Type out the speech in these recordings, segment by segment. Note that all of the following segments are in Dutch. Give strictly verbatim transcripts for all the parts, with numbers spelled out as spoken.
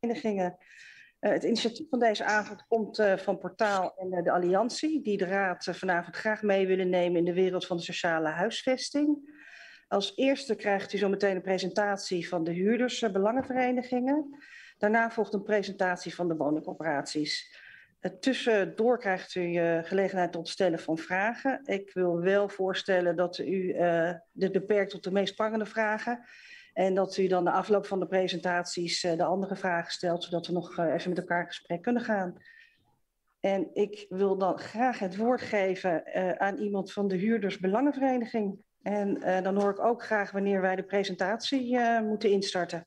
verenigingen. Uh, het initiatief van deze avond komt uh, van Portaal en uh, de Alliantie, die de Raad uh, vanavond graag mee willen nemen in de wereld van de sociale huisvesting. Als eerste krijgt u zo meteen een presentatie van de huurdersbelangenverenigingen. Daarna volgt een presentatie van de woningcorporaties. Uh, tussendoor krijgt u uh, gelegenheid tot stellen van vragen. Ik wil wel voorstellen dat u uh, dit beperkt tot de meest prangende vragen. En dat u dan na afloop van de presentaties uh, de andere vragen stelt, zodat we nog uh, even met elkaar in gesprek kunnen gaan. En ik wil dan graag het woord geven uh, aan iemand van de huurdersbelangenvereniging. En uh, dan hoor ik ook graag wanneer wij de presentatie uh, moeten instarten.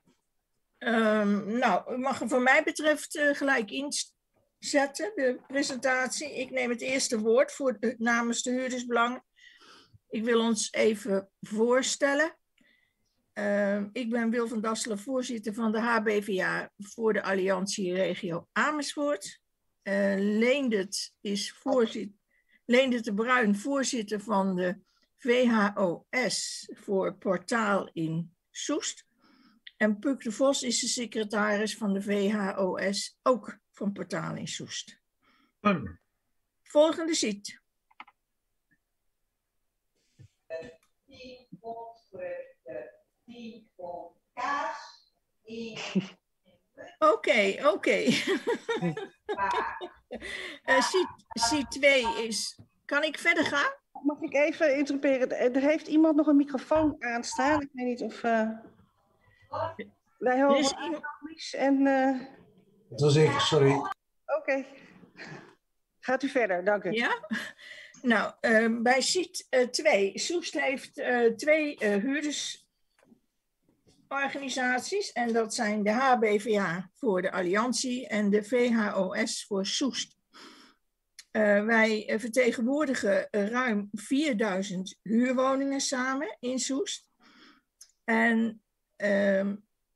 Um, nou, u mag er voor mij betreft uh, gelijk inzetten, de presentatie. Ik neem het eerste woord voor de, namens de huurdersbelangen. Ik wil ons even voorstellen. Uh, ik ben Wil van Dasselen, voorzitter van de H B V A voor de Alliantie Regio Amersfoort. Uh, Leendert is voorzitter, Leendert de Bruin, voorzitter van de V H O S voor Portaal in Soest. En Puk de Vos is de secretaris van de V H O S, ook van Portaal in Soest. Hmm. Volgende ziet. Oké, oké. C twee is... Kan ik verder gaan? Mag ik even interrumperen? Er heeft iemand nog een microfoon aanstaan. Ik weet niet of... Uh... Wij horen is iemand... en... Uh... Dat was ik, sorry. Oké. Okay. Gaat u verder, dank u. Ja? Nou, uh, bij C twee. Soest heeft uh, twee uh, huurdersorganisaties. En dat zijn de H B V A voor de Alliantie en de V H O S voor Soest. Uh, wij uh, vertegenwoordigen uh, ruim vierduizend huurwoningen samen in Soest. En uh,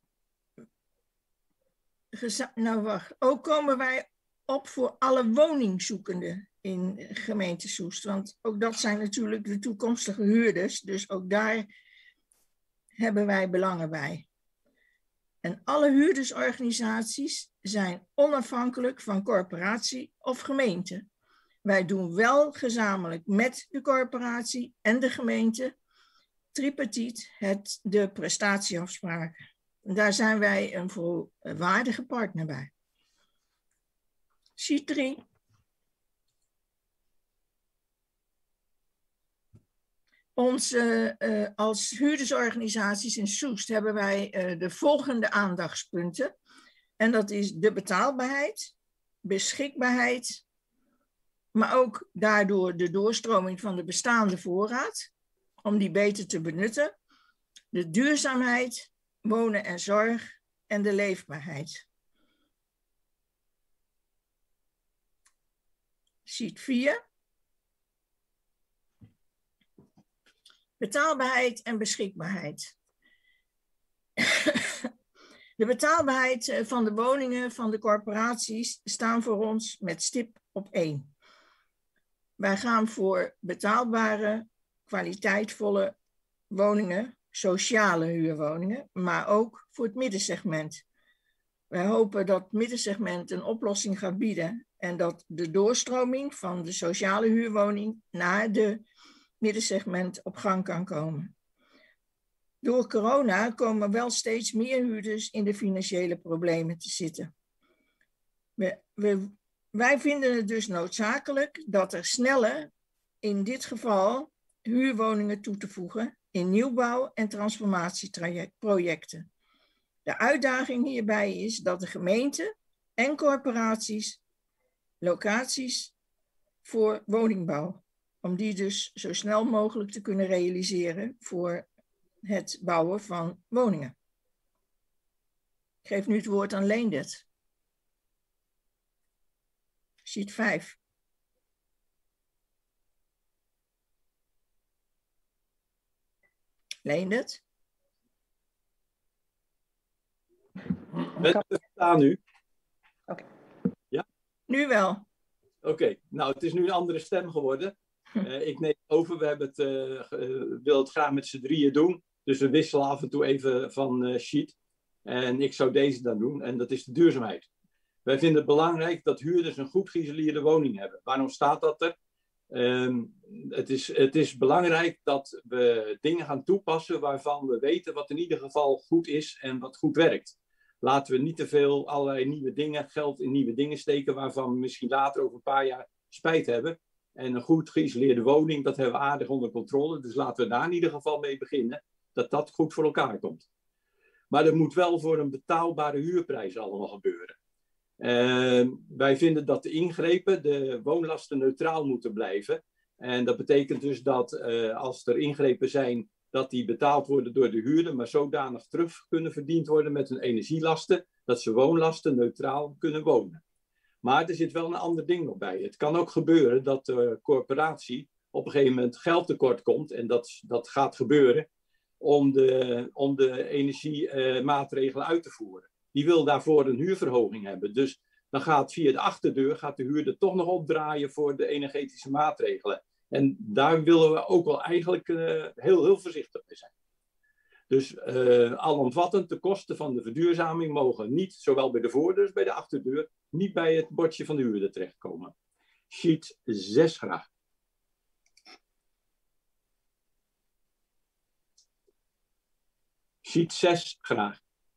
nou wacht, ook komen wij op voor alle woningzoekenden in de gemeente Soest. Want ook dat zijn natuurlijk de toekomstige huurders. Dus ook daar hebben wij belangen bij. En alle huurdersorganisaties zijn onafhankelijk van corporatie of gemeente. Wij doen wel gezamenlijk met de corporatie en de gemeente tripartiet het, de prestatieafspraken. Daar zijn wij een volwaardige partner bij. C drie. Onze, uh, als huurdersorganisaties in Soest hebben wij uh, de volgende aandachtspunten. En dat is de betaalbaarheid, beschikbaarheid, maar ook daardoor de doorstroming van de bestaande voorraad, om die beter te benutten, de duurzaamheid, wonen en zorg en de leefbaarheid. Sheet vier. Betaalbaarheid en beschikbaarheid. De betaalbaarheid van de woningen van de corporaties staan voor ons met stip op één. Wij gaan voor betaalbare, kwaliteitvolle woningen, sociale huurwoningen, maar ook voor het middensegment. Wij hopen dat het middensegment een oplossing gaat bieden en dat de doorstroming van de sociale huurwoning naar de middensegment op gang kan komen. Door corona komen wel steeds meer huurders in de financiële problemen te zitten. We, we, wij vinden het dus noodzakelijk dat er sneller, in dit geval, huurwoningen toe te voegen in nieuwbouw- en transformatieprojecten. De uitdaging hierbij is dat de gemeente en corporaties locaties voor woningbouw, om die dus zo snel mogelijk te kunnen realiseren voor het bouwen van woningen. Ik geef nu het woord aan Leendert. Sheet vijf. Leendert? Met verstaan nu. Oké. Ja? Nu wel. Oké, okay. Nou het is nu een andere stem geworden. Uh, ik neem over, we hebben het, uh, uh, wil het graag met z'n drieën doen. Dus we wisselen af en toe even van uh, sheet. En ik zou deze dan doen, en dat is de duurzaamheid. Wij vinden het belangrijk dat huurders een goed geïsoleerde woning hebben. Waarom staat dat er? Um, het, is, het is belangrijk dat we dingen gaan toepassen waarvan we weten wat in ieder geval goed is en wat goed werkt. Laten we niet te veel allerlei nieuwe dingen, geld in nieuwe dingen steken waarvan we misschien later over een paar jaar spijt hebben. En een goed geïsoleerde woning, dat hebben we aardig onder controle. Dus laten we daar in ieder geval mee beginnen, dat dat goed voor elkaar komt. Maar dat moet wel voor een betaalbare huurprijs allemaal gebeuren. Uh, wij vinden dat de ingrepen, de woonlasten neutraal moeten blijven. En dat betekent dus dat uh, als er ingrepen zijn, dat die betaald worden door de huurder, maar zodanig terug kunnen verdiend worden met hun energielasten, dat ze woonlasten neutraal kunnen wonen. Maar er zit wel een ander ding nog bij. Het kan ook gebeuren dat de corporatie op een gegeven moment geldtekort komt, en dat, dat gaat gebeuren, om de, om de energiemaatregelen uh, uit te voeren. Die wil daarvoor een huurverhoging hebben. Dus dan gaat via de achterdeur gaat de huurder toch nog opdraaien voor de energetische maatregelen. En daar willen we ook wel eigenlijk uh, heel, heel voorzichtig mee zijn. Dus uh, alomvattend, de kosten van de verduurzaming mogen niet, zowel bij de voordeur als bij de achterdeur, niet bij het bordje van de huurder terechtkomen. Sheet zes graag. Sheet zes graag.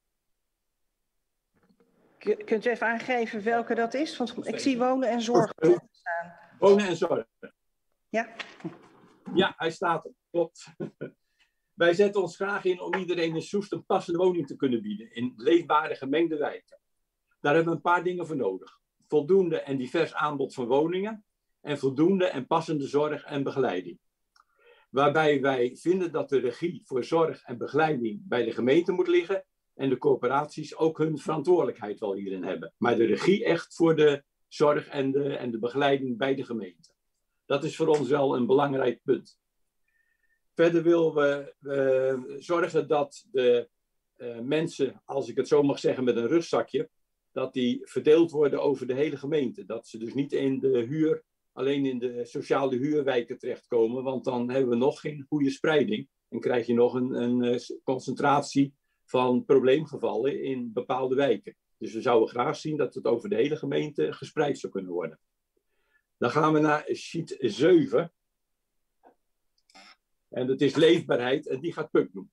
Kunt u even aangeven welke dat is? Want ik zie wonen en zorg staan. Wonen en zorg. Ja? Ja, hij staat er. Klopt. Wij zetten ons graag in om iedereen in Soest een passende woning te kunnen bieden in leefbare gemengde wijken. Daar hebben we een paar dingen voor nodig. Voldoende en divers aanbod van woningen en voldoende en passende zorg en begeleiding. Waarbij wij vinden dat de regie voor zorg en begeleiding bij de gemeente moet liggen en de corporaties ook hun verantwoordelijkheid wel hierin hebben. Maar de regie echt voor de zorg en de, en de begeleiding bij de gemeente. Dat is voor ons wel een belangrijk punt. Verder willen we uh, zorgen dat de uh, mensen, als ik het zo mag zeggen met een rugzakje, dat die verdeeld worden over de hele gemeente. Dat ze dus niet in de huur, alleen in de sociale huurwijken terechtkomen, want dan hebben we nog geen goede spreiding. En krijg je nog een, een concentratie van probleemgevallen in bepaalde wijken. Dus we zouden graag zien dat het over de hele gemeente gespreid zou kunnen worden. Dan gaan we naar sheet zeven. En dat is leefbaarheid en die gaat Puk doen.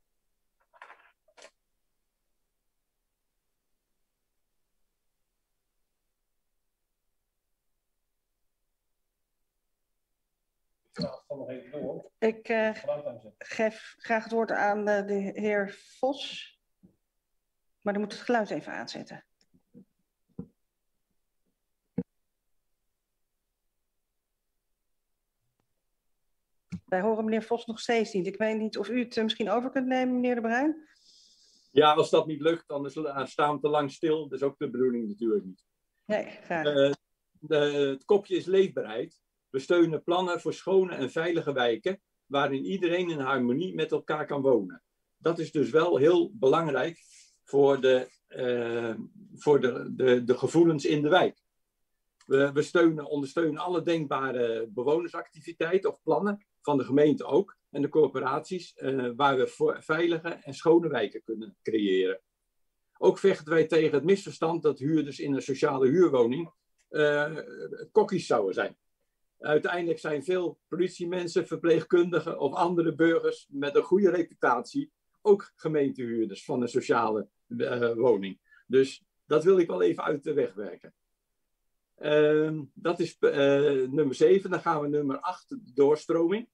Ik uh, geef graag het woord aan uh, de heer Vos. Maar dan moet het geluid even aanzetten. Wij horen meneer Vos nog steeds niet. Ik weet niet of u het misschien over kunt nemen, meneer De Bruin. Ja, als dat niet lukt, dan staan we te lang stil. Dat is ook de bedoeling natuurlijk niet. Nee, graag. Uh, de, het kopje is leefbaarheid. We steunen plannen voor schone en veilige wijken, waarin iedereen in harmonie met elkaar kan wonen. Dat is dus wel heel belangrijk voor de, uh, voor de, de, de gevoelens in de wijk. We, we steunen, ondersteunen alle denkbare bewonersactiviteiten of plannen van de gemeente ook en de corporaties, uh, waar we voor veilige en schone wijken kunnen creëren. Ook vechten wij tegen het misverstand dat huurders in een sociale huurwoning uh, kokkies zouden zijn. Uiteindelijk zijn veel politiemensen, verpleegkundigen of andere burgers met een goede reputatie ook gemeentehuurders van een sociale uh, woning. Dus dat wil ik wel even uit de weg werken. Uh, dat is uh, nummer zeven. Dan gaan we nummer acht, doorstroming.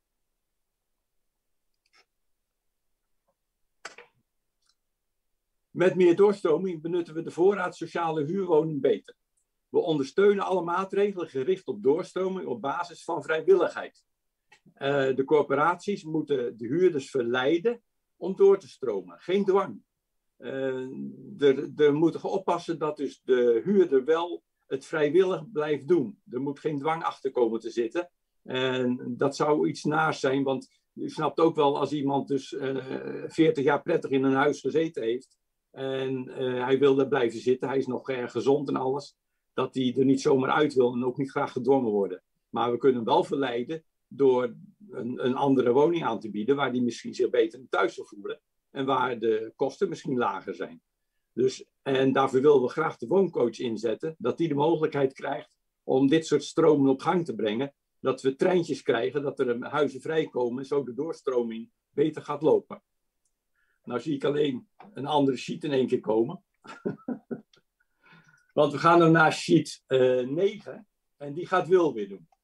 Met meer doorstroming benutten we de voorraad sociale huurwoning beter. We ondersteunen alle maatregelen gericht op doorstroming op basis van vrijwilligheid. Uh, de corporaties moeten de huurders verleiden om door te stromen. Geen dwang. Uh, er, er moet oppassen dat dus de huurder wel het vrijwillig blijft doen. Er moet geen dwang achter komen te zitten. En dat zou iets naars zijn, want u snapt ook wel als iemand dus uh, veertig jaar prettig in een huis gezeten heeft en uh, hij wil er blijven zitten, hij is nog erg gezond en alles, dat hij er niet zomaar uit wil en ook niet graag gedwongen worden. Maar we kunnen hem wel verleiden door een, een andere woning aan te bieden waar hij misschien zich beter thuis wil voelen en waar de kosten misschien lager zijn. Dus, en daarvoor willen we graag de wooncoach inzetten, dat die de mogelijkheid krijgt om dit soort stromen op gang te brengen. Dat we treintjes krijgen, dat er huizen vrijkomen, zo de doorstroming beter gaat lopen. Nou zie ik alleen een andere sheet in één keer komen. Want we gaan dan naar sheet uh, negen en die gaat Wil weer doen.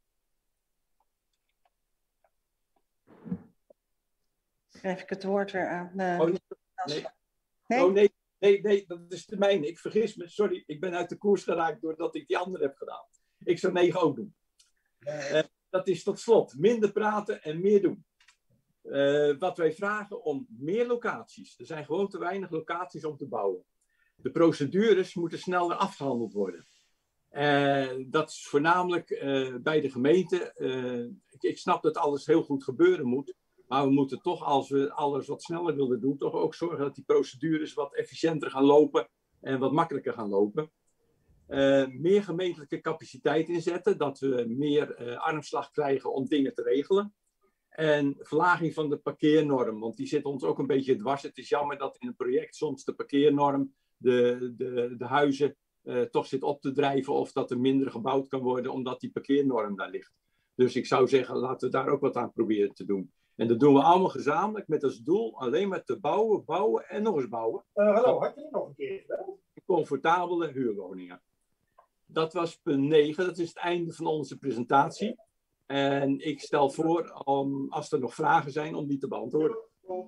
Geef ik het woord weer aan. Uh, oh, nee. Nee. Nee? Oh nee, nee, nee, dat is de mijne. Ik vergis me. Sorry, ik ben uit de koers geraakt doordat ik die andere heb gedaan. Ik zou negen ook doen. Uh, dat is tot slot. Minder praten en meer doen. Uh, wat wij vragen om meer locaties. Er zijn gewoon te weinig locaties om te bouwen. De procedures moeten sneller afgehandeld worden. Uh, dat is voornamelijk uh, bij de gemeente. Uh, ik, ik snap dat alles heel goed gebeuren moet. Maar we moeten toch, als we alles wat sneller willen doen, toch ook zorgen dat die procedures wat efficiënter gaan lopen en wat makkelijker gaan lopen. Uh, meer gemeentelijke capaciteit inzetten, dat we meer uh, armslag krijgen om dingen te regelen. En verlaging van de parkeernorm, want die zit ons ook een beetje dwars. Het is jammer dat in een project soms de parkeernorm de, de, de huizen uh, toch zit op te drijven of dat er minder gebouwd kan worden omdat die parkeernorm daar ligt. Dus ik zou zeggen, laten we daar ook wat aan proberen te doen. En dat doen we allemaal gezamenlijk met als doel alleen maar te bouwen, bouwen en nog eens bouwen. Uh, hallo, had je het nog een keer gebeld? Comfortabele huurwoningen. Dat was punt negen, dat is het einde van onze presentatie. En ik stel voor, om, als er nog vragen zijn, om die te beantwoorden.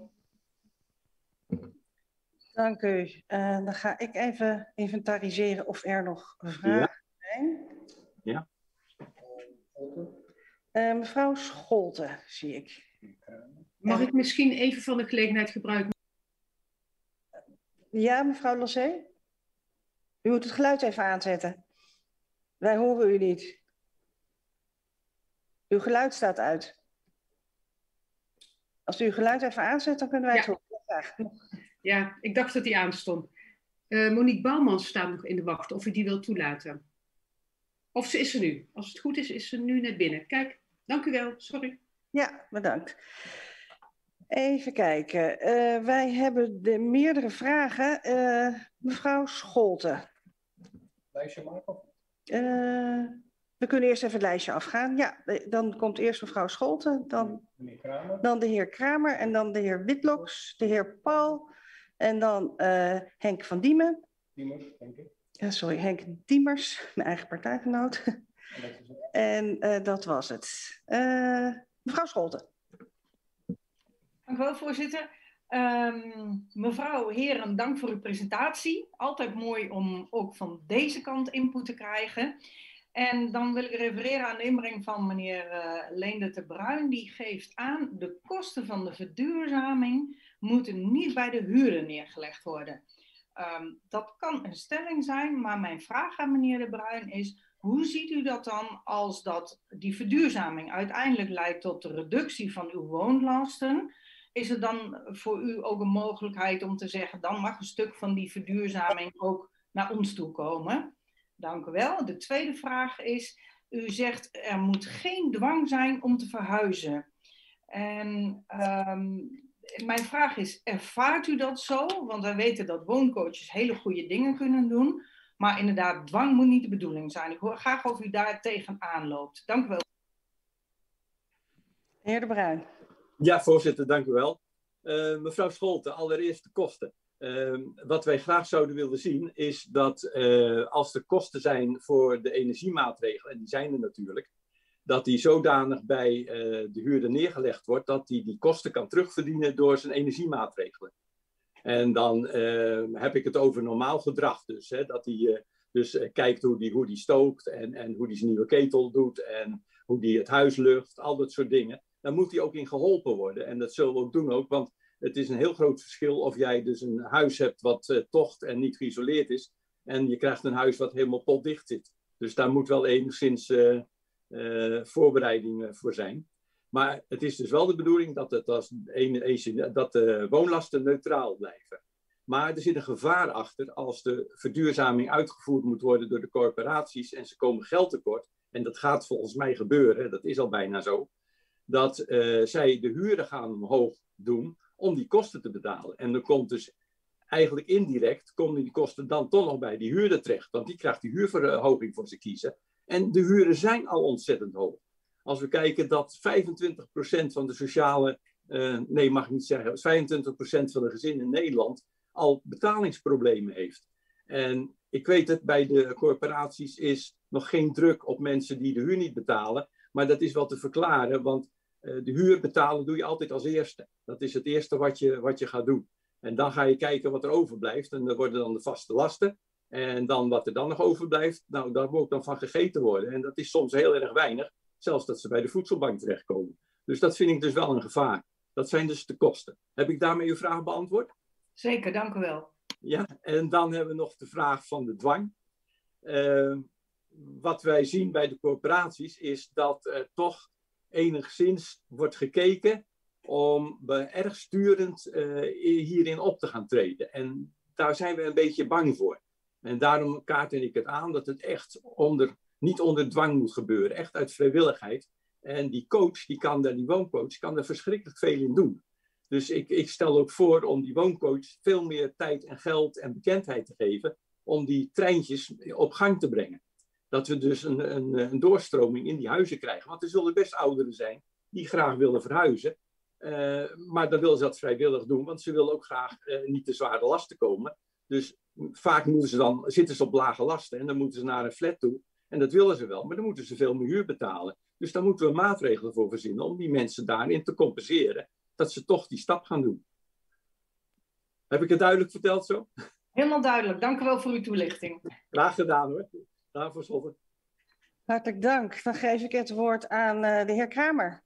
Dank u. Uh, dan ga ik even inventariseren of er nog vragen ja. zijn. Ja. Uh, mevrouw Scholten, zie ik. Mag ik misschien even van de gelegenheid gebruiken? Ja, mevrouw Lossé? U moet het geluid even aanzetten. Wij horen u niet. Uw geluid staat uit. Als u uw geluid even aanzet, dan kunnen wij ja. het horen. Graag. Ja, ik dacht dat die aanstond. Uh, Monique Bouwmans staat nog in de wacht, of u die wil toelaten. Of ze is er nu. Als het goed is, is ze nu net binnen. Kijk, dank u wel. Sorry. Ja, bedankt. Even kijken. Uh, wij hebben de meerdere vragen. Uh, mevrouw Scholten. Lijstje maken? Uh, we kunnen eerst even het lijstje afgaan. Ja, dan komt eerst mevrouw Scholten, dan, dan de heer Kramer en dan de heer Witloks, de heer Paul en dan uh, Henk van Diemen. Diemers, denk ik. Uh, sorry, Henk Diemers, mijn eigen partijgenoot. En uh, dat was het. Uh, mevrouw Scholten. Dank u wel, voorzitter. Um, mevrouw, heren, dank voor uw presentatie. Altijd mooi om ook van deze kant input te krijgen. En dan wil ik refereren aan de inbreng van meneer uh, Leende de Bruin. Die geeft aan, de kosten van de verduurzaming moeten niet bij de huurder neergelegd worden. Um, dat kan een stelling zijn, maar mijn vraag aan meneer de Bruin is, hoe ziet u dat dan als dat die verduurzaming uiteindelijk leidt tot de reductie van uw woonlasten? Is er dan voor u ook een mogelijkheid om te zeggen, dan mag een stuk van die verduurzaming ook naar ons toe komen? Dank u wel. De tweede vraag is, u zegt er moet geen dwang zijn om te verhuizen. En um, mijn vraag is, ervaart u dat zo? Want wij weten dat wooncoaches hele goede dingen kunnen doen. Maar inderdaad, dwang moet niet de bedoeling zijn. Ik hoor graag of u daar tegenaan loopt. Dank u wel. Heer de Bruin. Ja, voorzitter, dank u wel. Uh, mevrouw Scholten, allereerst de kosten. Uh, wat wij graag zouden willen zien is dat uh, als er kosten zijn voor de energiemaatregelen, en die zijn er natuurlijk, dat die zodanig bij uh, de huurder neergelegd wordt dat hij die, die kosten kan terugverdienen door zijn energiemaatregelen. En dan uh, heb ik het over normaal gedrag dus. Hè, dat hij uh, dus uh, kijkt hoe die, hoe die stookt en, en hoe die zijn nieuwe ketel doet en hoe die het huis lucht, al dat soort dingen. Dan moet hij ook in geholpen worden. En dat zullen we ook doen ook, want het is een heel groot verschil of jij dus een huis hebt wat uh, tocht en niet geïsoleerd is. En je krijgt een huis wat helemaal potdicht zit. Dus daar moet wel enigszins uh, uh, voorbereiding uh, voor zijn. Maar het is dus wel de bedoeling dat, het als een, dat de woonlasten neutraal blijven. Maar er zit een gevaar achter als de verduurzaming uitgevoerd moet worden door de corporaties en ze komen geld tekort. En dat gaat volgens mij gebeuren, dat is al bijna zo. Dat uh, zij de huren gaan omhoog doen om die kosten te betalen. En er komt dus eigenlijk indirect komen die kosten dan toch nog bij die huurder terecht. Want die krijgt die huurverhoging voor ze kiezen. En de huren zijn al ontzettend hoog. Als we kijken dat vijfentwintig procent van de sociale... Uh, nee, mag ik niet zeggen. vijfentwintig procent van de gezinnen in Nederland al betalingsproblemen heeft. En ik weet het, bij de corporaties is nog geen druk op mensen die de huur niet betalen. Maar dat is wel te verklaren, want uh, de huur betalen doe je altijd als eerste. Dat is het eerste wat je, wat je gaat doen. En dan ga je kijken wat er overblijft. En dat worden dan de vaste lasten. En dan wat er dan nog overblijft, nou, daar moet dan van gegeten worden. En dat is soms heel erg weinig. Zelfs dat ze bij de voedselbank terechtkomen. Dus dat vind ik dus wel een gevaar. Dat zijn dus de kosten. Heb ik daarmee uw vraag beantwoord? Zeker, dank u wel. Ja, en dan hebben we nog de vraag van de dwang. Uh, wat wij zien bij de corporaties is dat er toch enigszins wordt gekeken om erg sturend uh, hierin op te gaan treden. En daar zijn we een beetje bang voor. En daarom kaarten ik het aan dat het echt onder, niet onder dwang moet gebeuren. Echt uit vrijwilligheid. En die coach, die, kan daar, die wooncoach, kan er verschrikkelijk veel in doen. Dus ik, ik stel ook voor om die wooncoach veel meer tijd en geld en bekendheid te geven. Om die treintjes op gang te brengen. Dat we dus een, een, een doorstroming in die huizen krijgen. Want er zullen best ouderen zijn die graag willen verhuizen. Uh, maar dan willen ze dat vrijwillig doen. Want ze willen ook graag uh, niet te zware lasten komen. Dus vaak moeten ze dan, zitten ze op lage lasten. En dan moeten ze naar een flat toe. En dat willen ze wel. Maar dan moeten ze veel meer huur betalen. Dus daar moeten we maatregelen voor verzinnen. Om die mensen daarin te compenseren. Dat ze toch die stap gaan doen. Heb ik het duidelijk verteld zo? Helemaal duidelijk. Dank u wel voor uw toelichting. Graag gedaan hoor. Daarvoor Slotte. Hartelijk dank. Dan geef ik het woord aan uh, de heer Kramer.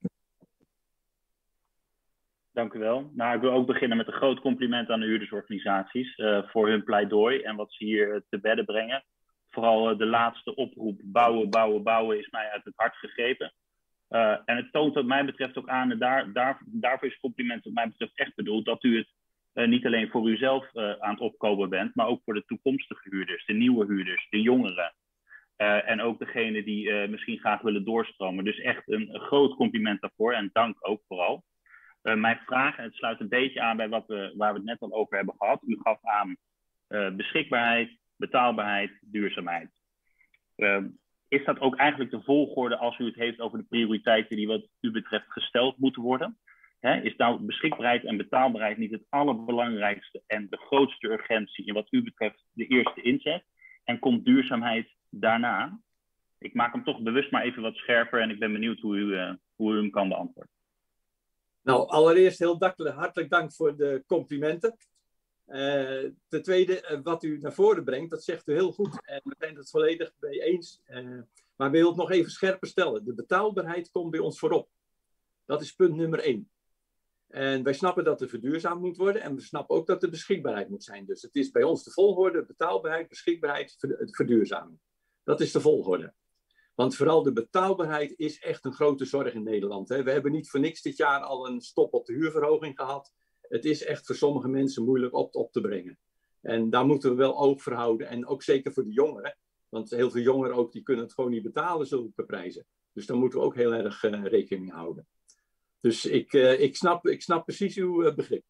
Dank u wel. Nou, ik wil ook beginnen met een groot compliment aan de huurdersorganisaties uh, voor hun pleidooi en wat ze hier uh, te bedden brengen. Vooral uh, de laatste oproep, bouwen, bouwen, bouwen, is mij uit het hart gegrepen. Uh, en het toont wat mij betreft ook aan, en daar, daar, daarvoor is compliment wat mij betreft echt bedoeld, dat u het uh, niet alleen voor uzelf uh, aan het opkomen bent, maar ook voor de toekomstige huurders, de nieuwe huurders, de jongeren. Uh, en ook degene die uh, misschien graag willen doorstromen. Dus echt een, een groot compliment daarvoor en dank ook vooral. Uh, mijn vraag, en het sluit een beetje aan bij wat we, waar we het net al over hebben gehad. U gaf aan uh, beschikbaarheid, betaalbaarheid, duurzaamheid. Uh, is dat ook eigenlijk de volgorde als u het heeft over de prioriteiten die wat u betreft gesteld moeten worden? Hè, is nou beschikbaarheid en betaalbaarheid niet het allerbelangrijkste en de grootste urgentie in wat u betreft de eerste inzet? En komt duurzaamheid daarna? Ik maak hem toch bewust maar even wat scherper en ik ben benieuwd hoe u, uh, hoe u hem kan beantwoorden. Nou, allereerst heel hartelijk dank voor de complimenten. Uh, ten tweede, uh, wat u naar voren brengt, dat zegt u heel goed. En we zijn het volledig mee eens. Uh, maar we willen het nog even scherper stellen. De betaalbaarheid komt bij ons voorop. Dat is punt nummer één. En wij snappen dat er verduurzaamd moet worden. En we snappen ook dat er beschikbaarheid moet zijn. Dus het is bij ons de volgorde, betaalbaarheid, beschikbaarheid, verduurzaming. Dat is de volgorde. Want vooral de betaalbaarheid is echt een grote zorg in Nederland. Hè. We hebben niet voor niks dit jaar al een stop op de huurverhoging gehad. Het is echt voor sommige mensen moeilijk op, op te brengen. En daar moeten we wel oog voor houden. En ook zeker voor de jongeren. Want heel veel jongeren ook, die kunnen het gewoon niet betalen, zulke prijzen. Dus daar moeten we ook heel erg uh, rekening mee houden. Dus ik, uh, ik, snap, ik snap precies uw uh, begrip.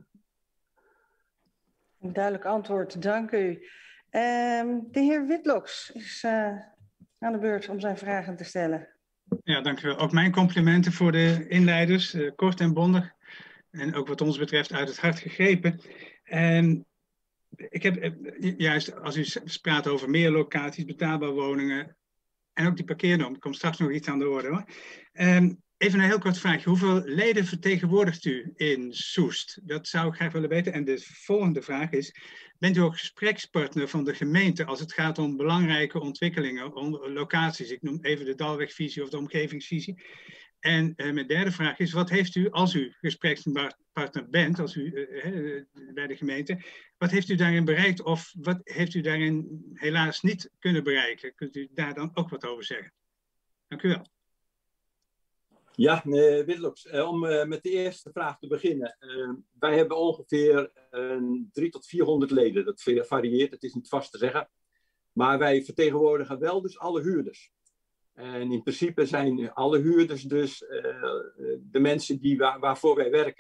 Een duidelijk antwoord, dank u. Um, de heer Witloks is uh, aan de beurt om zijn vragen te stellen. Ja, dank u wel. Ook mijn complimenten voor de inleiders, uh, kort en bondig. En ook wat ons betreft uit het hart gegrepen. En ik heb juist, als u praat over meer locaties, betaalbare woningen en ook die parkeernorm, er komt straks nog iets aan de orde hoor. Um, even een heel kort vraagje. Hoeveel leden vertegenwoordigt u in Soest? Dat zou ik graag willen weten. En de volgende vraag is, bent u ook gesprekspartner van de gemeente als het gaat om belangrijke ontwikkelingen, om locaties? Ik noem even de Dalwegvisie of de omgevingsvisie. En uh, mijn derde vraag is, wat heeft u, als u gesprekspartner bent, als u uh, bij de gemeente, wat heeft u daarin bereikt of wat heeft u daarin helaas niet kunnen bereiken? Kunt u daar dan ook wat over zeggen? Dank u wel. Ja, uh, Witloks, uh, om uh, met de eerste vraag te beginnen. Uh, wij hebben ongeveer uh, drie tot vierhonderd leden. Dat varieert, het is niet vast te zeggen. Maar wij vertegenwoordigen wel dus alle huurders. En in principe zijn alle huurders dus uh, de mensen die waar, waarvoor wij werken.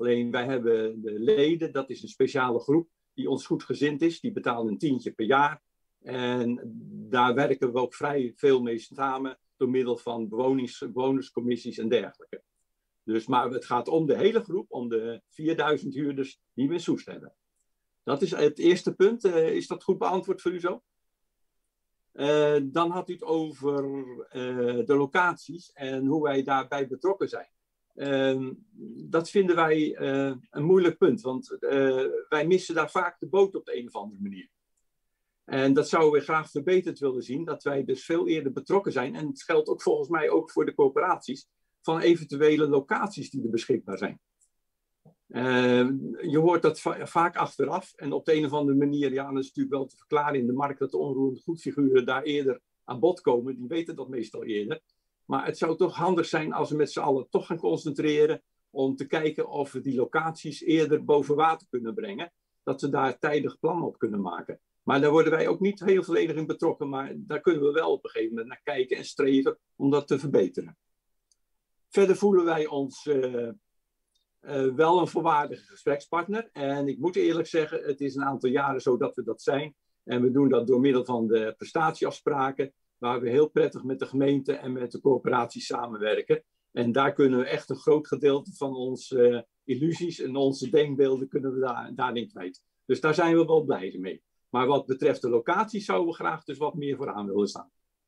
Alleen wij hebben de leden, dat is een speciale groep die ons goed gezind is. Die betalen een tientje per jaar. En daar werken we ook vrij veel mee samen door middel van bewonings, bewonerscommissies en dergelijke. Dus, maar het gaat om de hele groep, om de vierduizend huurders die we in Soest hebben. Dat is het eerste punt. Uh, is dat goed beantwoord voor u zo? Uh, dan had u het over uh, de locaties en hoe wij daarbij betrokken zijn. Uh, dat vinden wij uh, een moeilijk punt, want uh, wij missen daar vaak de boot op de een of andere manier. En dat zouden we graag verbeterd willen zien, dat wij dus veel eerder betrokken zijn. En het geldt ook volgens mij ook voor de coöperaties, van eventuele locaties die er beschikbaar zijn. Uh, je hoort dat va vaak achteraf en op de een of andere manier, ja, dat is natuurlijk wel te verklaren in de markt dat de onroerende goedfiguren daar eerder aan bod komen. Die weten dat meestal eerder. Maar het zou toch handig zijn als we met z'n allen toch gaan concentreren om te kijken of we die locaties eerder boven water kunnen brengen. Dat we daar tijdig plannen op kunnen maken. Maar daar worden wij ook niet heel volledig in betrokken, maar daar kunnen we wel op een gegeven moment naar kijken en streven om dat te verbeteren. Verder voelen wij ons uh, uh, wel een volwaardige gesprekspartner. En ik moet eerlijk zeggen, het is een aantal jaren zo dat we dat zijn. En we doen dat door middel van de prestatieafspraken, waar we heel prettig met de gemeente en met de coöperaties samenwerken. En daar kunnen we echt een groot gedeelte van onze uh, illusies en onze denkbeelden kunnen we daar, daarin kwijt. Dus daar zijn we wel blij mee. Maar wat betreft de locaties zouden we graag dus wat meer vooraan willen staan.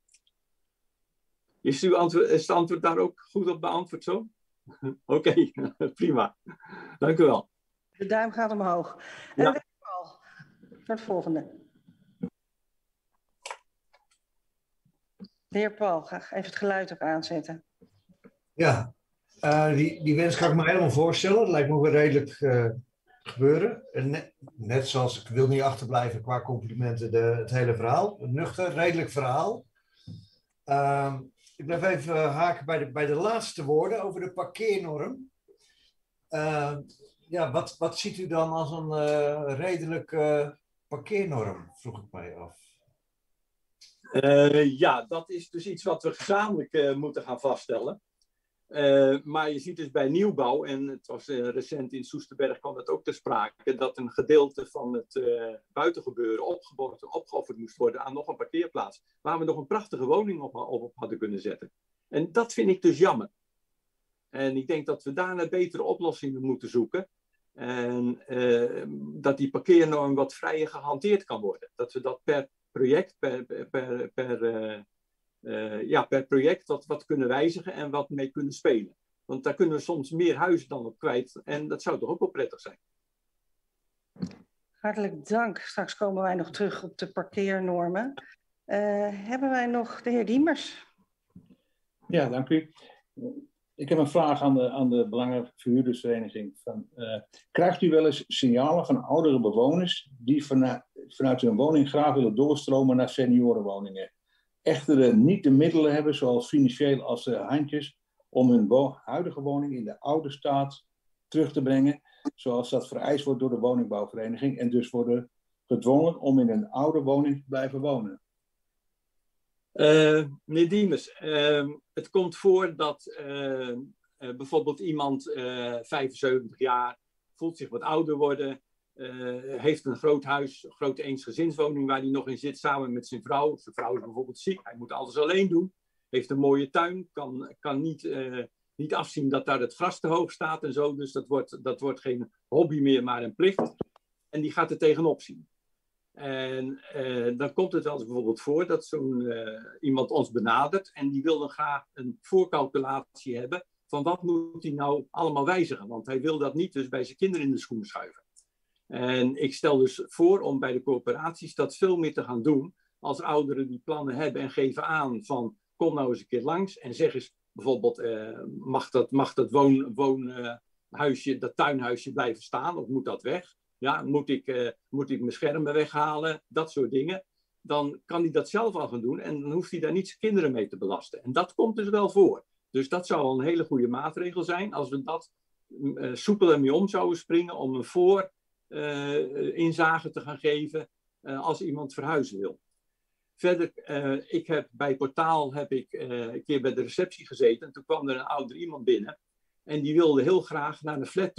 Is, uw antwoord, is het antwoord daar ook goed op beantwoord zo? Oké, okay, prima. Dank u wel. De duim gaat omhoog. En ja. Paul, voor het volgende. De heer Paul, ga even het geluid ook aanzetten. Ja, uh, die, die wens kan ik me helemaal voorstellen. Dat lijkt me wel redelijk uh, gebeuren. Net, net zoals, ik wil niet achterblijven qua complimenten, de, het hele verhaal. Een nuchter, redelijk verhaal. Uh, ik blijf even haken bij de, bij de laatste woorden over de parkeernorm. Uh, ja, wat, wat ziet u dan als een uh, redelijke parkeernorm, vroeg ik mij af. Uh, ja, dat is dus iets wat we gezamenlijk uh, moeten gaan vaststellen. Uh, maar je ziet dus bij nieuwbouw, en het was uh, recent in Soesterberg kwam het ook ter sprake, dat een gedeelte van het uh, buitengebeuren opgeofferd, opgeofferd moest worden aan nog een parkeerplaats, waar we nog een prachtige woning op, op hadden kunnen zetten. En dat vind ik dus jammer. En ik denk dat we daar naar betere oplossingen moeten zoeken. En uh, dat die parkeernorm wat vrijer gehanteerd kan worden. Dat we dat per project, per, per, per, uh, uh, ja, per project wat, wat kunnen wijzigen en wat mee kunnen spelen. Want daar kunnen we soms meer huizen dan op kwijt. En dat zou toch ook wel prettig zijn. Hartelijk dank. Straks komen wij nog terug op de parkeernormen. Uh, hebben wij nog de heer Diemers? Ja, dank u. Ik heb een vraag aan de, aan de Belangenverhuurdersvereniging. Van, uh, krijgt u wel eens signalen van oudere bewoners die vanuit, vanuit hun woning graag willen doorstromen naar seniorenwoningen? Echter niet de middelen hebben, zowel financieel als de handjes, om hun wo- huidige woning in de oude staat terug te brengen, zoals dat vereist wordt door de woningbouwvereniging, en dus worden gedwongen om in een oude woning te blijven wonen. Uh, meneer Diemers, uh, het komt voor dat uh, uh, bijvoorbeeld iemand uh, vijfenzeventig jaar voelt zich wat ouder worden, uh, heeft een groot huis, een grote eensgezinswoning waar hij nog in zit samen met zijn vrouw. Zijn vrouw is bijvoorbeeld ziek, hij moet alles alleen doen, heeft een mooie tuin, kan, kan niet, uh, niet afzien dat daar het gras te hoog staat en zo, dus dat wordt, dat wordt geen hobby meer, maar een plicht. En die gaat er tegenop zien. En uh, dan komt het wel eens bijvoorbeeld voor dat zo'n uh, iemand ons benadert en die wil dan graag een voorcalculatie hebben van wat moet hij nou allemaal wijzigen. Want hij wil dat niet dus bij zijn kinderen in de schoenen schuiven. En ik stel dus voor om bij de coöperaties dat veel meer te gaan doen als ouderen die plannen hebben en geven aan van kom nou eens een keer langs en zeg eens bijvoorbeeld uh, mag dat, mag dat woon, woonhuisje, uh, dat tuinhuisje blijven staan of moet dat weg? Ja, moet ik, uh, moet ik mijn schermen weghalen? Dat soort dingen. Dan kan hij dat zelf al gaan doen en dan hoeft hij daar niet zijn kinderen mee te belasten. En dat komt dus wel voor. Dus dat zou al een hele goede maatregel zijn als we dat uh, soepel ermee om zouden springen om een voor uh, inzage te gaan geven uh, als iemand verhuizen wil. Verder, uh, ik heb bij Portaal heb ik uh, een keer bij de receptie gezeten en toen kwam er een ouder iemand binnen en die wilde heel graag naar de flat toe.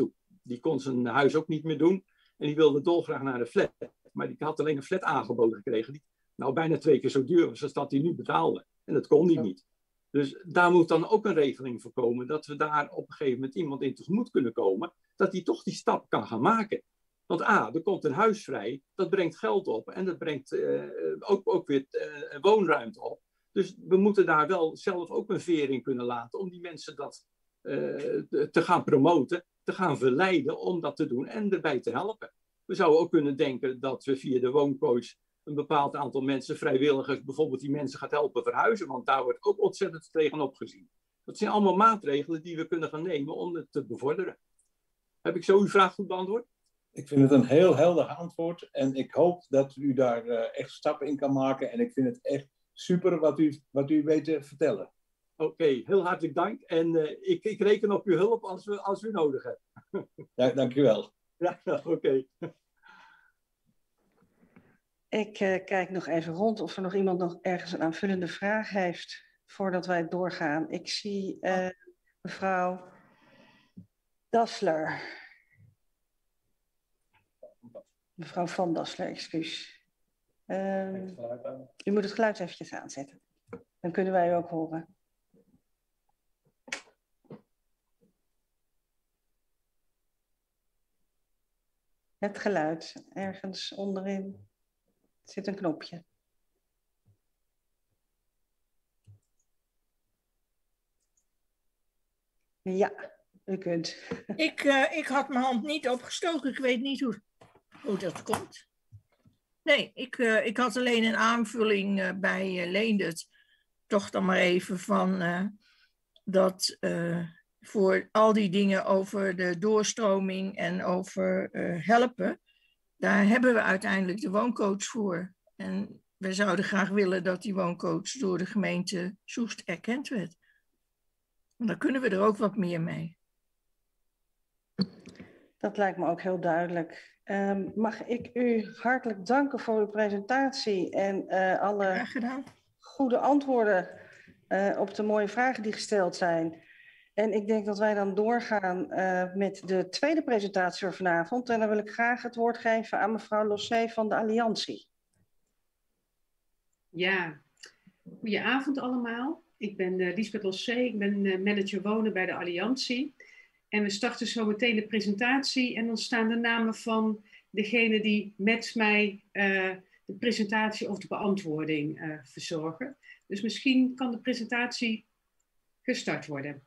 die kon zijn huis ook niet meer doen. En die wilde dolgraag naar de flat. Maar die had alleen een flat aangeboden gekregen. Die nou bijna twee keer zo duur was als dat hij nu betaalde. En dat kon hij niet. Dus daar moet dan ook een regeling voor komen. Dat we daar op een gegeven moment iemand in tegemoet kunnen komen. Dat hij toch die stap kan gaan maken. Want A, er komt een huis vrij. Dat brengt geld op. En dat brengt uh, ook, ook weer uh, woonruimte op. Dus we moeten daar wel zelf ook een veer in kunnen laten. Om die mensen dat uh, te gaan promoten. Te gaan verleiden om dat te doen. En erbij te helpen. We zouden ook kunnen denken dat we via de wooncoach een bepaald aantal mensen, vrijwilligers, bijvoorbeeld die mensen gaat helpen verhuizen. Want daar wordt ook ontzettend tegenop gezien. Dat zijn allemaal maatregelen die we kunnen gaan nemen om het te bevorderen. Heb ik zo uw vraag goed beantwoord? Ik vind het een heel helder antwoord. En ik hoop dat u daar uh, echt stappen in kan maken. En ik vind het echt super wat u, wat u weet te vertellen. Oké, okay, heel hartelijk dank. En uh, ik, ik reken op uw hulp als we, als u nodig hebt. Ja, dank u wel. Ja, oké. Okay. Ik uh, kijk nog even rond of er nog iemand nog ergens een aanvullende vraag heeft voordat wij doorgaan. Ik zie uh, mevrouw Dassler. Mevrouw Van Dassler, excuus. Uh, u moet het geluid eventjes aanzetten. Dan kunnen wij u ook horen. Het geluid, ergens onderin zit een knopje. Ja, u kunt. Ik, uh, ik had mijn hand niet opgestoken. Ik weet niet hoe, hoe dat komt. Nee, ik, uh, ik had alleen een aanvulling uh, bij uh, Leendert. Toch dan maar even van uh, dat uh, voor al die dingen over de doorstroming en over uh, helpen, daar hebben we uiteindelijk de wooncoach voor. En we zouden graag willen dat die wooncoach door de gemeente Soest erkend werd. En dan kunnen we er ook wat meer mee. Dat lijkt me ook heel duidelijk. Um, mag ik u hartelijk danken voor uw presentatie en uh, alle goede antwoorden uh, op de mooie vragen die gesteld zijn. En ik denk dat wij dan doorgaan uh, met de tweede presentatie voor vanavond. En dan wil ik graag het woord geven aan mevrouw Lossé van de Alliantie. Ja, goedenavond allemaal. Ik ben uh, Liesbeth Lossé, ik ben uh, manager wonen bij de Alliantie. En we starten zo meteen de presentatie en dan staan de namen van degene die met mij uh, de presentatie of de beantwoording uh, verzorgen. Dus misschien kan de presentatie gestart worden.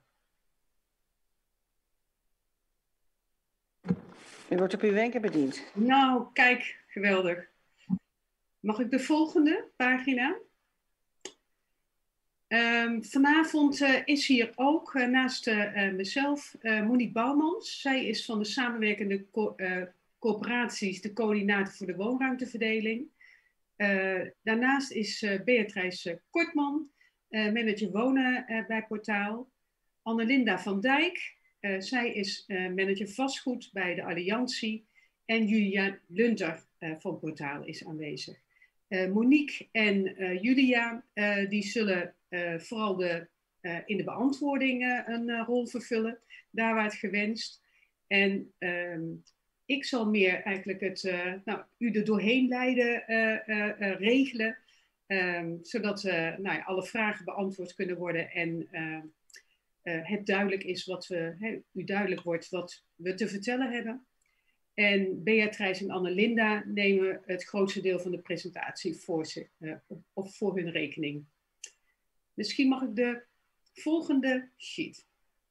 U wordt op uw wenken bediend. Nou, kijk, geweldig. Mag ik de volgende pagina? Um, vanavond uh, is hier ook uh, naast uh, mezelf uh, Monique Bouwmans. Zij is van de samenwerkende co uh, coöperaties de coördinator voor de woonruimteverdeling. Uh, daarnaast is uh, Beatrice Kortman, uh, manager wonen uh, bij Portaal. Annelinda van Dijk, uh, zij is uh, manager vastgoed bij de Alliantie. En Julia Lunter uh, van Portaal is aanwezig. Uh, Monique en uh, Julia uh, die zullen uh, vooral de, uh, in de beantwoording uh, een uh, rol vervullen, daar waar het gewenst. En uh, ik zal meer eigenlijk het, uh, nou, u er doorheen leiden, uh, uh, uh, regelen, um, zodat uh, nou ja, alle vragen beantwoord kunnen worden en uh, uh, het duidelijk is wat we, he, u duidelijk wordt wat we te vertellen hebben. En Beatrice en Annelinda nemen het grootste deel van de presentatie voor, zich, uh, of voor hun rekening. Misschien mag ik de volgende sheet.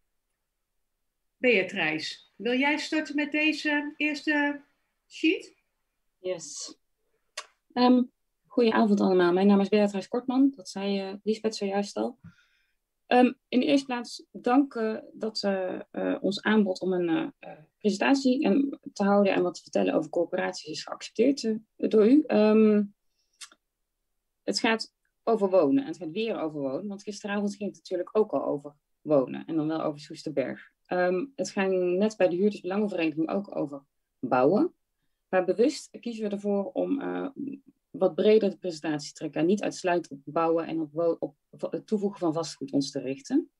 Beatrice, wil jij starten met deze eerste sheet? Yes. Um, goedenavond allemaal. Mijn naam is Beatrice Kortman. Dat zei uh, Liesbeth zojuist al. Um, in de eerste plaats dank uh, dat uh, uh, ons aanbod om een uh, presentatie en, te houden en wat te vertellen over coöperaties is geaccepteerd uh, door u. Um, het gaat over wonen en het gaat weer over wonen, want gisteravond ging het natuurlijk ook al over wonen en dan wel over Soesterberg. Um, het ging net bij de huurdersbelangenvereniging ook over bouwen, maar bewust kiezen we ervoor om uh, wat breder de presentatie te trekken en niet uitsluitend op bouwen en op, op het toevoegen van vastgoed ons te richten.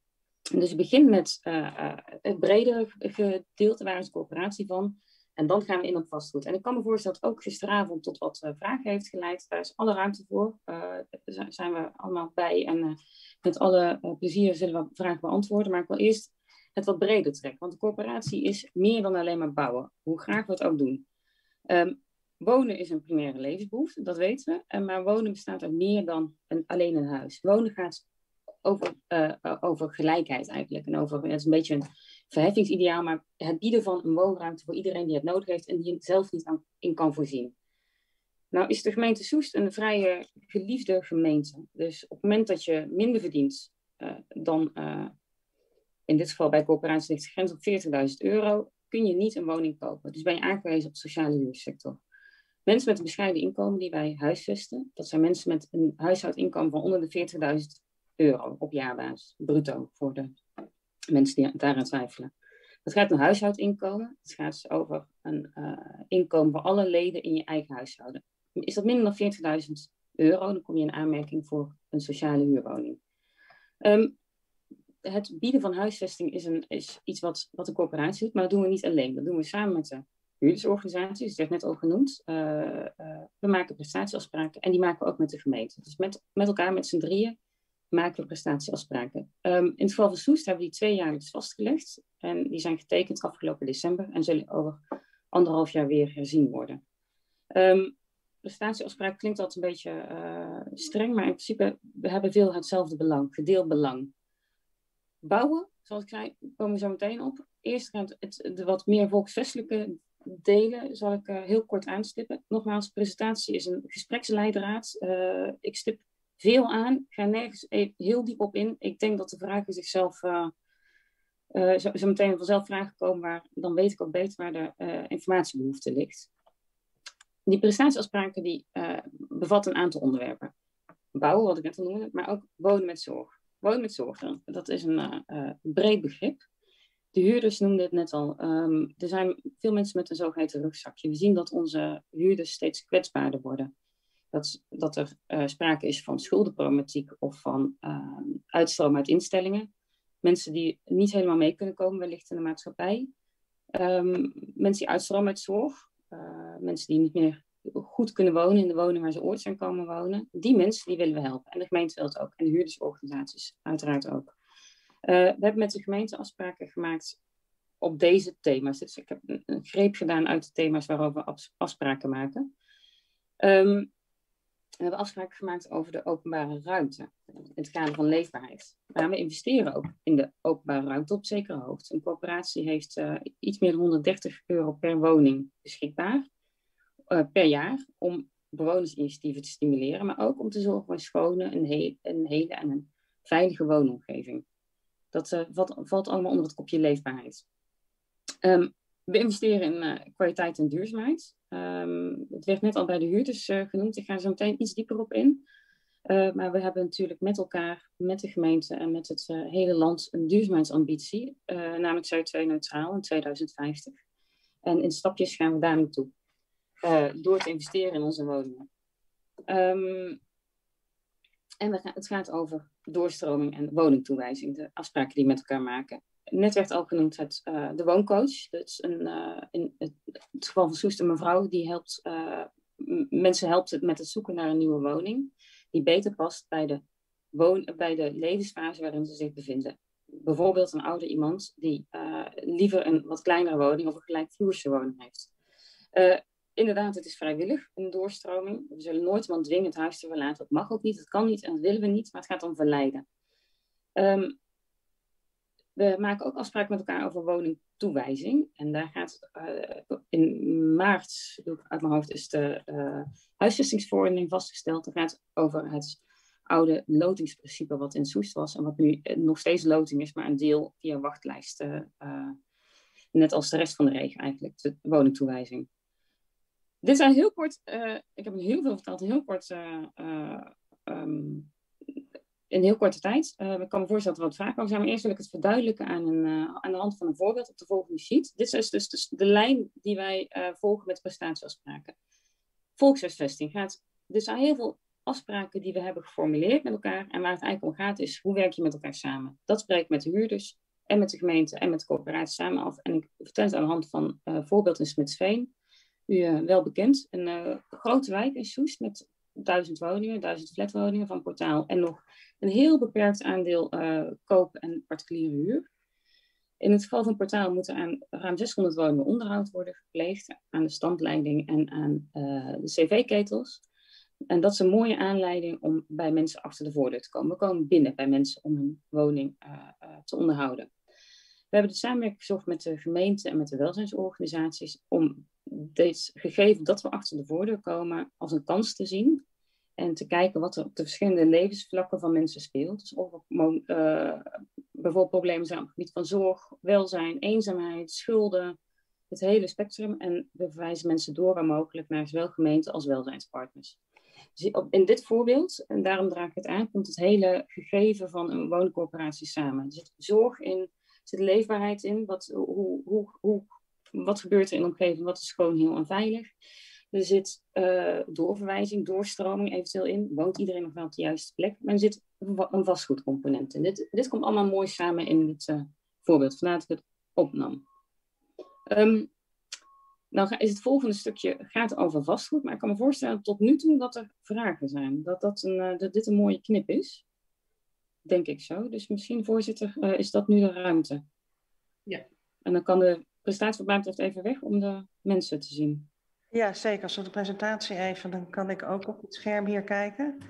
Dus we beginnen met uh, uh, het bredere gedeelte, waar is de coöperatie van. En dan gaan we in op vastgoed. En ik kan me voorstellen dat ook gisteravond tot wat uh, vragen heeft geleid. Daar is alle ruimte voor. Uh, daar zijn we allemaal bij. En uh, met alle uh, plezier zullen we vragen beantwoorden. Maar ik wil eerst het wat breder trekken. Want de coöperatie is meer dan alleen maar bouwen. Hoe graag we het ook doen. Um, wonen is een primaire levensbehoefte, dat weten we. En maar wonen bestaat uit meer dan een, alleen een huis. Wonen gaat over, uh, over gelijkheid eigenlijk. En over, het is een beetje een verheffingsideaal, maar het bieden van een woonruimte voor iedereen die het nodig heeft en die het zelf niet aan, in kan voorzien. Nou is de gemeente Soest een vrije geliefde gemeente. Dus op het moment dat je minder verdient uh, dan, uh, in dit geval bij coöperatie ligt de grens op veertigduizend euro, kun je niet een woning kopen. Dus ben je aangewezen op de sociale huursector. Mensen met een bescheiden inkomen die wij huisvesten, dat zijn mensen met een huishoudinkomen van onder de veertigduizend euro op jaarbasis, bruto, voor de mensen die daaraan twijfelen. Het gaat om huishoudinkomen. Het gaat dus over een uh, inkomen voor alle leden in je eigen huishouden. Is dat minder dan veertigduizend euro, dan kom je in aanmerking voor een sociale huurwoning. Um, het bieden van huisvesting is, een, is iets wat, wat de coöperatie doet, maar dat doen we niet alleen. Dat doen we samen met de huurdersorganisaties, dat werd net al genoemd. Uh, uh, we maken prestatieafspraken en die maken we ook met de gemeente. Dus met, met elkaar, met z'n drieën, maken we prestatieafspraken. Um, in het geval van Soest hebben we die twee jaarlijks vastgelegd. En die zijn getekend afgelopen december en zullen over anderhalf jaar weer herzien worden. Um, prestatieafspraken klinkt altijd een beetje uh, streng, maar in principe we hebben veel hetzelfde belang, gedeeld belang. Bouwen, zoals ik zei, komen we zo meteen op. Eerst gaat het de wat meer volksvestelijke delen, zal ik uh, heel kort aanstippen. Nogmaals, presentatie is een gespreksleidraad. Uh, ik stip veel aan, ik ga nergens heel diep op in. Ik denk dat de vragen zichzelf uh, uh, zo, zo meteen vanzelf vragen komen, waar dan weet ik ook beter waar de uh, informatiebehoefte ligt. Die prestatieafspraken die uh, bevatten een aantal onderwerpen. Bouwen, wat ik net al noemde, maar ook wonen met zorg. Wonen met zorg, dat is een uh, uh, breed begrip. De huurders noemden het net al. Um, er zijn veel mensen met een zogeheten rugzakje. We zien dat onze huurders steeds kwetsbaarder worden. Dat, dat er uh, sprake is van schuldenproblematiek of van uh, uitstroom uit instellingen. Mensen die niet helemaal mee kunnen komen, wellicht in de maatschappij. Um, mensen die uitstromen uit zorg. Uh, mensen die niet meer goed kunnen wonen in de woning waar ze ooit zijn komen wonen. Die mensen die willen we helpen. En de gemeente wil het ook. En de huurdersorganisaties uiteraard ook. Uh, we hebben met de gemeente afspraken gemaakt op deze thema's. Dus ik heb een, een greep gedaan uit de thema's waarover we afspraken maken. Um, we hebben afspraken gemaakt over de openbare ruimte. In het kader van leefbaarheid. Maar we investeren ook in de openbare ruimte op zekere hoogte. Een coöperatie heeft uh, iets meer dan honderddertig euro per woning beschikbaar. Uh, per jaar. Om bewonersinitiatieven te stimuleren. Maar ook om te zorgen voor een schone, een, he een hele en een veilige woonomgeving. Dat uh, valt, valt allemaal onder het kopje leefbaarheid. Um, we investeren in uh, kwaliteit en duurzaamheid. Um, het werd net al bij de huurders uh, genoemd. Ik ga er zo meteen iets dieper op in. Uh, maar we hebben natuurlijk met elkaar, met de gemeente en met het uh, hele land een duurzaamheidsambitie. Uh, namelijk C O twee neutraal in tweeduizend vijftig. En in stapjes gaan we daar naartoe. Uh, door te investeren in onze woningen. Um, en we gaan, het gaat over doorstroming en woningtoewijzing. De afspraken die we met elkaar maken. Net werd al genoemd het, uh, de wooncoach. Dat is een, uh, in het, het geval van Soest een mevrouw die helpt, uh, mensen helpt met het zoeken naar een nieuwe woning. Die beter past bij de, woon, bij de levensfase waarin ze zich bevinden. Bijvoorbeeld een ouder iemand die uh, liever een wat kleinere woning of een gelijkvloerse woning heeft. Uh, inderdaad, het is vrijwillig, een doorstroming. We zullen nooit iemand dwingen het huis te verlaten. Dat mag ook niet, dat kan niet en dat willen we niet. Maar het gaat om verleiden. Um, We maken ook afspraken met elkaar over woningtoewijzing. En daar gaat uh, in maart, doe ik uit mijn hoofd, is de uh, huisvestingsverordening vastgesteld. Dat gaat over het oude lotingsprincipe wat in Soest was. En wat nu nog steeds loting is, maar een deel via wachtlijsten. Uh, net als de rest van de regio eigenlijk, de woningtoewijzing. Dit zijn heel kort, uh, ik heb heel veel verteld, heel kort... Uh, uh, um, In heel korte tijd. Uh, ik kan me voorstellen dat er wat vragen over zijn. Maar eerst wil ik het verduidelijken aan, een, uh, aan de hand van een voorbeeld op de volgende sheet. Dit is dus, dus de lijn die wij uh, volgen met prestatieafspraken. Volkshuisvesting gaat. Er zijn heel veel afspraken die we hebben geformuleerd met elkaar. En waar het eigenlijk om gaat is, hoe werk je met elkaar samen? Dat spreek ik met de huurders en met de gemeente en met de coöperatie samen af. En ik vertel het aan de hand van een uh, voorbeeld in Smitsveen. U uh, wel bekend, een uh, grote wijk in Soest met duizend woningen, duizend flatwoningen van Portaal. En nog een heel beperkt aandeel uh, koop- en particuliere huur. In het geval van Portaal moeten aan ruim zeshonderd woningen onderhoud worden gepleegd. Aan de standleiding en aan uh, de cv-ketels. En dat is een mooie aanleiding om bij mensen achter de voordeur te komen. We komen binnen bij mensen om hun woning uh, uh, te onderhouden. We hebben de samenwerking gezocht met de gemeente en met de welzijnsorganisaties om dit gegeven dat we achter de voordeur komen als een kans te zien. En te kijken wat er op de verschillende levensvlakken van mensen speelt. Dus of er uh, bijvoorbeeld problemen zijn op het gebied van zorg, welzijn, eenzaamheid, schulden. Het hele spectrum. En we verwijzen mensen door waar mogelijk naar zowel gemeente als welzijnspartners. Dus in dit voorbeeld, en daarom draag ik het aan, komt het hele gegeven van een woningcorporatie samen. Er zit zorg in, er zit leefbaarheid in. Wat, hoe, hoe, hoe, wat gebeurt er in de omgeving? Wat is schoon, heel en veilig? Er zit uh, doorverwijzing, doorstroming eventueel in. Woont iedereen nog wel op de juiste plek? Maar er zit een vastgoedcomponent in. Dit, dit komt allemaal mooi samen in dit uh, voorbeeld. Vandaar dat ik het opnam. Um, nou is het volgende stukje gaat over vastgoed. Maar ik kan me voorstellen tot nu toe dat er vragen zijn. Dat, dat, een, uh, dat dit een mooie knip is. Denk ik zo. Dus misschien, voorzitter, uh, is dat nu de ruimte. Ja. En dan kan de presentatie wat mij betreft even weg om de mensen te zien. Ja, zeker. Als we de presentatie even, dan kan ik ook op het scherm hier kijken.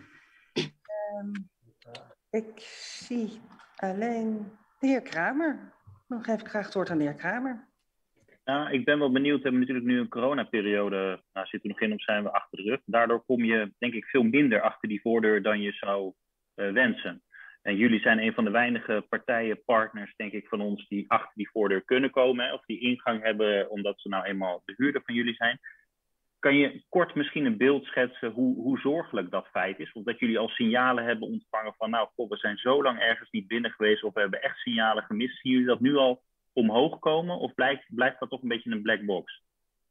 Um, ik zie alleen de heer Kramer. Dan geef ik graag het woord aan de heer Kramer. Nou, ik ben wel benieuwd. We hebben natuurlijk nu een coronaperiode. Nou, zitten we nog in of zijn we achter de rug. Daardoor kom je, denk ik, veel minder achter die voordeur dan je zou uh, wensen. En jullie zijn een van de weinige partijen, partners, denk ik, van ons die achter die voordeur kunnen komen. Hè, of die ingang hebben, omdat ze nou eenmaal de huurder van jullie zijn. Kan je kort misschien een beeld schetsen hoe, hoe zorgelijk dat feit is? Of dat jullie al signalen hebben ontvangen van, nou, God, we zijn zo lang ergens niet binnen geweest. Of we hebben echt signalen gemist. Zien jullie dat nu al omhoog komen? Of blijft, blijft dat toch een beetje een black box?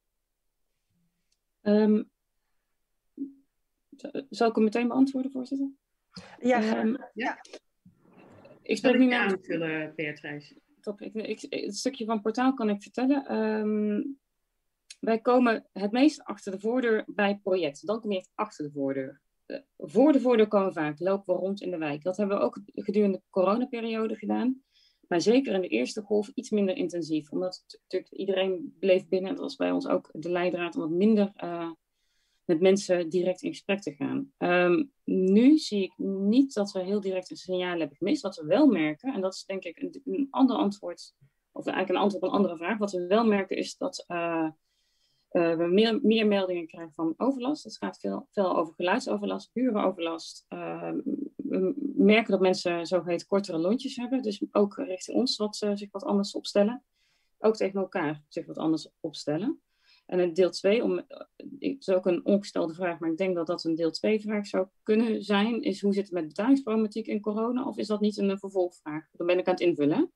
Um, zal ik hem meteen beantwoorden, voorzitter? Ja, um, ja. Ik spreek nu naar aanvullen, Beatrice. Top. Ik, ik, het stukje van Portaal kan ik vertellen. Um, wij komen het meest achter de voordeur bij projecten. Dan kom je echt achter de voordeur. Uh, voor de voordeur komen we vaak, lopen we rond in de wijk. Dat hebben we ook gedurende de coronaperiode gedaan. Maar zeker in de eerste golf iets minder intensief. Omdat natuurlijk iedereen bleef binnen. Dat was bij ons ook de leidraad om wat minder uh, met mensen direct in gesprek te gaan. Um, nu zie ik niet dat we heel direct een signaal hebben gemist. Wat we wel merken, en dat is denk ik een, een ander antwoord, of eigenlijk een antwoord op een andere vraag. Wat we wel merken is dat uh, uh, we meer, meer meldingen krijgen van overlast. Het gaat veel, veel over geluidsoverlast, burenoverlast. Uh, we merken dat mensen zogeheten kortere lontjes hebben. Dus ook richting ons wat, uh, zich wat anders opstellen. Ook tegen elkaar zich wat anders opstellen. En in deel twee, om, het is ook een ongestelde vraag, maar ik denk dat dat een deel twee vraag zou kunnen zijn, is hoe zit het met betalingsproblematiek in corona? Of is dat niet een vervolgvraag? Dan ben ik aan het invullen.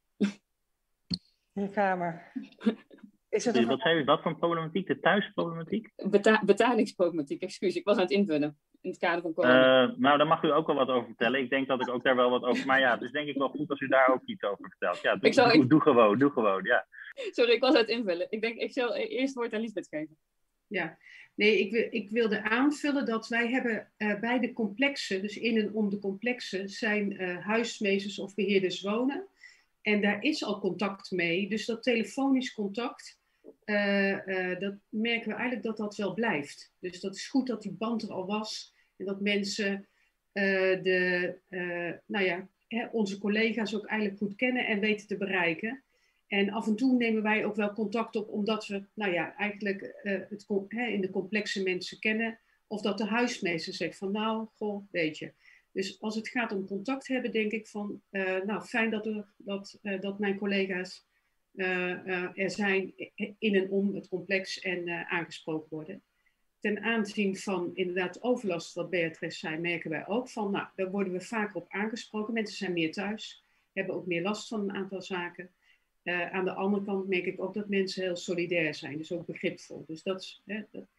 Heer Kramer. Is het een... Wat zei u, wat voor problematiek? De thuisproblematiek? Beta betalingsproblematiek, excuus. Ik was aan het invullen in het kader van corona. Uh, nou, daar mag u ook wel wat over vertellen. Ik denk dat ik ook daar wel wat over... Maar ja, het is denk ik wel goed als u daar ook iets over vertelt. Ja, doe, doe, doe, doe gewoon, doe gewoon, ja. Sorry, ik was aan het invullen. Ik denk, ik zal eerst woord aan Liesbeth geven. Ja, nee, ik, wil, ik wilde aanvullen dat wij hebben uh, bij de complexen, dus in en om de complexen, zijn uh, huismeesters of beheerders wonen. En daar is al contact mee. Dus dat telefonisch contact, uh, uh, dat merken we eigenlijk dat dat wel blijft. Dus dat is goed dat die band er al was. En dat mensen uh, de, uh, nou ja, hè, onze collega's ook eigenlijk goed kennen en weten te bereiken. En af en toe nemen wij ook wel contact op, omdat we, nou ja, eigenlijk uh, het, hè, in de complexe mensen kennen. Of dat de huismeester zegt van, nou, goh, weet je. Dus als het gaat om contact hebben, denk ik van, uh, nou, fijn dat, er, dat, uh, dat mijn collega's uh, uh, er zijn in en om het complex en uh, aangesproken worden. Ten aanzien van inderdaad overlast, wat Beatrice zei, merken wij ook van, nou, daar worden we vaker op aangesproken. Mensen zijn meer thuis, hebben ook meer last van een aantal zaken. Uh, aan de andere kant merk ik ook dat mensen heel solidair zijn, dus ook begripvol. Dus dat is, hè, dat.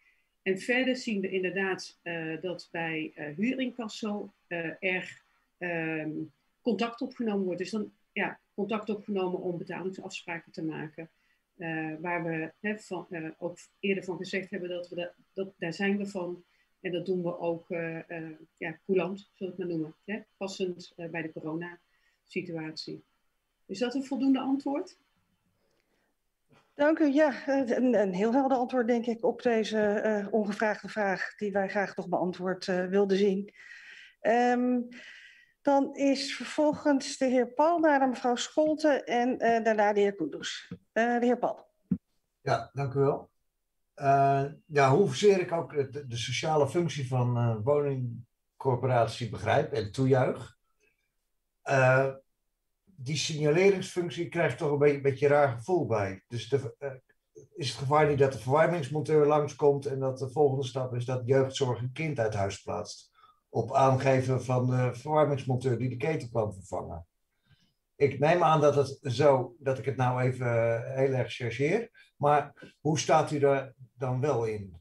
En verder zien we inderdaad uh, dat bij uh, huurincasso uh, er um, contact opgenomen wordt. Dus dan ja, contact opgenomen om betalingsafspraken te maken. Uh, waar we hè, van, uh, ook eerder van gezegd hebben dat we dat, dat daar zijn we van. En dat doen we ook uh, uh, ja, coulant, zullen we het maar noemen. Hè? Passend uh, bij de coronasituatie. Is dat een voldoende antwoord? Dank u. Ja, een, een heel helder antwoord denk ik op deze uh, ongevraagde vraag die wij graag toch beantwoord uh, wilden zien. Um, dan is vervolgens de heer Paul, daarna mevrouw Scholten en uh, daarna de heer Koenders. Uh, de heer Paul. Ja, dank u wel. Uh, ja, hoezeer ik ook de, de sociale functie van uh, woningcorporatie begrijp en toejuich. Uh, die signaleringsfunctie krijgt toch een beetje, een beetje een raar gevoel bij. Dus de, uh, is het gevaar niet dat de verwarmingsmonteur langskomt en dat de volgende stap is dat jeugdzorg een kind uit huis plaatst. Op aangeven van de verwarmingsmonteur die de keten kwam vervangen. Ik neem aan dat het zo, dat ik het nou even uh, heel erg chargeer. Maar hoe staat u daar dan wel in?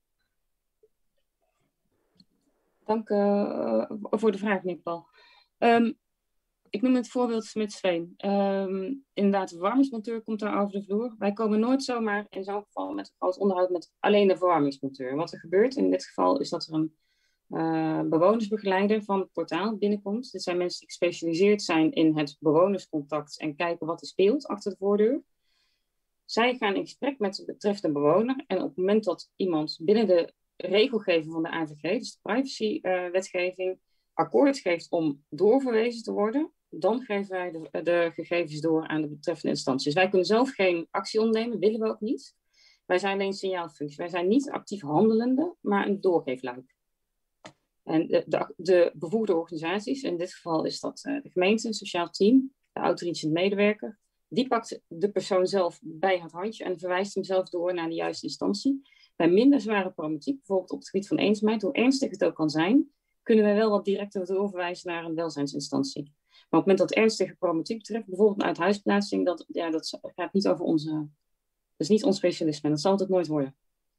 Dank uh, voor de vraag, meneer Paul. Um, ik noem het voorbeeld Smitsveen. Um, inderdaad, de verwarmingsmonteur komt daar over de vloer. Wij komen nooit zomaar in zo'n geval met een groot onderhoud met alleen de verwarmingsmonteur. Wat er gebeurt in dit geval is dat er een uh, bewonersbegeleider van het portaal binnenkomt. Dit zijn mensen die gespecialiseerd zijn in het bewonerscontact en kijken wat er speelt achter de voordeur. Zij gaan in gesprek met de betreffende bewoner en op het moment dat iemand binnen de regelgeving van de A V G, dus de privacywetgeving, uh, akkoord geeft om doorverwezen te worden, dan geven wij de, de gegevens door aan de betreffende instanties. Wij kunnen zelf geen actie ondernemen, willen we ook niet. Wij zijn alleen signaalfunctie. Wij zijn niet actief handelende, maar een doorgeefluik. En de, de, de bevoegde organisaties, in dit geval is dat uh, de gemeente, een sociaal team, de outreachend medewerker, die pakt de persoon zelf bij het handje en verwijst hem zelf door naar de juiste instantie. Bij minder zware problematiek, bijvoorbeeld op het gebied van eenzaamheid, hoe ernstig het ook kan zijn, kunnen wij wel wat directer doorverwijzen naar een welzijnsinstantie. Maar op het moment dat ernstige problematiek betreft, bijvoorbeeld een uithuisplaatsing, dat, ja, dat gaat niet over onze, dat is niet ons specialisme en dat zal het nooit worden.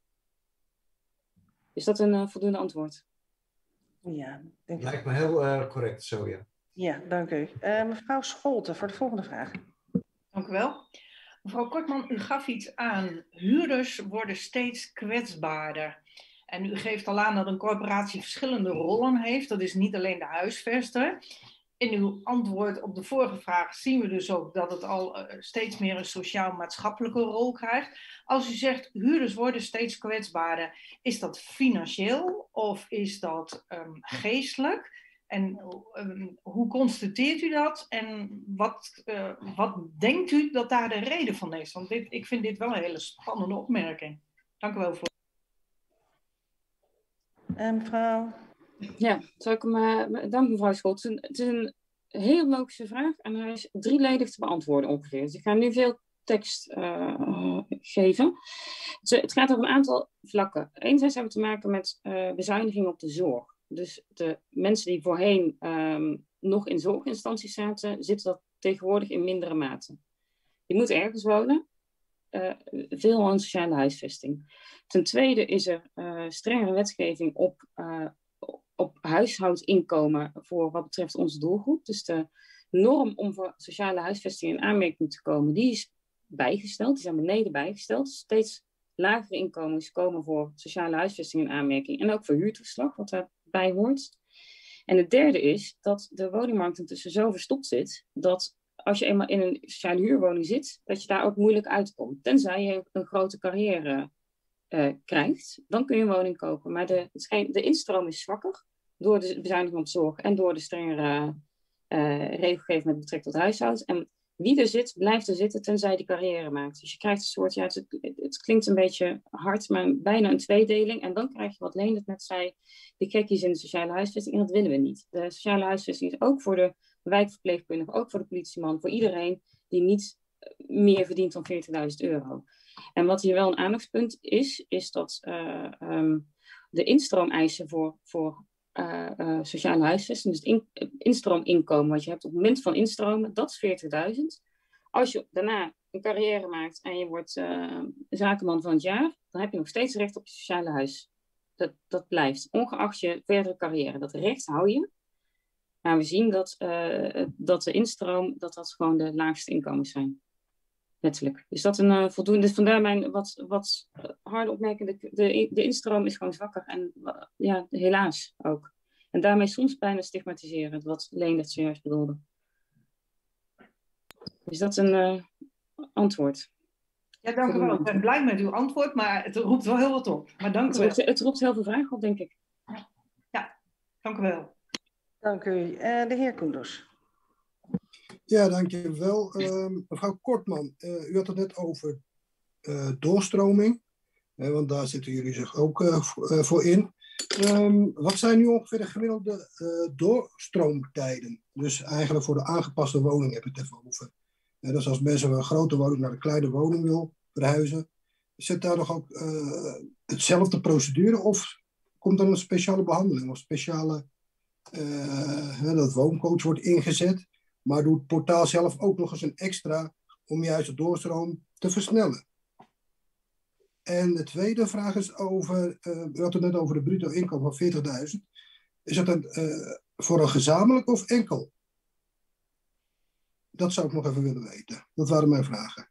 Is dat een uh, voldoende antwoord? Ja, denk lijkt me heel uh, correct zo, ja. Ja, dank u. Uh, mevrouw Scholten voor de volgende vraag. Dank u wel. Mevrouw Kortman, u gaf iets aan. Huurders worden steeds kwetsbaarder. En u geeft al aan dat een corporatie verschillende rollen heeft. Dat is niet alleen de huisvester. In uw antwoord op de vorige vraag zien we dus ook dat het al uh, steeds meer een sociaal-maatschappelijke rol krijgt. Als u zegt huurders worden steeds kwetsbaarder, is dat financieel of is dat um, geestelijk? En um, hoe constateert u dat? En wat, uh, wat denkt u dat daar de reden van is? Want dit, ik vind dit wel een hele spannende opmerking. Dank u wel voor. En mevrouw? Ja, zal ik hem, uh, dank mevrouw Scholt. Het, het is een heel logische vraag en hij is drieledig te beantwoorden ongeveer. Dus ik ga nu veel tekst uh, geven. Het, het gaat over een aantal vlakken. Enerzijds hebben we te maken met uh, bezuinigingen op de zorg. Dus de mensen die voorheen um, nog in zorginstanties zaten, zitten dat tegenwoordig in mindere mate. Je moet ergens wonen, uh, veel aan sociale huisvesting. Ten tweede is er uh, strengere wetgeving op, uh, op huishoudinkomen voor wat betreft onze doelgroep. Dus de norm om voor sociale huisvesting in aanmerking te komen, die is bijgesteld, die zijn beneden bijgesteld. Steeds lagere inkomens komen voor sociale huisvesting in aanmerking en ook voor huurtoeslag, wat daarbij hoort. En het derde is dat de woningmarkt intussen zo verstopt zit, dat als je eenmaal in een sociale huurwoning zit, dat je daar ook moeilijk uitkomt. Tenzij je een grote carrière uh, krijgt, dan kun je een woning kopen. Maar de, de instroom is zwakker door de bezuiniging op zorg en door de strengere uh, regelgeving met betrekking tot huishoudens. En wie er zit, blijft er zitten tenzij die carrière maakt. Dus je krijgt een soort, ja, het, het klinkt een beetje hard, maar bijna een tweedeling. En dan krijg je wat Leendert net zei, de gekkies in de sociale huisvesting. En dat willen we niet. De sociale huisvesting is ook voor de wijkverpleegkundige, ook voor de politieman, voor iedereen die niet meer verdient dan veertigduizend euro. En wat hier wel een aandachtspunt is, is dat uh, um, de instroomeisen voor, voor uh, uh, sociale huisvesting, dus het in, instroominkomen wat je hebt op het moment van instromen, dat is veertigduizend. Als je daarna een carrière maakt en je wordt uh, zakenman van het jaar, dan heb je nog steeds recht op je sociale dat, dat blijft. Ongeacht je verdere carrière. Dat recht hou je. Maar we zien dat, uh, dat de instroom, dat dat gewoon de laagste inkomens zijn. Letterlijk. Dus dat een uh, voldoende. Dus vandaar mijn wat, wat harde opmerking. De, de, de instroom is gewoon zwakker. En uh, ja, helaas ook. En daarmee soms bijna stigmatiseren. Wat Leendert zojuist bedoelde. Is dat een uh, antwoord? Ja, dank u wel. Ik ben blij met uw antwoord, maar het roept wel heel wat op. Maar dank u wel. Het roept, het roept heel veel vragen op, denk ik. Ja, ja, dank u wel. Dank u. Uh, de heer Koenders. Ja, dank je wel. Uh, mevrouw Kortman, uh, u had het net over uh, doorstroming. Uh, want daar zitten jullie zich ook uh, voor in. Um, wat zijn nu ongeveer de gemiddelde uh, doorstroomtijden? Dus eigenlijk voor de aangepaste woning heb ik het even over. Uh, dus als mensen een grote woning naar een kleine woning wil verhuizen, zit daar nog ook uh, hetzelfde procedure of komt er een speciale behandeling of speciale uh, dat wooncoach wordt ingezet, maar doet het portaal zelf ook nog eens een extra om juist de doorstroom te versnellen? En de tweede vraag is over, uh, u had het net over de bruto inkomen van veertigduizend. Is dat een, uh, voor een gezamenlijk of enkel? Dat zou ik nog even willen weten. Dat waren mijn vragen.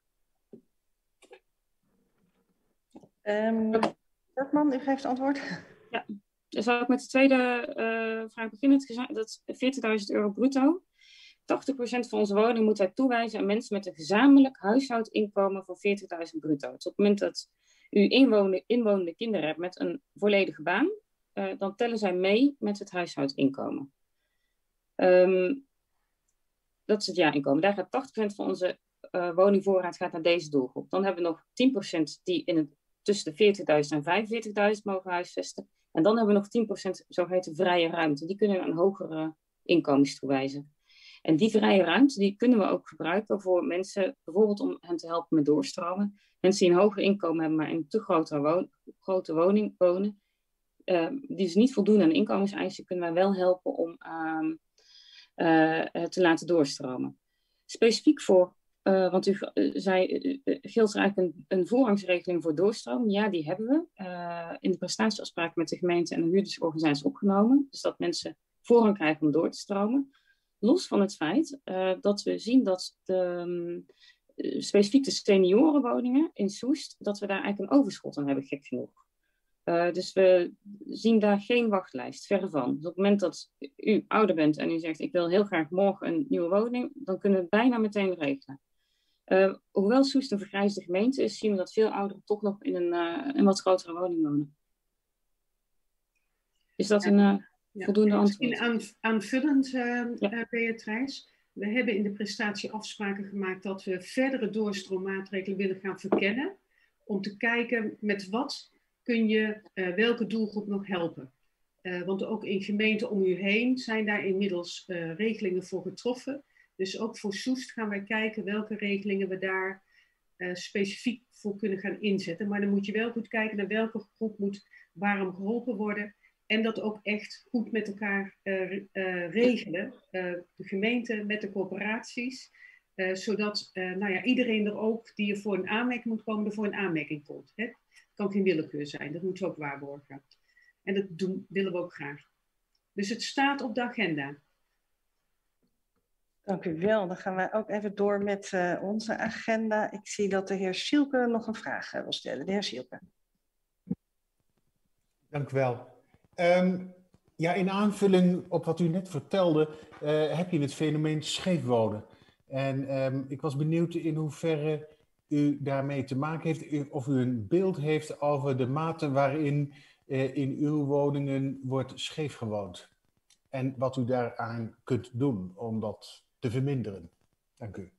Um, Kortman, u geeft antwoord. Ja, dan zal ik met de tweede uh, vraag beginnen. Dat veertigduizend euro bruto. tachtig procent van onze woning moeten wij toewijzen aan mensen met een gezamenlijk huishoudinkomen van veertigduizend bruto. Dus op het moment dat u inwonende, inwonende kinderen hebt met een volledige baan, uh, dan tellen zij mee met het huishoudinkomen. Um, dat is het jaarinkomen. Daar gaat tachtig procent van onze uh, woningvoorraad gaat naar deze doelgroep. Dan hebben we nog tien procent die in het, tussen de veertigduizend en vijfenveertigduizend mogen huisvesten. En dan hebben we nog tien procent zogeheten vrije ruimte. Die kunnen we aan hogere inkomens toewijzen. En die vrije ruimte die kunnen we ook gebruiken voor mensen, bijvoorbeeld om hen te helpen met doorstromen. Mensen die een hoger inkomen hebben, maar in een te grote, woon, grote woning wonen, uh, die dus niet voldoen aan inkomenseisen, kunnen wij wel helpen om uh, uh, te laten doorstromen. Specifiek voor, uh, want u uh, zei, uh, uh, geldt er eigenlijk een, een voorrangsregeling voor doorstroom? Ja, die hebben we uh, in de prestatieafspraken met de gemeente en de huurdersorganisatie opgenomen. Dus dat mensen voorrang krijgen om door te stromen. Los van het feit uh, dat we zien dat de, um, specifiek de seniorenwoningen in Soest, dat we daar eigenlijk een overschot aan hebben, gek genoeg. Uh, dus we zien daar geen wachtlijst, verre van. Dus op het moment dat u ouder bent en u zegt, ik wil heel graag morgen een nieuwe woning, dan kunnen we het bijna meteen regelen. Uh, hoewel Soest een vergrijsde gemeente is, zien we dat veel ouderen toch nog in een, uh, een wat grotere woning wonen. Is dat een... Uh, Ja, voldoende antwoord. misschien aan, aanvullend, uh, ja. uh, Beatrice. We hebben in de prestatie afspraken gemaakt dat we verdere doorstroommaaatregelen willen gaan verkennen. Om te kijken met wat kun je uh, welke doelgroep nog helpen. Uh, want ook in gemeenten om u heen zijn daar inmiddels uh, regelingen voor getroffen. Dus ook voor Soest gaan wij kijken welke regelingen we daar uh, specifiek voor kunnen gaan inzetten. Maar dan moet je wel goed kijken naar welke groep moet waarom geholpen worden. En dat ook echt goed met elkaar uh, uh, regelen. Uh, de gemeente met de corporaties. Uh, zodat uh, nou ja, iedereen er ook die er voor een aanmerking moet komen, er voor een aanmerking komt. Hè? Het kan geen willekeur zijn, dat moeten we ook waarborgen. En dat doen, willen we ook graag. Dus het staat op de agenda. Dank u wel. Dan gaan wij ook even door met uh, onze agenda. Ik zie dat de heer Sielke nog een vraag uh, wil stellen. De heer Sielke. Dank u wel. Um, ja, in aanvulling op wat u net vertelde, uh, heb je het fenomeen scheefwonen. En um, ik was benieuwd in hoeverre u daarmee te maken heeft, of u een beeld heeft over de mate waarin uh, in uw woningen wordt scheef gewoond. En wat u daaraan kunt doen om dat te verminderen. Dank u.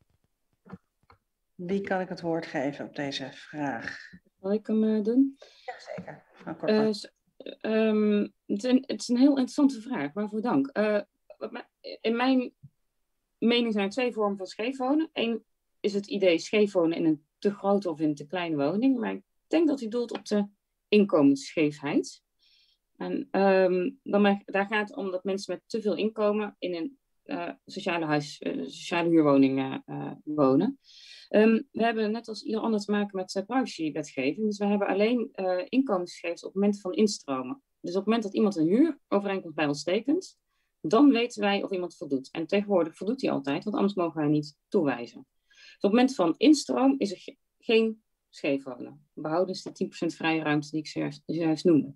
Wie kan ik het woord geven op deze vraag? Zal ik hem uh, doen? Jazeker, mevrouw Kortman. Uh, Um, het, is een, het is een heel interessante vraag, waarvoor dank. Uh, in mijn mening zijn er twee vormen van scheefwonen. Eén is het idee scheefwonen in een te grote of in een te kleine woning. Maar ik denk dat u doelt op de inkomensscheefheid. En um, dan, daar gaat het om dat mensen met te veel inkomen in een uh, sociale, huis, uh, sociale huurwoning uh, uh, wonen. Um, we hebben net als ieder ander te maken met uh, privacywetgeving. Dus we hebben alleen uh, inkomensgegevens op het moment van instromen. Dus op het moment dat iemand een huurovereenkomst bij ons tekent, dan weten wij of iemand voldoet. En tegenwoordig voldoet hij altijd, want anders mogen wij niet toewijzen. Dus op het moment van instroom is er ge geen scheefwonen. Behoudens de tien procent vrije ruimte die ik zojuist, zojuist noemde.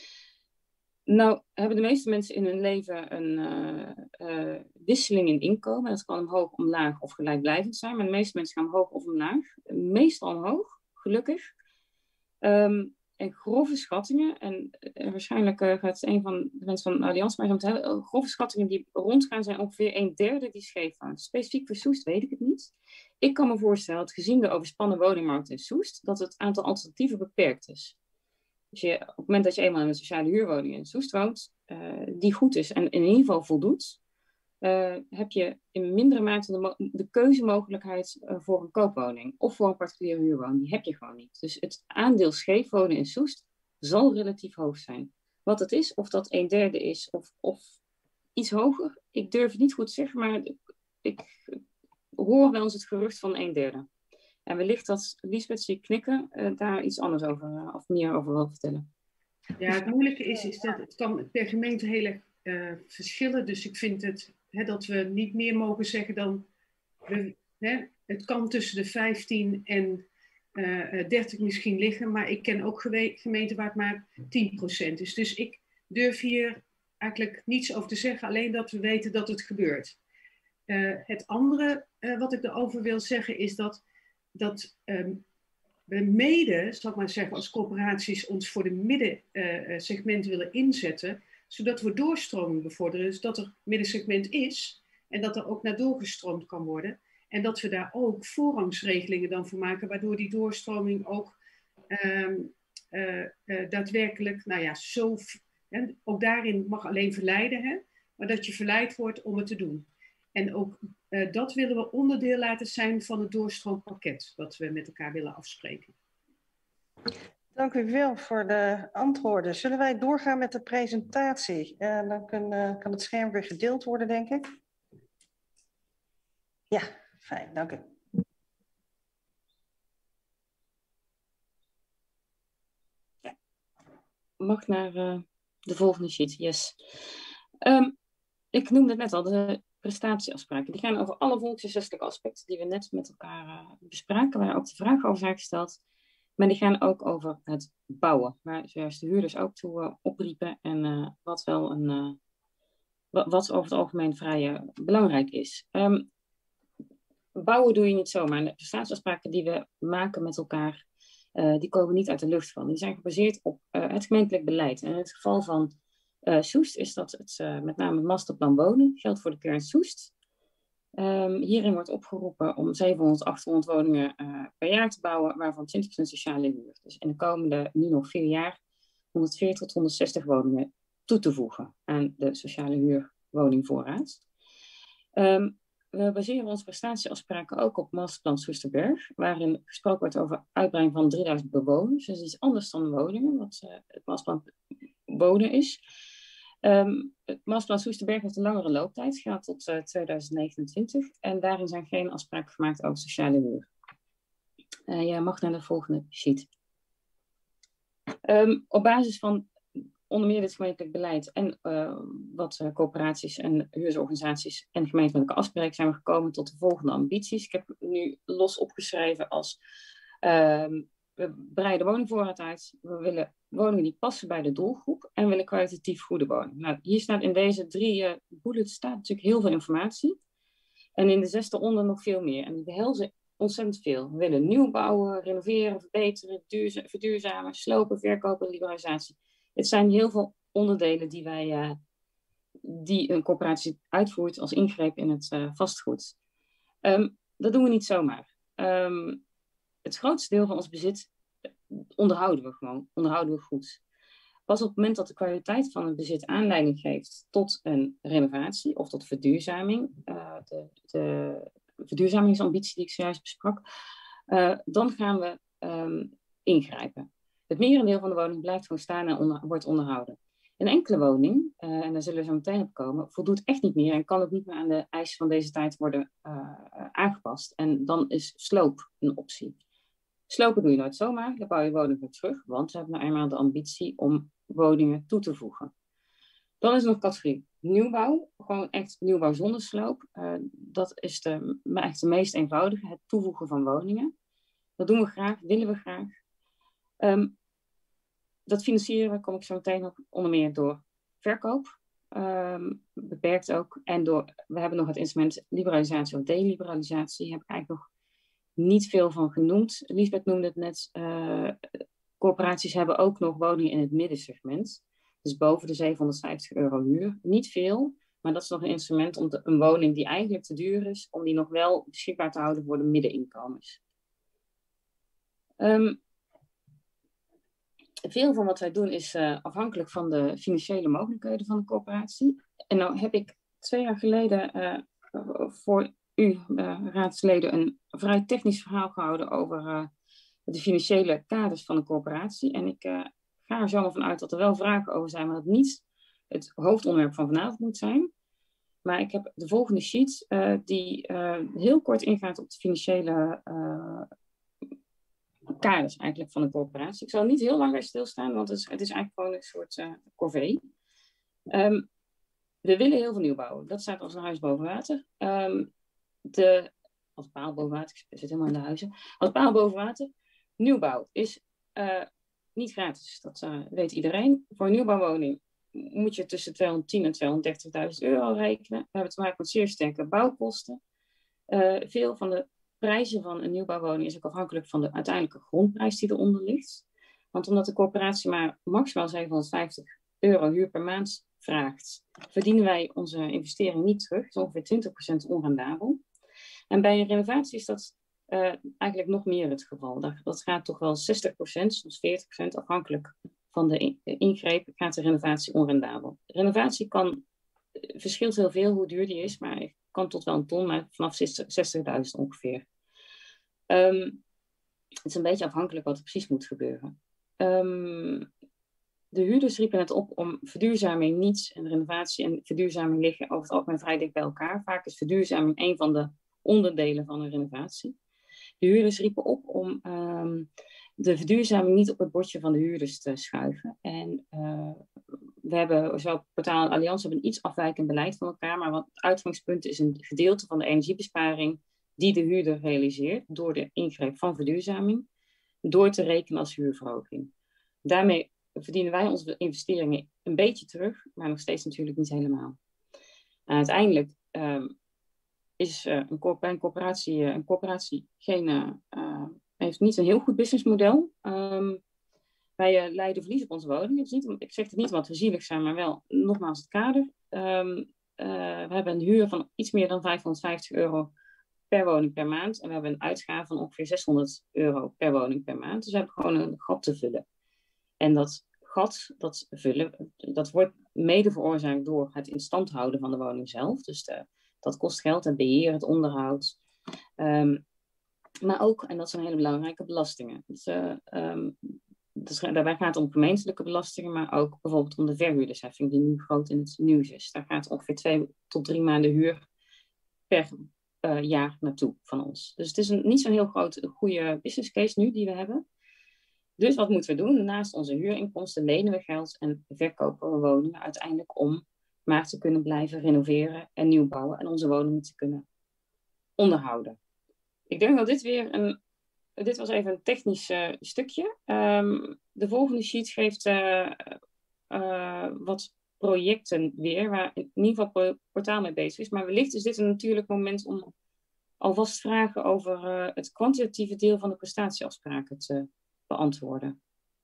Nou hebben de meeste mensen in hun leven een uh, uh, wisseling in inkomen. Dat kan omhoog, omlaag of gelijkblijvend zijn. Maar de meeste mensen gaan omhoog of omlaag. Meestal omhoog, gelukkig. Um, en grove schattingen, en uh, waarschijnlijk uh, gaat een van de mensen van de Alliantie mij zo meteen, uh, grove schattingen die rondgaan zijn ongeveer een derde die scheef woont. Specifiek voor Soest weet ik het niet. Ik kan me voorstellen dat gezien de overspannen woningmarkt in Soest, dat het aantal alternatieven beperkt is. Dus je, op het moment dat je eenmaal in een sociale huurwoning in Soest woont, uh, die goed is en in ieder geval voldoet, uh, heb je in mindere mate de, de keuzemogelijkheid uh, voor een koopwoning of voor een particuliere huurwoning. Die heb je gewoon niet. Dus het aandeel scheef wonen in Soest zal relatief hoog zijn. Wat het is, of dat een derde is of, of iets hoger, ik durf het niet goed te zeggen, maar ik, ik hoor wel eens het gerucht van een derde. En wellicht dat Liesbeth zie knikken, uh, daar iets anders over, uh, of meer over wil vertellen. Ja, het moeilijke is, is dat het kan per gemeente heel erg uh, verschillen. Dus ik vind het, hè, dat we niet meer mogen zeggen dan, we, hè, het kan tussen de vijftien en uh, dertig misschien liggen. Maar ik ken ook gemeenten waar het maar tien procent is. Dus ik durf hier eigenlijk niets over te zeggen, alleen dat we weten dat het gebeurt. Uh, het andere uh, wat ik erover wil zeggen is dat dat um, we mede, zal ik maar zeggen, als corporaties ons voor de middensegment uh, willen inzetten, zodat we doorstroming bevorderen. Dus dat er middensegment is en dat er ook naar doorgestroomd kan worden. En dat we daar ook voorrangsregelingen dan voor maken, waardoor die doorstroming ook um, uh, uh, daadwerkelijk, nou ja, zo... Hè, ook daarin mag alleen verleiden, hè, maar dat je verleid wordt om het te doen. En ook uh, dat willen we onderdeel laten zijn van het doorstroompakket wat we met elkaar willen afspreken. Dank u wel voor de antwoorden. Zullen wij doorgaan met de presentatie? Uh, dan kan, uh, kan het scherm weer gedeeld worden, denk ik. Ja, fijn, dank u. Ja. Mag naar uh, de volgende sheet, yes. Um, ik noemde het net al, de prestatieafspraken. Die gaan over alle volkshuisvestelijke aspecten die we net met elkaar uh, bespraken, waar ook de vragen over zijn gesteld. Maar die gaan ook over het bouwen, waar zojuist de huurders ook toe uh, opriepen en uh, wat wel een, uh, wat over het algemeen vrij uh, belangrijk is. Um, bouwen doe je niet zomaar. De prestatieafspraken die we maken met elkaar, uh, die komen niet uit de lucht van. Die zijn gebaseerd op uh, het gemeentelijk beleid. En in het geval van Uh, Soest is dat het, uh, met name het masterplan wonen, geldt voor de kern Soest. Um, hierin wordt opgeroepen om zevenhonderd, achthonderd woningen uh, per jaar te bouwen, waarvan twintig procent sociale huur. Dus in de komende, nu nog vier jaar, honderdveertig tot honderdzestig woningen toe te voegen aan de sociale huurwoningvoorraad. Um, we baseren onze prestatieafspraken ook op masterplan Soesterberg, waarin gesproken wordt over uitbreiding van drieduizend bewoners. Dus iets anders dan woningen, wat uh, het masterplan wonen is. Um, het masterplan Soesterberg heeft een langere looptijd, gaat tot uh, tweeduizend negenentwintig. En daarin zijn geen afspraken gemaakt over sociale huur. Uh, jij mag naar de volgende sheet. Um, op basis van onder meer dit gemeentelijk beleid en uh, wat uh, coöperaties en huurdersorganisaties en gemeenten met elkaar afspreken, zijn we gekomen tot de volgende ambities. Ik heb nu los opgeschreven als um, we breiden woningvoorraad uit, we willen woningen die passen bij de doelgroep en willen kwalitatief goede woningen. Nou, hier staat in deze drie uh, bullets staat natuurlijk heel veel informatie. En in de zesde onder nog veel meer. En die behelzen ontzettend veel. We willen nieuw bouwen, renoveren, verbeteren, duurza- verduurzamen, slopen, verkopen, liberalisatie. Het zijn heel veel onderdelen die wij, uh, die een corporatie uitvoert als ingreep in het uh, vastgoed. Um, dat doen we niet zomaar. Um, het grootste deel van ons bezit onderhouden we gewoon, onderhouden we goed. Pas op het moment dat de kwaliteit van het bezit aanleiding geeft tot een renovatie of tot verduurzaming, uh, de, de verduurzamingsambitie die ik zojuist besprak, uh, dan gaan we um, ingrijpen. Het merendeel van de woning blijft gewoon staan en onder, wordt onderhouden. Een enkele woning, uh, en daar zullen we zo meteen op komen, voldoet echt niet meer en kan ook niet meer aan de eisen van deze tijd worden uh, aangepast. En dan is sloop een optie. Slopen doe je nooit zomaar, dan bouw je woningen weer terug, want we hebben nou eenmaal de ambitie om woningen toe te voegen. Dan is er nog categorie nieuwbouw, gewoon echt nieuwbouw zonder sloop. Uh, dat is de, echt de meest eenvoudige, het toevoegen van woningen. Dat doen we graag, willen we graag. Um, dat financieren we, kom ik zo meteen op, onder meer door verkoop, um, beperkt ook. En door, we hebben nog het instrument liberalisatie of deliberalisatie, heb ik eigenlijk nog niet veel van genoemd. Liesbeth noemde het net, uh, corporaties hebben ook nog woningen in het middensegment. Dus boven de zevenhonderdvijftig euro huur. Niet veel, maar dat is nog een instrument om te, een woning die eigenlijk te duur is, om die nog wel beschikbaar te houden voor de middeninkomens. Um, veel van wat wij doen is uh, afhankelijk van de financiële mogelijkheden van de corporatie. En nou heb ik twee jaar geleden uh, voor u, uh, raadsleden, een vrij technisch verhaal gehouden over uh, de financiële kaders van de corporatie. En ik uh, ga er zomaar vanuit dat er wel vragen over zijn, maar dat het niet het hoofdonderwerp van vanavond moet zijn. Maar ik heb de volgende sheet uh, die uh, heel kort ingaat op de financiële uh, kaders eigenlijk van de corporatie. Ik zal niet heel lang bij stilstaan, want het is, het is eigenlijk gewoon een soort uh, corvée. Um, we willen heel veel nieuw bouwen. Dat staat als een huis boven water. Um, de, als paal boven water, ik zit helemaal in de huizen. Als paal boven water. Nieuwbouw is uh, niet gratis. Dat uh, weet iedereen. Voor een nieuwbouwwoning moet je tussen tweehonderdtien en tweehonderddertigduizend euro rekenen. We hebben te maken met zeer sterke bouwkosten. Uh, veel van de prijzen van een nieuwbouwwoning is ook afhankelijk van de uiteindelijke grondprijs die eronder ligt. Want omdat de corporatie maar maximaal zevenhonderdvijftig euro huur per maand vraagt, verdienen wij onze investering niet terug. Dat is ongeveer twintig procent onrendabel. En bij een renovatie is dat uh, eigenlijk nog meer het geval. Dat, dat gaat toch wel zestig procent, soms veertig procent, afhankelijk van de in, ingreep, gaat de renovatie onrendabel. De renovatie kan, verschilt heel veel hoe duur die is, maar kan tot wel een ton, maar vanaf zestigduizend ongeveer. Um, het is een beetje afhankelijk wat er precies moet gebeuren. Um, de huurders riepen het op om verduurzaming niet, en renovatie en verduurzaming liggen over het algemeen vrij dicht bij elkaar. Vaak is verduurzaming een van de onderdelen van een renovatie. De huurders riepen op om um, de verduurzaming niet op het bordje van de huurders te schuiven. En uh, we hebben, zowel Portaal en Allianz hebben een iets afwijkend beleid van elkaar, maar wat het uitgangspunt is een gedeelte van de energiebesparing die de huurder realiseert door de ingreep van verduurzaming, door te rekenen als huurverhoging. Daarmee verdienen wij onze investeringen een beetje terug, maar nog steeds natuurlijk niet helemaal. En uiteindelijk um, is uh, een, corp een, corporatie, uh, een corporatie geen, uh, uh, heeft niet een heel goed businessmodel. Um, wij uh, leiden verlies op onze woningen. Het is niet, ik zeg het niet omdat we zielig zijn, maar wel nogmaals het kader. Um, uh, we hebben een huur van iets meer dan vijfhonderdvijftig euro per woning per maand. En we hebben een uitgave van ongeveer zeshonderd euro per woning per maand. Dus we hebben gewoon een gat te vullen. En dat gat, dat vullen, dat wordt mede veroorzaakt door het in stand houden van de woning zelf. Dus de, dat kost geld, het beheer, het onderhoud. Um, maar ook, en dat zijn hele belangrijke belastingen. Dus, uh, um, dus daarbij gaat het om gemeentelijke belastingen, maar ook bijvoorbeeld om de verhuurdersheffing die nu groot in het nieuws is. Daar gaat ongeveer twee tot drie maanden huur per uh, jaar naartoe van ons. Dus het is een, niet zo'n heel groot goede business case nu die we hebben. Dus wat moeten we doen? Naast onze huurinkomsten lenen we geld en verkopen we woningen uiteindelijk om maar te kunnen blijven renoveren en nieuw bouwen en onze woningen te kunnen onderhouden. Ik denk dat dit weer een, dit was even een technisch uh, stukje. Um, de volgende sheet geeft uh, uh, wat projecten weer, waar in ieder geval het portaal mee bezig is. Maar wellicht is dit een natuurlijk moment om alvast vragen over uh, het kwantitatieve deel van de prestatieafspraken te beantwoorden.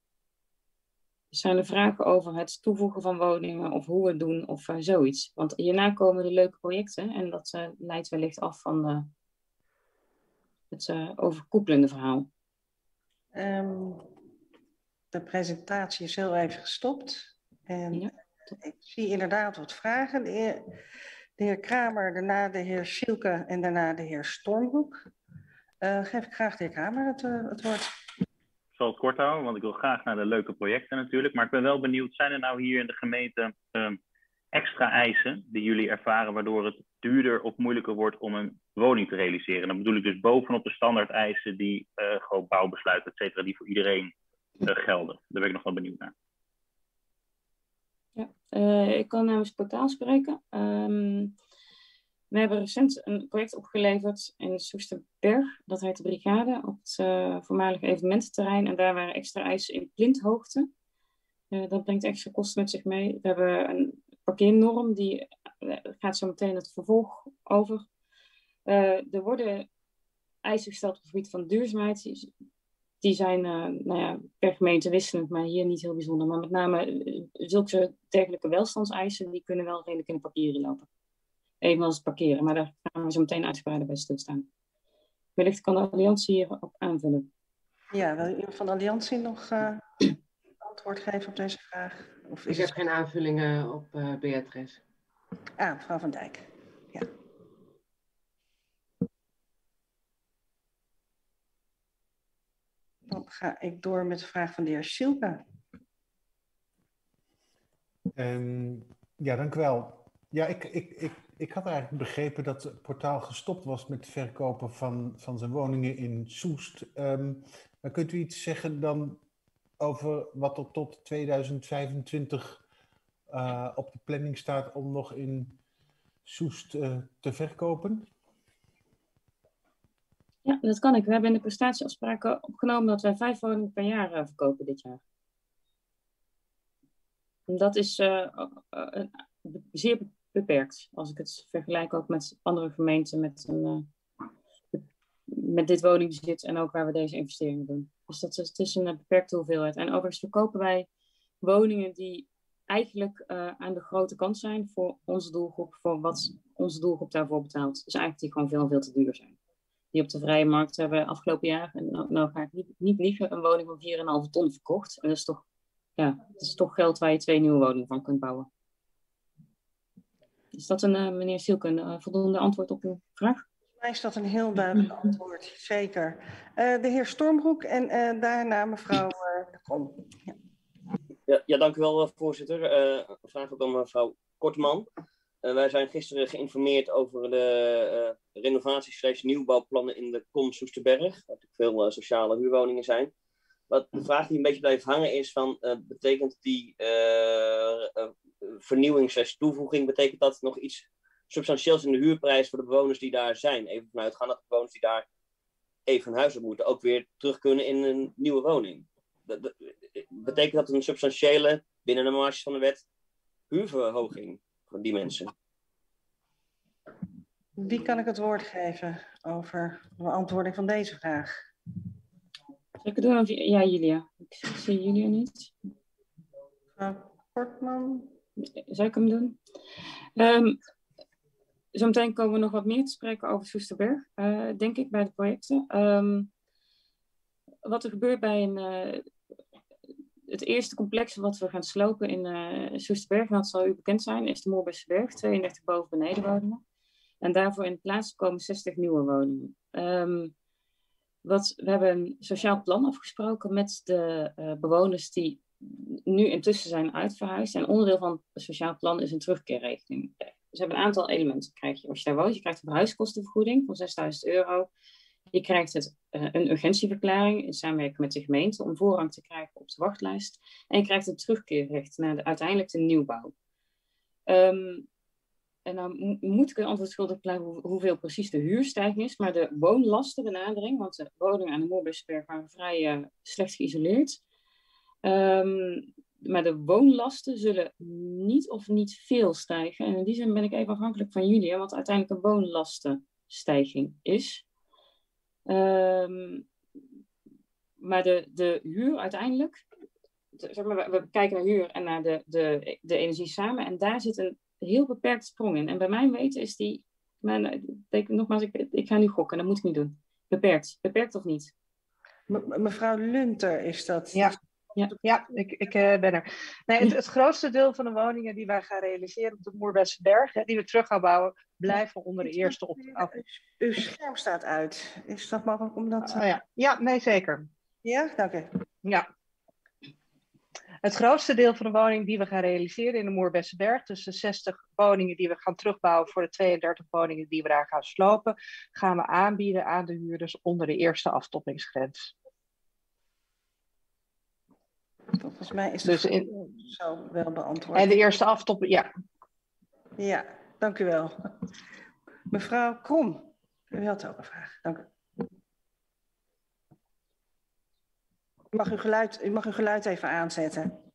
Zijn er vragen over het toevoegen van woningen of hoe we het doen of uh, zoiets? Want hierna komen de leuke projecten en dat uh, leidt wellicht af van de, het uh, overkoepelende verhaal. Um, de presentatie is heel even gestopt. En ja. Ik zie inderdaad wat vragen. De heer, de heer Kramer, daarna de heer Schielke en daarna de heer Stormhoek. Uh, geef ik graag de heer Kramer het, uh, het woord. zal het kort houden, want ik wil graag naar de leuke projecten natuurlijk. Maar ik ben wel benieuwd, zijn er nou hier in de gemeente um, extra eisen die jullie ervaren, waardoor het duurder of moeilijker wordt om een woning te realiseren? Dan bedoel ik dus bovenop de standaard eisen die uh, gewoon bouwbesluiten, et cetera, die voor iedereen uh, gelden. Daar ben ik nog wel benieuwd naar. Ja, uh, ik kan namens Portaal spreken. Um, we hebben recent een project opgeleverd in Soesterberg. Dat heet de Brigade, op het uh, voormalige evenemententerrein. En daar waren extra eisen in plinthoogte. Uh, dat brengt extra kosten met zich mee. We hebben een parkeernorm, die uh, gaat zo meteen het vervolg over. Uh, er worden eisen gesteld op het gebied van duurzaamheid. Die, die zijn uh, nou ja, per gemeente wisselend, maar hier niet heel bijzonder. Maar met name uh, zulke dergelijke welstandseisen, die kunnen wel redelijk in de papieren lopen. Evenals het parkeren, maar daar gaan we zo meteen uitgebreider bij stilstaan. Wellicht kan de Alliantie hierop aanvullen. Ja, wil iemand van de Alliantie nog uh, antwoord geven op deze vraag? Of is ik heb het... geen aanvullingen op uh, Beatrice. Ah, mevrouw Van Dijk. Ja. Dan ga ik door met de vraag van de heer Silke. Um, ja, dank u wel. Ja, ik, ik, ik, ik had eigenlijk begrepen dat het Portaal gestopt was met het verkopen van, van zijn woningen in Soest. Um, maar kunt u iets zeggen dan over wat er tot tweeduizend vijfentwintig uh, op de planning staat om nog in Soest uh, te verkopen? Ja, dat kan ik. We hebben in de prestatieafspraken opgenomen dat wij vijf woningen per jaar uh, verkopen dit jaar. En dat is uh, uh, uh, zeer beperkt, als ik het vergelijk ook met andere gemeenten met, een, uh, met dit woningbezit en ook waar we deze investeringen doen. Dus dat is, het is een uh, beperkte hoeveelheid. En overigens verkopen wij woningen die eigenlijk uh, aan de grote kant zijn voor onze doelgroep, voor wat onze doelgroep daarvoor betaalt. Dus eigenlijk die gewoon veel, veel te duur zijn. Die op de vrije markt hebben afgelopen jaar, en nou, nou ga ik niet, niet liegen, een woning van vier komma vijf ton verkocht. En dat is toch, ja, dat is toch geld waar je twee nieuwe woningen van kunt bouwen. Is dat een, uh, meneer Silke, een uh, voldoende antwoord op uw vraag? Voor mij is dat een heel duidelijk antwoord, zeker. Uh, de heer Stormbroek en uh, daarna mevrouw uh, de Kom. Ja. Ja, ja, dank u wel, voorzitter. Uh, een vraag ook aan mevrouw Kortman. Uh, wij zijn gisteren geïnformeerd over de uh, renovatie-nieuwbouwplannen in de Kom Soesterberg, waar natuurlijk veel uh, sociale huurwoningen zijn. Wat de vraag die een beetje blijft hangen is van, uh, betekent die uh, uh, vernieuwing/toevoeging, betekent dat nog iets substantieels in de huurprijs voor de bewoners die daar zijn? Even vanuit gaan dat de bewoners die daar even hun huis op moeten ook weer terug kunnen in een nieuwe woning. Dat, dat, betekent dat een substantiële, binnen de marges van de wet, huurverhoging voor die mensen? Wie kan ik het woord geven over de beantwoording van deze vraag? Zal ik het doen? Ja, Julia. Ik zie Julia niet. Mevrouw Kortman. Zal ik hem doen? Um, zometeen komen we nog wat meer te spreken over Soesterberg, uh, denk ik, bij de projecten. Um, wat er gebeurt bij een, uh, het eerste complex wat we gaan slopen in uh, Soesterberg, en dat zal u bekend zijn, is de Moerbesterberg, tweeëndertig boven-beneden woningen. En daarvoor in plaats komen zestig nieuwe woningen. Um, wat, we hebben een sociaal plan afgesproken met de uh, bewoners die nu intussen zijn uitverhuisd. En onderdeel van het sociaal plan is een terugkeerregeling. Dus we hebben een aantal elementen. Krijg je, als je daar woont, je krijgt een verhuiskostenvergoeding van zesduizend euro. Je krijgt het, uh, een urgentieverklaring in samenwerking met de gemeente om voorrang te krijgen op de wachtlijst. En je krijgt een terugkeerrecht naar de, uiteindelijk de nieuwbouw. Um, en dan moet ik een antwoord schuldig blijven hoe, hoeveel precies de huurstijging is. Maar de woonlastenbenadering, want de woningen aan de Moerbesterberg waren vrij uh, slecht geïsoleerd. Um, maar de woonlasten zullen niet of niet veel stijgen. En in die zin ben ik even afhankelijk van jullie, wat uiteindelijk een woonlastenstijging is. Um, maar de, de huur uiteindelijk, zeg maar, we, we kijken naar huur en naar de, de, de energie samen. En daar zit een heel beperkt sprong in. En bij mijn weten is die, maar, ik, nogmaals, ik, ik ga nu gokken, dat moet ik niet doen. Beperkt. Beperkt of niet? Me, mevrouw Lunter is dat. Ja. Ja, ja ik, ik uh, ben er. Nee, het, het grootste deel van de woningen die wij gaan realiseren op de Moerbesterberg, die we terug gaan bouwen, blijven onder de eerste opgave. Uw scherm staat uit. Is dat mogelijk om dat... Uh, ja. ja, nee, zeker. Ja, dank u. Ja. Het grootste deel van de woningen die we gaan realiseren in de Moerbessenberg, dus de zestig woningen die we gaan terugbouwen voor de tweeëndertig woningen die we daar gaan slopen, gaan we aanbieden aan de huurders onder de eerste aftoppingsgrens. Volgens mij is dus het in... zo wel beantwoord. En de eerste aftopping, ja. Ja, dank u wel. Mevrouw Krom, u had ook een vraag. Dank u. U mag uw geluid, u mag uw geluid even aanzetten.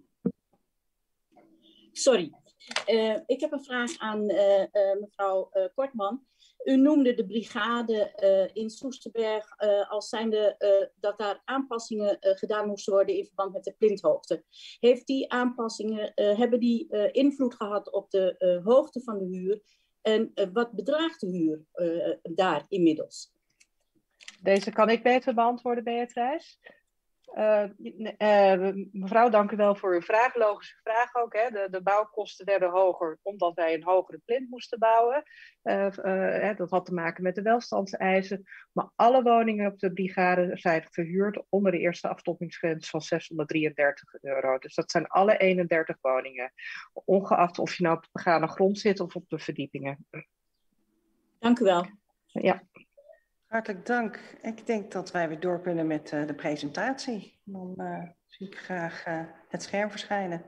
Sorry. Uh, ik heb een vraag aan uh, uh, mevrouw uh, Kortman. U noemde de brigade uh, in Soesterberg uh, als zijnde uh, dat daar aanpassingen uh, gedaan moesten worden in verband met de plinthoogte. Heeft die aanpassingen, uh, hebben die uh, invloed gehad op de uh, hoogte van de huur? En uh, wat bedraagt de huur uh, daar inmiddels? Deze kan ik beter beantwoorden, Beatrice. Uh, uh, mevrouw, dank u wel voor uw vraag. Logische vraag ook. Hè. De, de bouwkosten werden hoger omdat wij een hogere plint moesten bouwen. Uh, uh, hè, dat had te maken met de welstandseisen. Maar alle woningen op de brigade zijn verhuurd onder de eerste aftoppingsgrens van zeshonderddrieëndertig euro. Dus dat zijn alle eenendertig woningen. Ongeacht of je nou op de begane grond zit of op de verdiepingen. Dank u wel. Ja. Hartelijk dank. Ik denk dat wij weer door kunnen met uh, de presentatie. Dan uh, zie ik graag uh, het scherm verschijnen.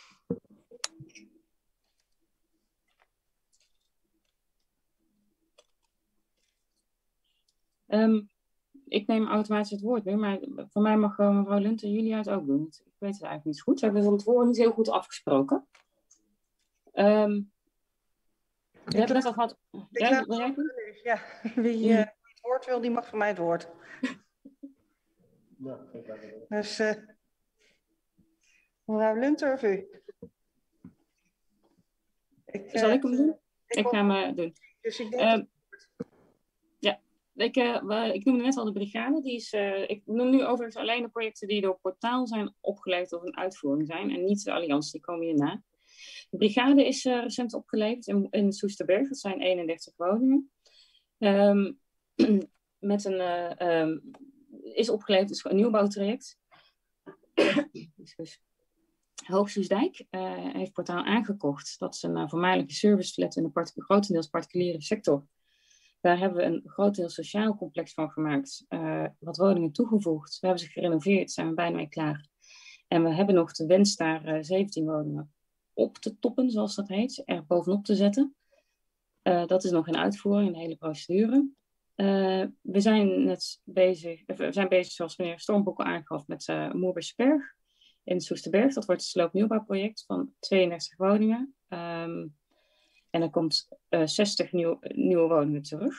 Um, ik neem automatisch het woord nu, maar voor mij mag uh, mevrouw Lunter jullie het ook doen. Ik weet het eigenlijk niet zo goed. We hebben het van tevoren niet heel goed afgesproken. Um, we hebben net al gehad. Ja, wil jij doen? Ja, wie... Uh, het woord wil, die mag van mij het woord. Dus, uh, mevrouw Lunter of u? Ik, uh, Zal ik hem doen? Ik, ik ga hem uh, doen. Dus ik denk... Uh, ja, ik, uh, ik noemde net al de brigade. Die is, uh, ik noem nu overigens alleen de projecten die door Portaal zijn opgeleverd of in uitvoering zijn. En niet de Alliantie, die komen hierna. De brigade is uh, recent opgeleverd in, in Soesterberg. Dat zijn eenendertig woningen. Um, met een, uh, um, is opgeleverd, is een nieuwbouwtraject. Hoogsoesdijk uh, heeft Portaal aangekocht. Dat is een uh, voormalige serviceflat in de part grotendeels particuliere sector. Daar hebben we een grotendeels sociaal complex van gemaakt. Uh, wat woningen toegevoegd. We hebben ze gerenoveerd, zijn we bijna mee klaar. En we hebben nog de wens daar uh, zeventien woningen op te toppen, zoals dat heet. Er bovenop te zetten. Uh, dat is nog in uitvoering, in de hele procedure. Uh, we zijn net bezig, we zijn bezig zoals meneer Stormboek aangaf, met uh, Moerbessenberg in Soesterberg. Dat wordt een sloopnieuwbouwproject van tweeëndertig woningen. Um, en er komt uh, zestig nieuw, nieuwe woningen terug.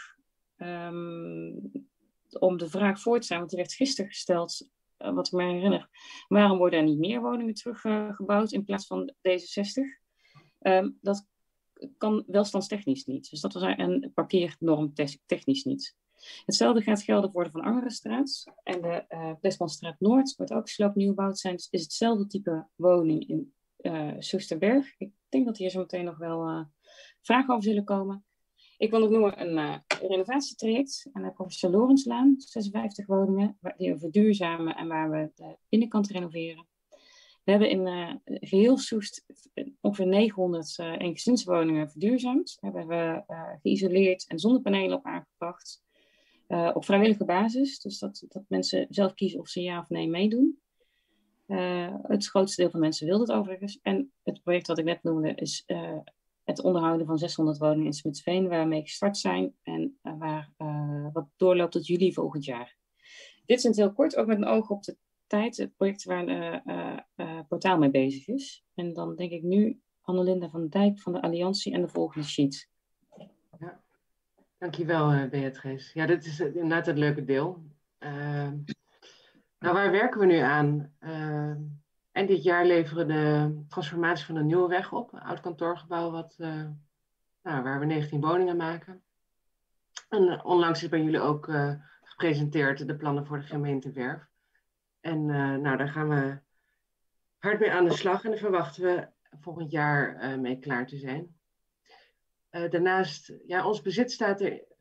Um, om de vraag voor te zijn, want die werd gisteren gesteld, uh, wat ik me herinner, waarom worden er niet meer woningen teruggebouwd uh, in plaats van deze zestig? Um, dat kan welstandstechnisch niet. Dus dat was een parkeernorm technisch niet. Hetzelfde gaat gelden voor de Van Angerenstraat. En de uh, Plesmanstraat Noord wordt ook sloopnieuwbouw zijn. Dus is hetzelfde type woning in uh, Soesterberg. Ik denk dat hier zo meteen nog wel uh, vragen over zullen komen. Ik wil nog noemen een uh, renovatietraject aan de Professor Lorenslaan. zesenvijftig woningen die we verduurzamen en waar we de binnenkant renoveren. We hebben in uh, geheel Soest ongeveer negenhonderd uh, eengezinswoningen verduurzaamd. Daar hebben we uh, geïsoleerd en zonnepanelen op aangebracht. Uh, op vrijwillige basis. Dus dat, dat mensen zelf kiezen of ze ja of nee meedoen. Uh, het grootste deel van mensen wil het overigens. En het project wat ik net noemde is uh, het onderhouden van zeshonderd woningen in Smitsveen. Waar we mee gestart zijn. En uh, waar uh, wat doorloopt tot juli volgend jaar. Dit is in het heel kort, ook met een oog op de tijd, het project waar uh, uh, uh, Portaal mee bezig is. En dan denk ik nu Annelinda van Dijk van de Alliantie en de volgende sheet. Ja, dankjewel uh, Beatrice. Ja, dit is inderdaad het leuke deel. Uh, nou, waar werken we nu aan? Uh, en dit jaar leveren de transformatie van de Nieuweweg op. Een oud kantoorgebouw wat, uh, nou, waar we negentien woningen maken. En uh, onlangs is bij jullie ook uh, gepresenteerd de plannen voor de gemeentewerf. En uh, nou, daar gaan we hard mee aan de slag en daar verwachten we volgend jaar uh, mee klaar te zijn. Uh, daarnaast, ja, ons bezit staat er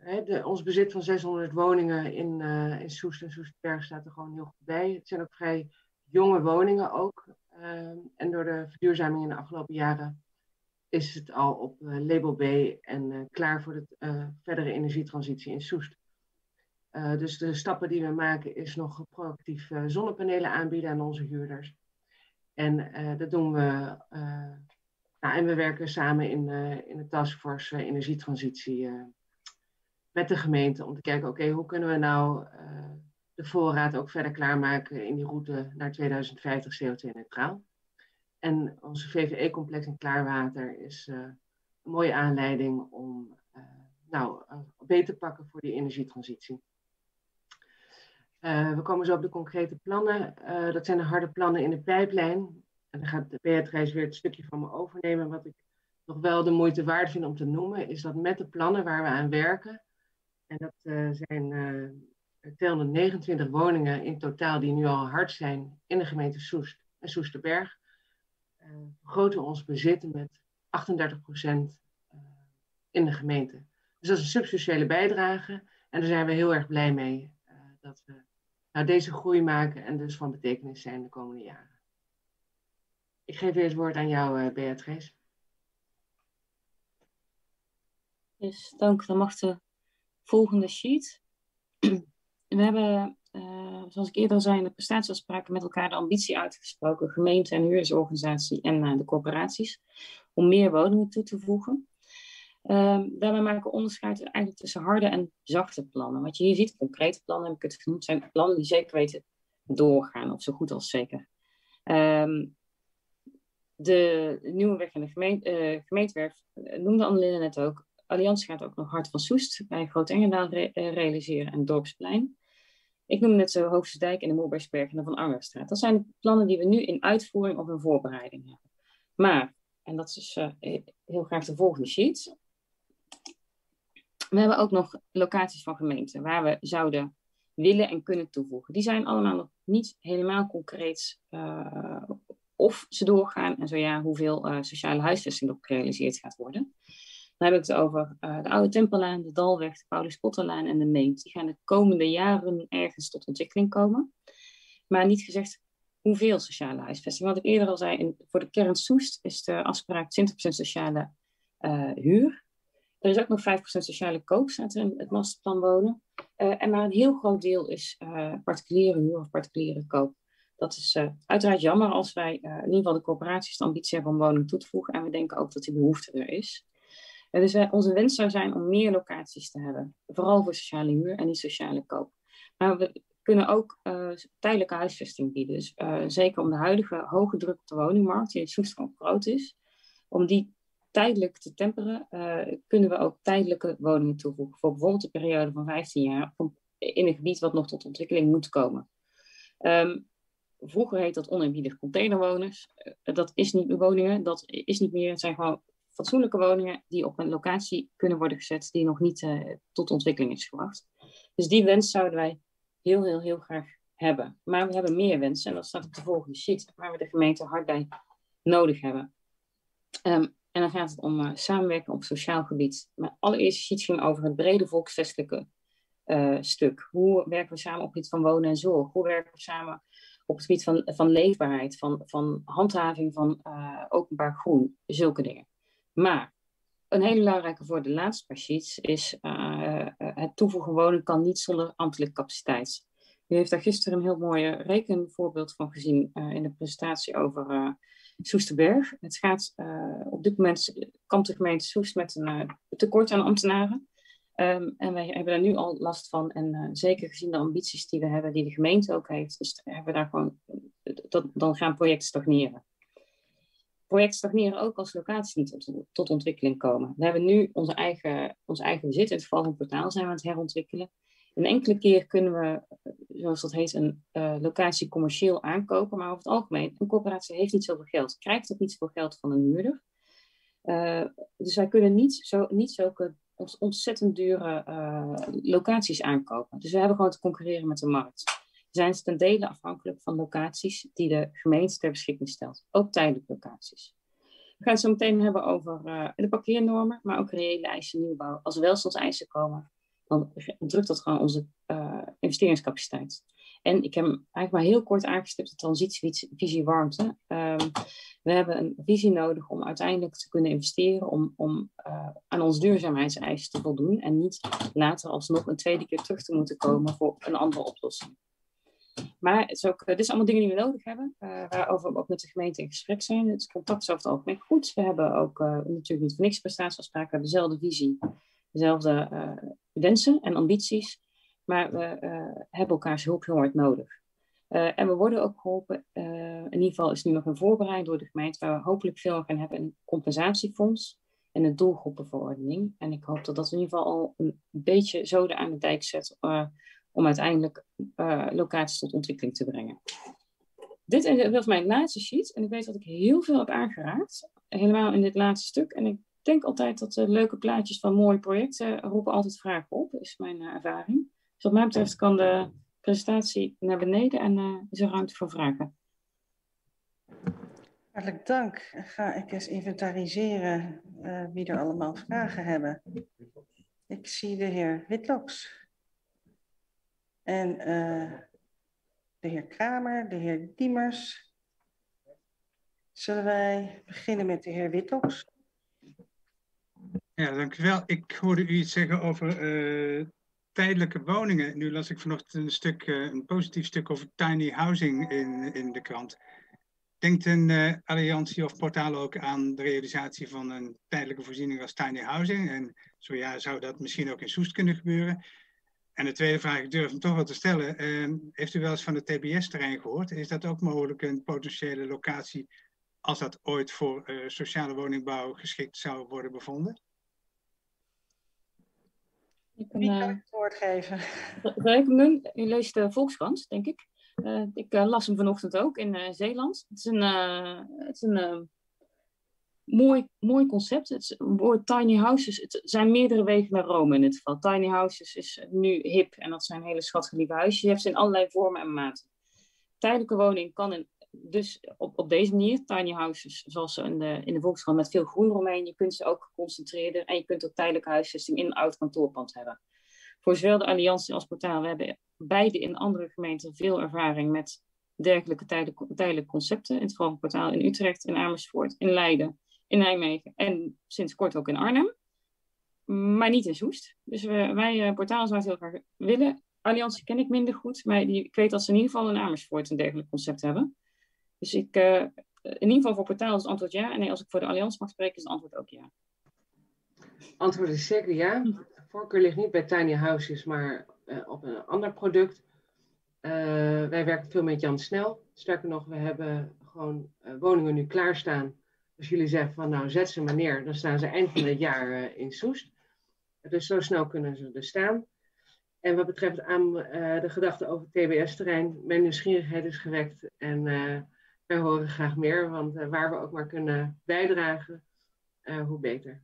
hè, de, ons bezit van zeshonderd woningen in, uh, in Soest en Soesterberg staat er gewoon heel goed bij. Het zijn ook vrij jonge woningen ook. Uh, en door de verduurzaming in de afgelopen jaren is het al op uh, label B en uh, klaar voor de uh, verdere energietransitie in Soest. Uh, dus de stappen die we maken is nog proactief uh, zonnepanelen aanbieden aan onze huurders. En uh, dat doen we. Uh, nou, en we werken samen in, uh, in de taskforce uh, energietransitie uh, met de gemeente om te kijken, oké, okay, hoe kunnen we nou uh, de voorraad ook verder klaarmaken in die route naar tweeduizend vijftig C O twee neutraal. En onze V V E-complex in Klaarwater is uh, een mooie aanleiding om uh, nou, uh, beter te pakken voor die energietransitie. Uh, we komen zo op de concrete plannen. Uh, dat zijn de harde plannen in de pijplijn. En dan gaat de Beatrice weer het stukje van me overnemen. Wat ik nog wel de moeite waard vind om te noemen, is dat met de plannen waar we aan werken, en dat uh, zijn uh, tweehonderdnegenentwintig woningen in totaal die nu al hard zijn in de gemeente Soest en Soesterberg, uh, vergroten we ons bezit met achtendertig procent uh, in de gemeente. Dus dat is een substantiële bijdrage en daar zijn we heel erg blij mee uh, dat we nou, deze groei maken en dus van betekenis zijn de komende jaren. Ik geef weer het woord aan jou, uh, Beatrice. Dus dank. Dan mag de volgende sheet. We hebben, uh, zoals ik eerder al zei, in de prestatieafspraken met elkaar de ambitie uitgesproken, gemeente en huurdersorganisatie en uh, de corporaties, om meer woningen toe te voegen. Uh, daarbij maken we onderscheid eigenlijk tussen harde en zachte plannen. Wat je hier ziet, concrete plannen, heb ik het genoemd, zijn plannen die zeker weten doorgaan, of zo goed als zeker. Um, de nieuwe weg in de gemeente, uh, gemeentewerf uh, noemde Annelinde net ook. Alliantie gaat ook nog Hart van Soest bij Groot-Engendaal re uh, realiseren en Dorpsplein. Ik noem net zo Hoofdstedijk en de Moerbergsberg en de Van Angerstraat. Dat zijn de plannen die we nu in uitvoering of in voorbereiding hebben. Maar, en dat is uh, heel graag de volgende sheet. We hebben ook nog locaties van gemeenten waar we zouden willen en kunnen toevoegen. Die zijn allemaal nog niet helemaal concreet uh, of ze doorgaan en zo ja, hoeveel uh, sociale huisvesting ook gerealiseerd gaat worden. Dan heb ik het over uh, de Oude Tempellaan, de Dalweg, de Paulus Potterlaan en de Meent. Die gaan de komende jaren ergens tot ontwikkeling komen. Maar niet gezegd hoeveel sociale huisvesting. Wat ik eerder al zei, in, voor de kern Soest is de afspraak twintig procent sociale uh, huur. Er is ook nog vijf procent sociale koop, staat er in het masterplan wonen. Uh, en maar een heel groot deel is uh, particuliere huur of particuliere koop. Dat is uh, uiteraard jammer als wij uh, in ieder geval de corporaties de ambitie hebben om woningen toe te voegen. En we denken ook dat die behoefte er is. Uh, dus uh, onze wens zou zijn om meer locaties te hebben. Vooral voor sociale huur en niet sociale koop. Maar we kunnen ook uh, tijdelijke huisvesting bieden. Dus uh, zeker om de huidige hoge druk op de woningmarkt, die in Soest gewoon groot is, om die tijdelijk te temperen, uh, kunnen we ook tijdelijke woningen toevoegen. Voor bijvoorbeeld een periode van vijftien jaar in een gebied wat nog tot ontwikkeling moet komen. Um, vroeger heet dat oneerbiedig containerwoners. Uh, dat is niet meer woningen, dat is niet meer. Het zijn gewoon fatsoenlijke woningen die op een locatie kunnen worden gezet die nog niet uh, tot ontwikkeling is gebracht. Dus die wens zouden wij heel, heel, heel graag hebben. Maar we hebben meer wensen en dat staat op de volgende sheet, waar we de gemeente hard bij nodig hebben. Um, En dan gaat het om uh, samenwerken op sociaal gebied. Maar allereerst sheet ging over het brede volksvestelijke uh, stuk. Hoe werken we samen op het gebied van wonen en zorg? Hoe werken we samen op het gebied van, van leefbaarheid, van, van handhaving van uh, openbaar groen? Zulke dingen. Maar een hele belangrijke voor de laatste paar sheets is uh, het toevoegen wonen kan niet zonder ambtelijke capaciteit. U heeft daar gisteren een heel mooi rekenvoorbeeld van gezien uh, in de presentatie over uh, Soesterberg. Het gaat uh, op dit moment, kampt de gemeente Soest met een uh, tekort aan ambtenaren. Um, en wij hebben daar nu al last van. En uh, zeker gezien de ambities die we hebben, die de gemeente ook heeft, dus hebben we daar gewoon, dat, dan gaan projecten stagneren. Projecten stagneren ook als locaties niet tot, tot ontwikkeling komen. We hebben nu onze eigen, ons eigen bezit, in het geval van Portaal zijn we aan het herontwikkelen. Een enkele keer kunnen we, zoals dat heet, een uh, locatie commercieel aankopen. Maar over het algemeen, een corporatie heeft niet zoveel geld. Krijgt ook niet zoveel geld van een huurder. Uh, dus wij kunnen niet, zo, niet zulke ontzettend dure uh, locaties aankopen. Dus we hebben gewoon te concurreren met de markt. We zijn ten dele afhankelijk van locaties die de gemeente ter beschikking stelt. Ook tijdelijke locaties. We gaan het zo meteen hebben over uh, de parkeernormen, maar ook reële eisen nieuwbouw. Als welstandseisen komen, dan drukt dat gewoon onze uh, investeringscapaciteit. En ik heb hem eigenlijk maar heel kort aangestipt, de transitievisie warmte. Um, we hebben een visie nodig om uiteindelijk te kunnen investeren, om, om uh, aan onze duurzaamheidseisen te voldoen en niet later alsnog een tweede keer terug te moeten komen voor een andere oplossing. Maar het is ook, dit zijn allemaal dingen die we nodig hebben, uh, waarover we ook met de gemeente in gesprek zijn. Het contact is over het algemeen goed. We hebben ook uh, natuurlijk niet voor niks prestatieafspraken, we hebben dezelfde visie, dezelfde uh, wensen en ambities. Maar we uh, hebben elkaars hulp heel hard nodig. Uh, en we worden ook geholpen, uh, in ieder geval is het nu nog een voorbereiding door de gemeente, waar we hopelijk veel gaan hebben, een compensatiefonds en een doelgroepenverordening. En ik hoop dat dat in ieder geval al een beetje zoden aan de dijk zet, uh, om uiteindelijk uh, locaties tot ontwikkeling te brengen. Dit was mijn laatste sheet. En ik weet dat ik heel veel heb aangeraakt. Helemaal in dit laatste stuk. En ik denk altijd dat uh, leuke plaatjes van mooie projecten roepen altijd vragen op. Is mijn uh, ervaring. Dus wat mij betreft kan de presentatie naar beneden en uh, is er ruimte voor vragen. Hartelijk dank. Ga ik eens inventariseren uh, wie er allemaal vragen hebben. Ik zie de heer Witloks. En uh, de heer Kramer, de heer Diemers. Zullen wij beginnen met de heer Witloks? Ja, dank u wel. Ik hoorde u iets zeggen over uh, tijdelijke woningen. Nu las ik vanochtend een, stuk, uh, een positief stuk over tiny housing in, in de krant. Denkt een uh, alliantie of portaal ook aan de realisatie van een tijdelijke voorziening als tiny housing? En zo ja, zou dat misschien ook in Soest kunnen gebeuren? En de tweede vraag, ik durf hem toch wel te stellen. Uh, heeft u wel eens van het T B S-terrein gehoord? Is dat ook mogelijk een potentiële locatie als dat ooit voor uh, sociale woningbouw geschikt zou worden bevonden? Ik kan, Wie kan uh, het woord geven? U leest de Volkskrant, denk ik. Uh, ik uh, las hem vanochtend ook in uh, Zeeland. Het is een, uh, het is een uh, mooi, mooi concept. Het woord tiny houses, het zijn meerdere wegen naar Rome in dit geval. Tiny houses is nu hip en dat zijn hele schattige lieve huisjes. Je hebt ze in allerlei vormen en maten. Tijdelijke woning kan in, dus op, op deze manier, tiny houses, zoals ze in de, in de Volkskrant met veel groen eromheen. Je kunt ze ook geconcentreerd en je kunt ook tijdelijke huisvesting in een oud kantoorpand hebben. Voor zowel de Alliantie als Portaal, we hebben beide in andere gemeenten veel ervaring met dergelijke tijdelijke, tijdelijke concepten. In het geval van Portaal in Utrecht, in Amersfoort, in Leiden, in Nijmegen en sinds kort ook in Arnhem. Maar niet in Soest. Dus we, wij, uh, Portaal, zouden het heel graag willen. Alliantie ken ik minder goed, maar die, ik weet dat ze in ieder geval in Amersfoort een dergelijk concept hebben. Dus ik, uh, in ieder geval voor Portaal is het antwoord ja. En nee, als ik voor de Alliantie mag spreken, is het antwoord ook ja. Antwoord is zeker ja. De voorkeur ligt niet bij tiny houses, maar uh, op een ander product. Uh, wij werken veel met Jan Snel. Sterker nog, we hebben gewoon uh, woningen nu klaarstaan. Als jullie zeggen van nou zet ze maar neer, dan staan ze eind van het jaar uh, in Soest. Dus zo snel kunnen ze er staan. En wat betreft aan uh, de gedachte over het T B S-terrein, mijn nieuwsgierigheid is gewekt. En uh, wij horen graag meer, want uh, waar we ook maar kunnen bijdragen, uh, hoe beter.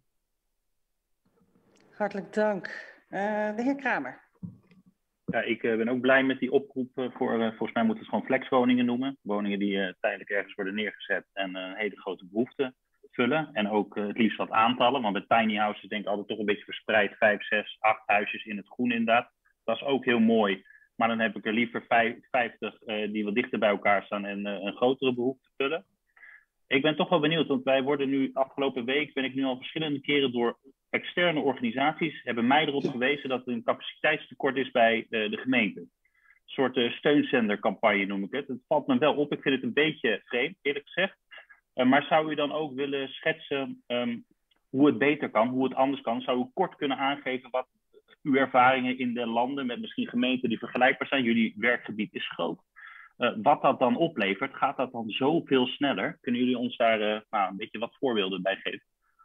Hartelijk dank. Uh, de heer Kramer. Ja, ik uh, ben ook blij met die oproep uh, voor, uh, volgens mij moeten we het gewoon flexwoningen noemen. Woningen die uh, tijdelijk ergens worden neergezet en uh, een hele grote behoefte vullen. En ook uh, het liefst wat aantallen, want bij tiny houses denk ik altijd toch een beetje verspreid. Vijf, zes, acht huisjes in het groen inderdaad. Dat is ook heel mooi. Maar dan heb ik er liever vijftig uh, die wat dichter bij elkaar staan en uh, een grotere behoefte vullen. Ik ben toch wel benieuwd, want wij worden nu, afgelopen week ben ik nu al verschillende keren door externe organisaties, hebben mij erop gewezen dat er een capaciteitstekort is bij de, de gemeente. Een soort uh, steunzendercampagne noem ik het. Het valt me wel op, ik vind het een beetje vreemd, eerlijk gezegd. Uh, maar zou u dan ook willen schetsen um, hoe het beter kan, hoe het anders kan? Zou u kort kunnen aangeven wat uw ervaringen in de landen met misschien gemeenten die vergelijkbaar zijn? Jullie werkgebied is groot. Uh, wat dat dan oplevert, gaat dat dan zoveel sneller? Kunnen jullie ons daar uh, nou, een beetje wat voorbeelden bij geven?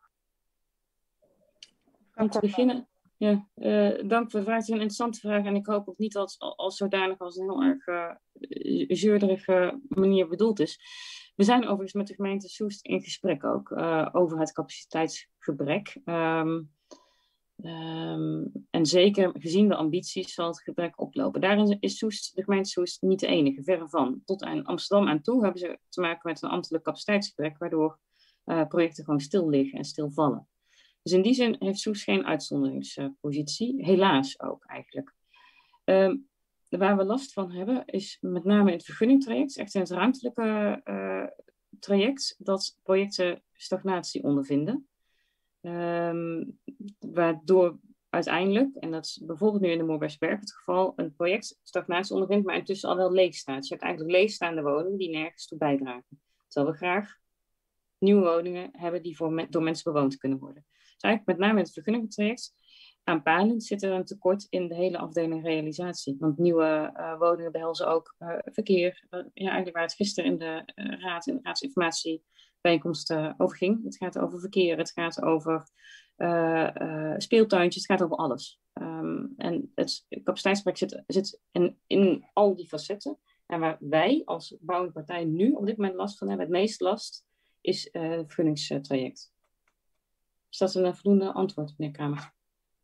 Om te beginnen, ja, uh, dank voor de vraag. Het is een interessante vraag en ik hoop ook niet dat het als zodanig als een heel erg uh, zeurderige manier bedoeld is. We zijn overigens met de gemeente Soest in gesprek ook uh, over het capaciteitsgebrek. Um, Um, en zeker gezien de ambities zal het gebrek oplopen. Daarin is Soest, de gemeente Soest niet de enige, verre van. Tot aan Amsterdam aan toe hebben ze te maken met een ambtelijk capaciteitsgebrek, waardoor uh, projecten gewoon stil liggen en stilvallen. Dus in die zin heeft Soest geen uitzonderingspositie, helaas ook eigenlijk. Um, waar we last van hebben is met name in het vergunningtraject, echt in het ruimtelijke uh, traject, dat projecten stagnatie ondervinden. Um, waardoor uiteindelijk, en dat is bijvoorbeeld nu in de Moorbergsberg het geval, een project stagnatie ondervindt, maar intussen al wel leeg staat. Dus je hebt eigenlijk leegstaande woningen die nergens toe bijdragen. Terwijl we graag nieuwe woningen hebben die voor me- door mensen bewoond kunnen worden. Dus eigenlijk met name in het vergunningtraject aanpalend zit er een tekort in de hele afdeling realisatie. Want nieuwe uh, woningen behelzen ook uh, verkeer. Uh, ja, eigenlijk waar het gisteren in de uh, raad, in de raadsinformatiebijeenkomst uh, over ging. Het gaat over verkeer, het gaat over uh, uh, speeltuintjes, het gaat over alles. Um, en het capaciteitsgebrek zit, zit in, in al die facetten. En waar wij als bouwende partij nu op dit moment last van hebben, het meest last, is uh, het vergunningstraject. Is dat een voldoende antwoord, meneer Kramer?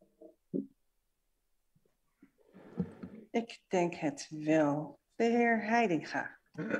Ik denk het wel. De heer Heidinga.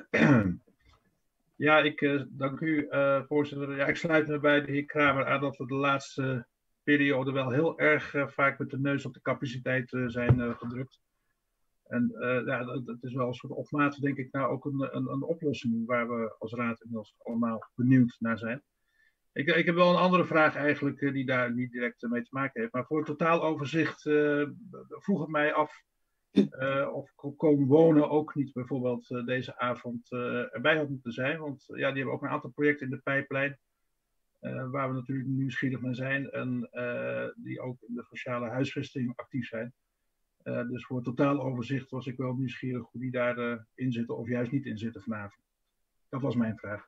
Ja, ik uh, dank u, uh, voorzitter. Ja, ik sluit me bij de heer Kramer aan dat we de laatste periode wel heel erg uh, vaak met de neus op de capaciteit uh, zijn uh, gedrukt. En uh, ja, dat is wel een soort opmate, denk ik, nou ook een, een, een oplossing waar we als raad inmiddels allemaal benieuwd naar zijn. Ik, ik heb wel een andere vraag eigenlijk, uh, die daar niet direct uh, mee te maken heeft. Maar voor het totaaloverzicht uh, vroeg het mij af uh, of Komen Wonen ook niet bijvoorbeeld uh, deze avond uh, erbij had moeten zijn. Want uh, ja, die hebben ook een aantal projecten in de pijplijn. Uh, waar we natuurlijk nieuwsgierig naar zijn. En uh, die ook in de sociale huisvesting actief zijn. Uh, dus voor het totaaloverzicht was ik wel nieuwsgierig hoe die daarin uh, in zitten of juist niet in zitten vanavond. Dat was mijn vraag.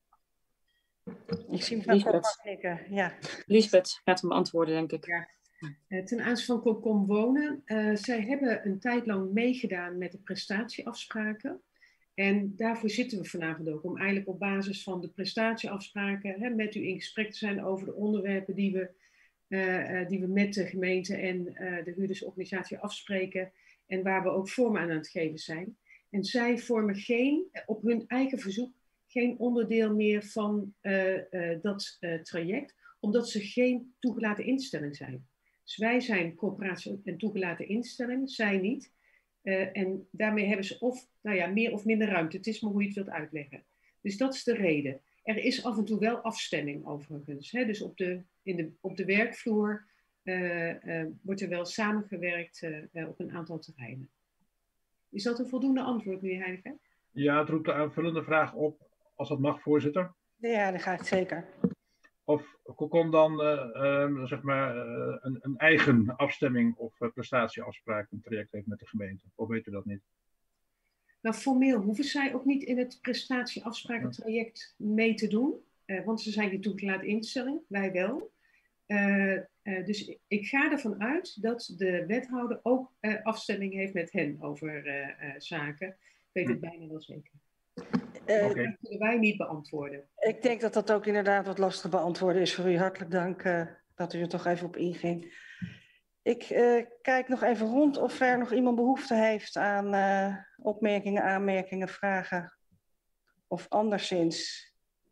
Ik zie mevrouw Kopman knikken. Ja. Lisbeth gaat hem beantwoorden, denk ik. Ja. Uh, ten aanzien van Komen Wonen. Uh, zij hebben een tijd lang meegedaan met de prestatieafspraken. En daarvoor zitten we vanavond ook. Om eigenlijk op basis van de prestatieafspraken hè, met u in gesprek te zijn over de onderwerpen die we, uh, uh, die we met de gemeente en uh, de huurdersorganisatie afspreken. En waar we ook vorm aan aan het geven zijn. En zij vormen geen, op hun eigen verzoek, geen onderdeel meer van uh, uh, dat uh, traject. Omdat ze geen toegelaten instelling zijn. Dus wij zijn coöperatie en toegelaten instelling, zij niet. Uh, en daarmee hebben ze of nou ja, meer of minder ruimte. Het is maar hoe je het wilt uitleggen. Dus dat is de reden. Er is af en toe wel afstemming overigens. Hè? Dus op de, in de, op de werkvloer uh, uh, wordt er wel samengewerkt uh, op een aantal terreinen. Is dat een voldoende antwoord, meneer Heidinga? Ja, het roept een aanvullende vraag op, als dat mag, voorzitter. Ja, dat gaat zeker. Of komt dan uh, uh, zeg maar, uh, een, een eigen afstemming of uh, prestatieafspraak een traject heeft met de gemeente? Of weet u dat niet? Nou, formeel hoeven zij ook niet in het prestatieafsprakentraject mee te doen. Uh, want ze zijn die toegelaten instelling, wij wel. Uh, uh, dus ik ga ervan uit dat de wethouder ook uh, afstemming heeft met hen over uh, uh, zaken. Ik weet het bijna wel zeker. Uh, okay. Dat kunnen wij niet beantwoorden. Ik denk dat dat ook inderdaad wat lastig beantwoorden is voor u. Hartelijk dank uh, dat u er toch even op inging. Ik uh, kijk nog even rond of er nog iemand behoefte heeft aan uh, opmerkingen, aanmerkingen, vragen of anderszins.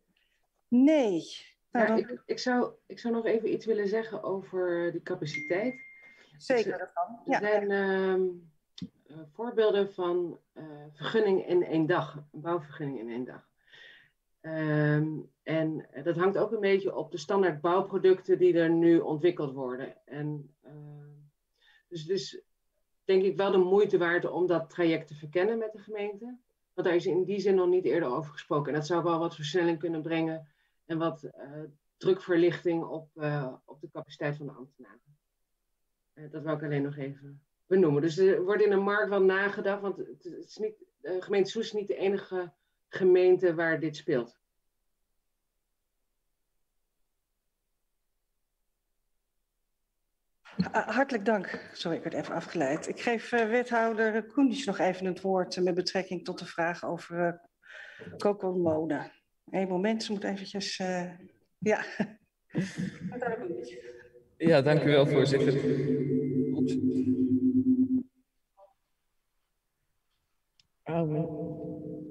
Nee. Nou, ja, dan... ik, ik, zou, ik zou nog even iets willen zeggen over die capaciteit. Zeker, dus, dat kan. Ja. Er zijn uh, uh, voorbeelden van uh, vergunning in één dag, een bouwvergunning in één dag. Um, en dat hangt ook een beetje op de standaard bouwproducten die er nu ontwikkeld worden. En, uh, dus het is denk ik wel de moeite waard om dat traject te verkennen met de gemeente. Want daar is in die zin nog niet eerder over gesproken. En dat zou wel wat versnelling kunnen brengen en wat uh, drukverlichting op, uh, op de capaciteit van de ambtenaren. Uh, dat wou ik alleen nog even benoemen. Dus er wordt in de markt wel nagedacht, want het is niet, de gemeente Soest is niet de enige gemeente waar dit speelt. Hartelijk dank. Sorry, ik werd even afgeleid. Ik geef uh, wethouder Koenders nog even het woord uh, met betrekking tot de vraag over uh, Komen Wonen. Eén moment, ze moet eventjes... Uh, ja. Ja, dank u wel, voorzitter. Oeps. Oh,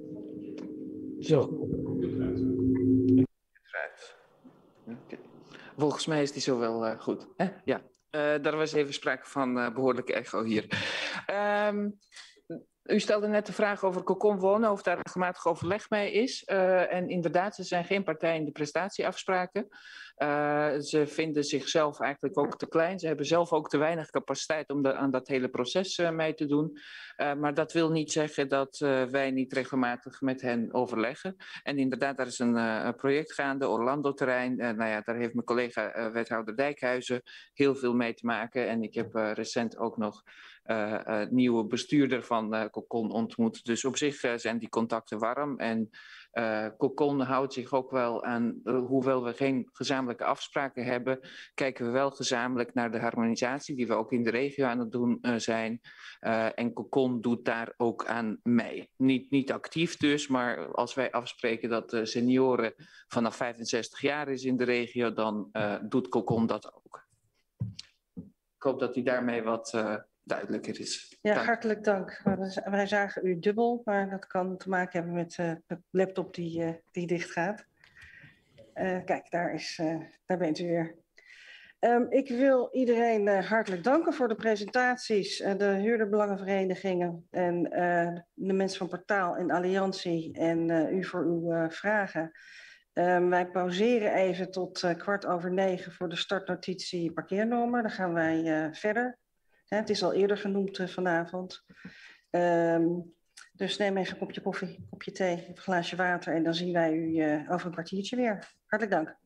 zo. Okay. Volgens mij is die zo wel uh, goed. Hè? Ja, uh, daar was even sprake van uh, behoorlijke echo hier. Um, u stelde net de vraag over Cocon wonen, of daar regelmatig overleg mee is. Uh, en inderdaad, er zijn geen partijen in de prestatieafspraken. Uh, ze vinden zichzelf eigenlijk ook te klein. Ze hebben zelf ook te weinig capaciteit om de, aan dat hele proces uh, mee te doen. Uh, maar dat wil niet zeggen dat uh, wij niet regelmatig met hen overleggen. En inderdaad, daar is een, uh, een project gaande, Orlando-terrein. Uh, nou ja, daar heeft mijn collega uh, wethouder Dijkhuizen heel veel mee te maken. En ik heb uh, recent ook nog uh, uh, nieuwe bestuurder van uh, Cocon ontmoet. Dus op zich uh, zijn die contacten warm. En uh, Cocon houdt zich ook wel aan, uh, hoewel we geen gezamenlijke afspraken hebben, kijken we wel gezamenlijk naar de harmonisatie die we ook in de regio aan het doen uh, zijn. Uh, en Cocon doet daar ook aan mee. Niet, niet actief dus, maar als wij afspreken dat uh, senioren vanaf vijfenzestig jaar is in de regio, dan uh, doet Cocon dat ook. Ik hoop dat hij daarmee wat uh, duidelijker is. Ja, dank. Hartelijk dank. Wij zagen u dubbel, maar dat kan te maken hebben met uh, de laptop die, uh, die dicht gaat. Uh, kijk, daar, is, uh, daar bent u weer. Um, ik wil iedereen uh, hartelijk danken voor de presentaties, uh, de huurderbelangenverenigingen en uh, de mensen van Portaal en Alliantie en uh, u voor uw uh, vragen. Um, wij pauzeren even tot uh, kwart over negen voor de startnotitie parkeernormen. Dan gaan wij uh, verder. Ja, het is al eerder genoemd uh, vanavond. Um, dus neem even een kopje koffie, een kopje thee, een glaasje water en dan zien wij u uh, over een kwartiertje weer. Hartelijk dank.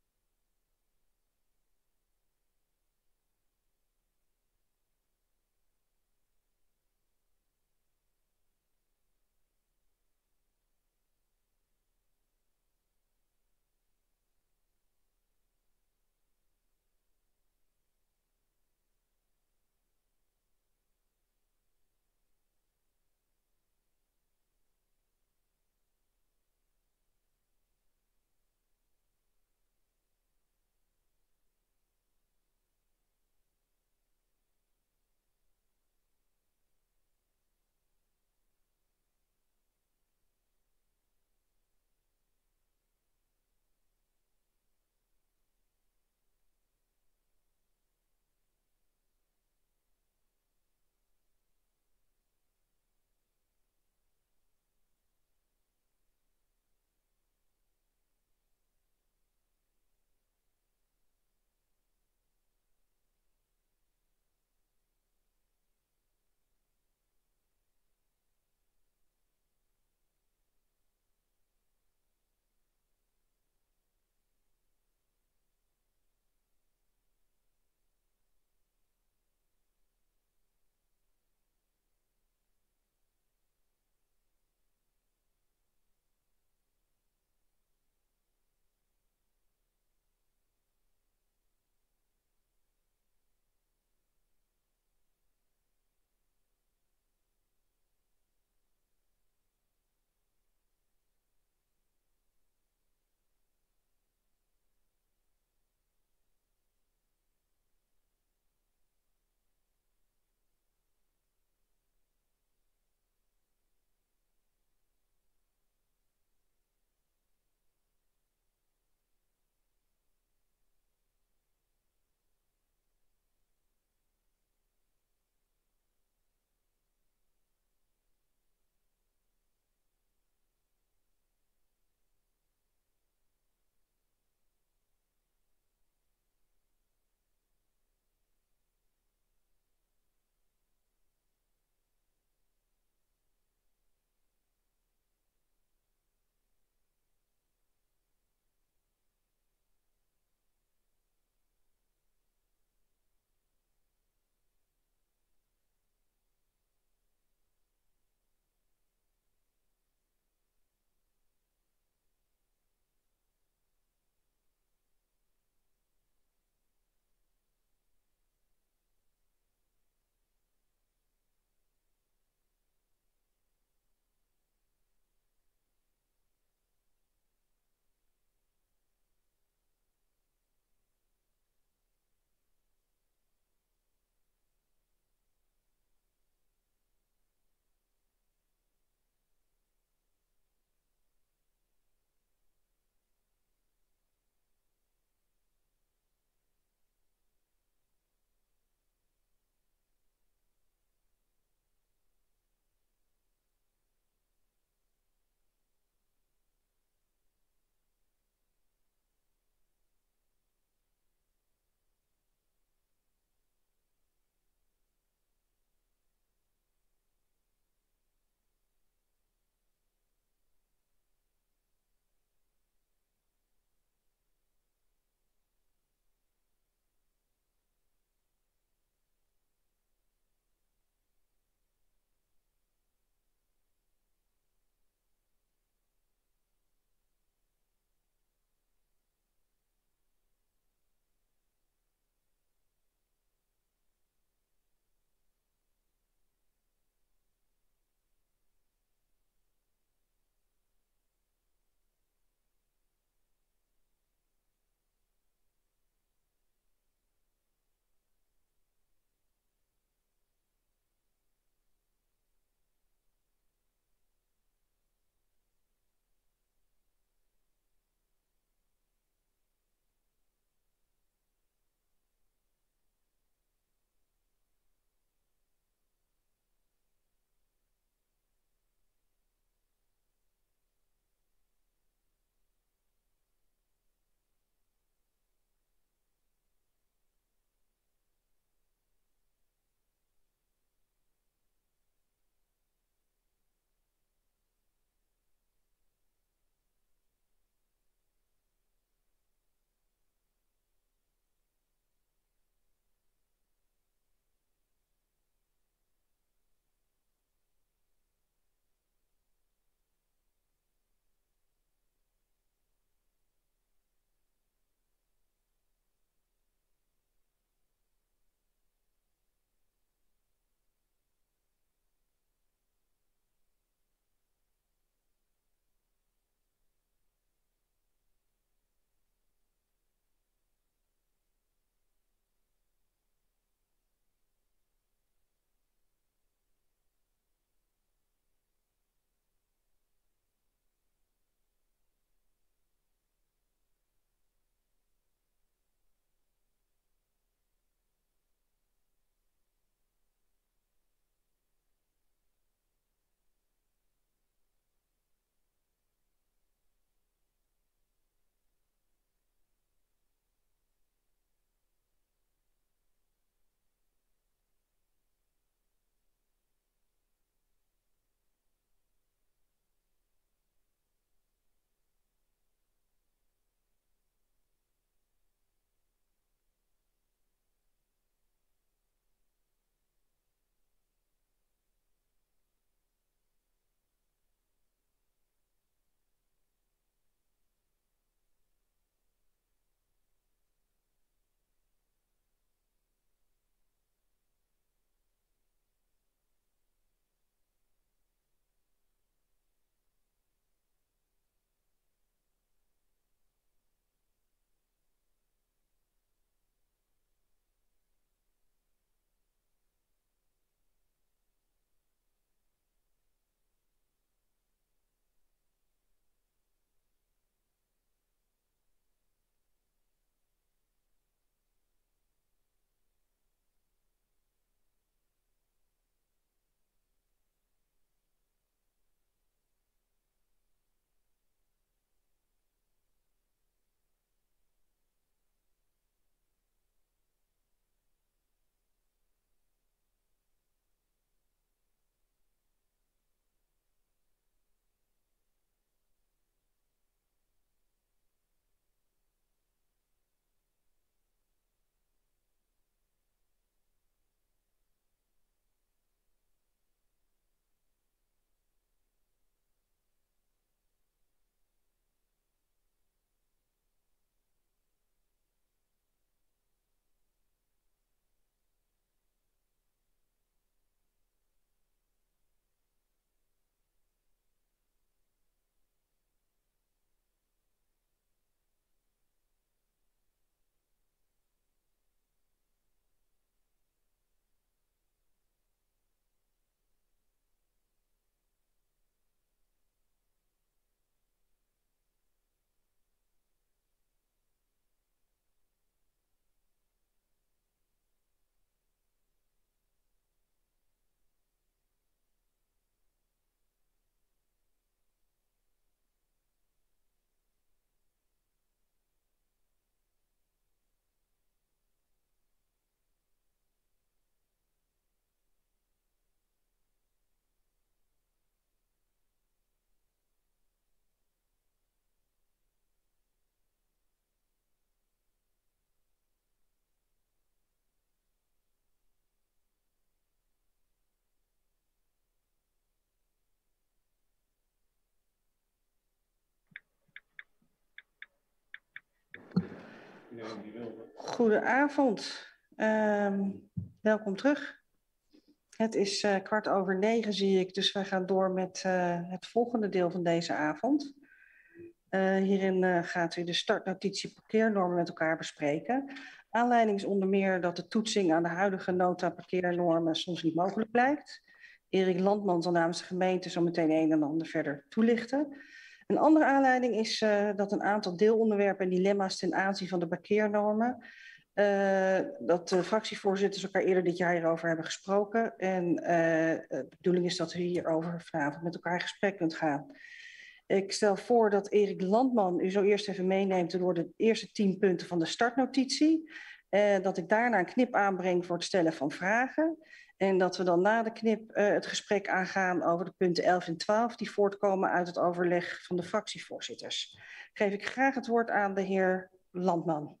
Goedenavond. Um, welkom terug. Het is uh, kwart over negen, zie ik, dus wij gaan door met uh, het volgende deel van deze avond. Uh, hierin uh, gaat u de startnotitie parkeernormen met elkaar bespreken. Aanleiding is onder meer dat de toetsing aan de huidige nota parkeernormen soms niet mogelijk blijkt. Erik Landman zal namens de gemeente zo meteen een en ander verder toelichten. Een andere aanleiding is uh, dat een aantal deelonderwerpen en dilemma's ten aanzien van de parkeernormen, uh, dat de fractievoorzitters elkaar eerder dit jaar hierover hebben gesproken. En uh, de bedoeling is dat u hierover vanavond met elkaar in gesprek kunt gaan. Ik stel voor dat Erik Landman u zo eerst even meeneemt door de eerste tien punten van de startnotitie. Uh, dat ik daarna een knip aanbreng voor het stellen van vragen. En dat we dan na de knip uh, het gesprek aangaan over de punten elf en twaalf... die voortkomen uit het overleg van de fractievoorzitters. Geef ik graag het woord aan de heer Landman.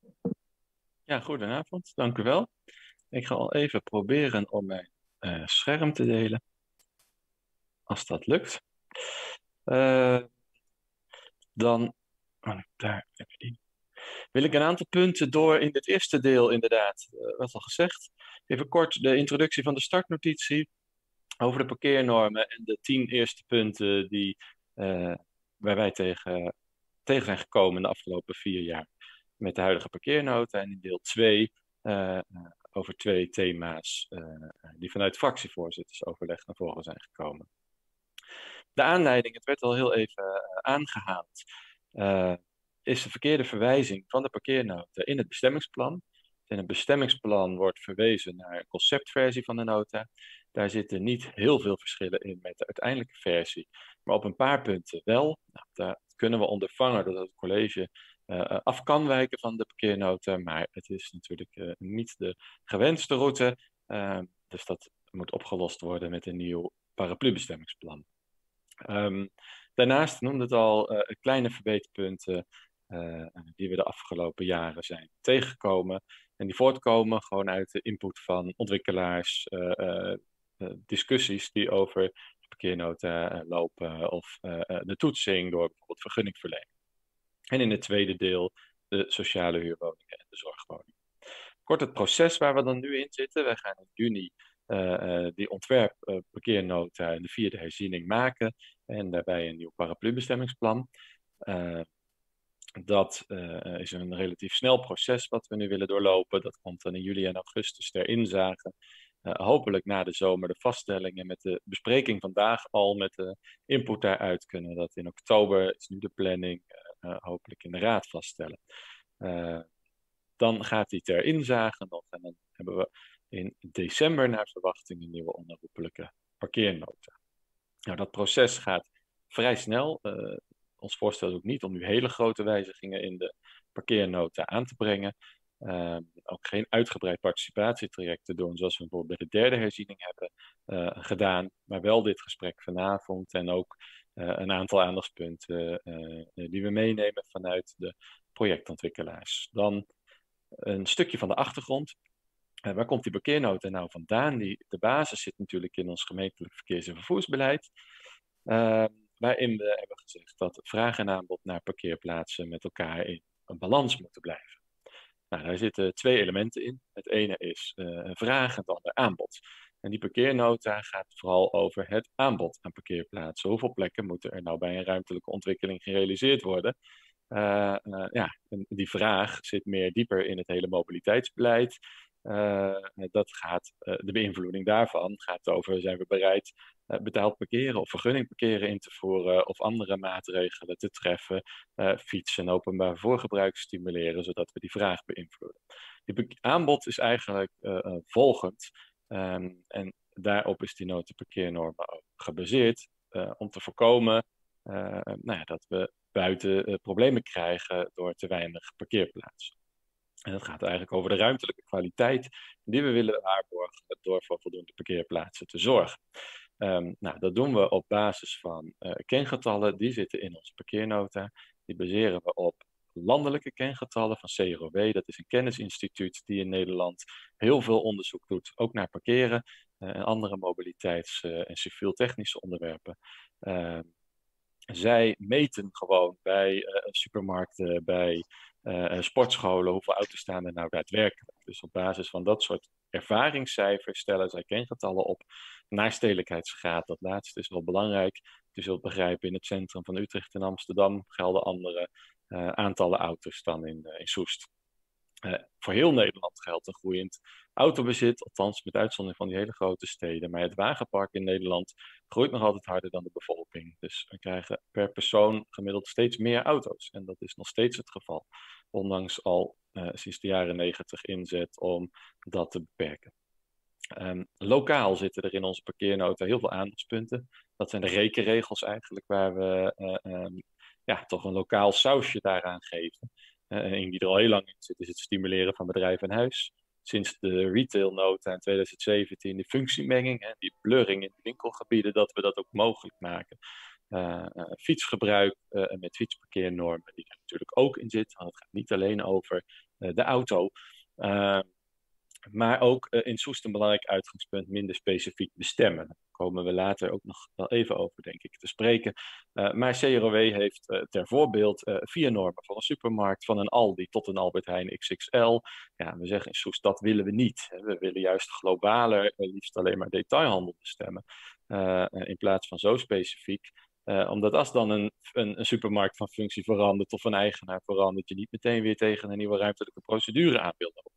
Ja, goedenavond. Dank u wel. Ik ga al even proberen om mijn uh, scherm te delen. Als dat lukt. Uh, dan... Oh, daar heb je die. Wil ik een aantal punten door in dit eerste deel inderdaad, uh, wat al gezegd. Even kort de introductie van de startnotitie over de parkeernormen en de tien eerste punten die, uh, waar wij tegen, tegen zijn gekomen in de afgelopen vier jaar met de huidige parkeernota. En in deel twee uh, over twee thema's uh, die vanuit fractievoorzittersoverleg naar voren zijn gekomen. De aanleiding, het werd al heel even uh, aangehaald, uh, is de verkeerde verwijzing van de parkeernota in het bestemmingsplan. In het bestemmingsplan wordt verwezen naar een conceptversie van de nota. Daar zitten niet heel veel verschillen in met de uiteindelijke versie, maar op een paar punten wel. Nou, daar kunnen we ondervangen dat het college uh, af kan wijken van de parkeernota, maar het is natuurlijk uh, niet de gewenste route. Uh, dus dat moet opgelost worden met een nieuw paraplubestemmingsplan. Um, daarnaast noemde het al uh, kleine verbeterpunten uh, die we de afgelopen jaren zijn tegengekomen. En die voortkomen gewoon uit de input van ontwikkelaars, uh, uh, uh, discussies die over de parkeernota uh, lopen of uh, uh, de toetsing door bijvoorbeeld vergunningverlening. En in het tweede deel de sociale huurwoningen en de zorgwoningen. Kort het proces waar we dan nu in zitten. Wij gaan in juni uh, uh, die ontwerp uh, parkeernota en de vierde herziening maken en daarbij een nieuw paraplubestemmingsplan. Uh, Dat uh, is een relatief snel proces wat we nu willen doorlopen. Dat komt dan in juli en augustus ter inzage. Uh, hopelijk na de zomer de vaststellingen met de bespreking vandaag al met de input daaruit kunnen. Dat in oktober is nu de planning uh, uh, hopelijk in de raad vaststellen. Uh, dan gaat die ter inzage nog en dan hebben we in december naar verwachting een nieuwe onherroepelijke parkeernota. Nou, dat proces gaat vrij snel. Uh, Ons voorstel is ook niet om nu hele grote wijzigingen in de parkeernota aan te brengen. Uh, ook geen uitgebreid participatietraject te doen, zoals we bijvoorbeeld bij de derde herziening hebben uh, gedaan. Maar wel dit gesprek vanavond en ook uh, een aantal aandachtspunten uh, die we meenemen vanuit de projectontwikkelaars. Dan een stukje van de achtergrond. Uh, waar komt die parkeernota nou vandaan? Die, de basis zit natuurlijk in ons gemeentelijk verkeers- en vervoersbeleid. Uh, Waarin we hebben gezegd dat vraag en aanbod naar parkeerplaatsen met elkaar in een balans moeten blijven. Nou, daar zitten twee elementen in. Het ene is uh, vraag en het andere aanbod. En die parkeernota gaat vooral over het aanbod aan parkeerplaatsen. Hoeveel plekken moeten er nou bij een ruimtelijke ontwikkeling gerealiseerd worden? Uh, uh, ja, en die vraag zit meer dieper in het hele mobiliteitsbeleid. Uh, dat gaat, uh, de beïnvloeding daarvan gaat over, zijn we bereid uh, betaald parkeren of vergunning parkeren in te voeren of andere maatregelen te treffen, uh, fietsen en openbaar vervoergebruik stimuleren, zodat we die vraag beïnvloeden. Die aanbod is eigenlijk uh, uh, volgend um, en daarop is die nota parkeernormen ook gebaseerd uh, om te voorkomen uh, nou ja, dat we buiten uh, problemen krijgen door te weinig parkeerplaatsen. En dat gaat eigenlijk over de ruimtelijke kwaliteit die we willen waarborgen door voor voldoende parkeerplaatsen te zorgen. Um, nou, dat doen we op basis van uh, kengetallen, die zitten in onze parkeernota. Die baseren we op landelijke kengetallen van C R O W. Dat is een kennisinstituut die in Nederland heel veel onderzoek doet, ook naar parkeren uh, en andere mobiliteits- uh, en civiel-technische onderwerpen. Uh, zij meten gewoon bij uh, supermarkten, bij uh, sportscholen, hoeveel auto's staan er nou daadwerkelijk. Dus op basis van dat soort ervaringscijfers stellen zij kengetallen op naar stedelijkheidsgraad. Dat laatste is wel belangrijk. Je zult begrijpen, in het centrum van Utrecht en Amsterdam gelden andere uh, aantallen auto's dan in, uh, in Soest. Uh, voor heel Nederland geldt een groeiend autobezit, althans met uitzondering van die hele grote steden. Maar het wagenpark in Nederland groeit nog altijd harder dan de bevolking. Dus we krijgen per persoon gemiddeld steeds meer auto's. En dat is nog steeds het geval, ondanks al uh, sinds de jaren negentig inzet om dat te beperken. Um, lokaal zitten er in onze parkeernota heel veel aandachtspunten. Dat zijn de rekenregels eigenlijk, waar we uh, um, ja, toch een lokaal sausje daaraan geven. Uh, een die er al heel lang in zit, is het stimuleren van bedrijf en huis. Sinds de retailnota in twintig zeventien, de functiemenging, hè, die blurring in de winkelgebieden, dat we dat ook mogelijk maken. Uh, uh, fietsgebruik uh, met fietsparkeernormen, die er natuurlijk ook in zitten. Want het gaat niet alleen over uh, de auto. Uh, maar ook uh, in Soest een belangrijk uitgangspunt, minder specifiek bestemmen. Daar komen we later ook nog wel even over, denk ik, te spreken. Uh, maar C R O W heeft uh, ter voorbeeld uh, vier normen voor een supermarkt, van een Aldi tot een Albert Heijn X X L. Ja, we zeggen in Soest, dat willen we niet. We willen juist globaler, uh, liefst alleen maar detailhandel bestemmen, uh, uh, in plaats van zo specifiek. Uh, omdat als dan een, een, een supermarkt van functie verandert of een eigenaar verandert, je niet meteen weer tegen een nieuwe ruimtelijke procedure aan wil lopen.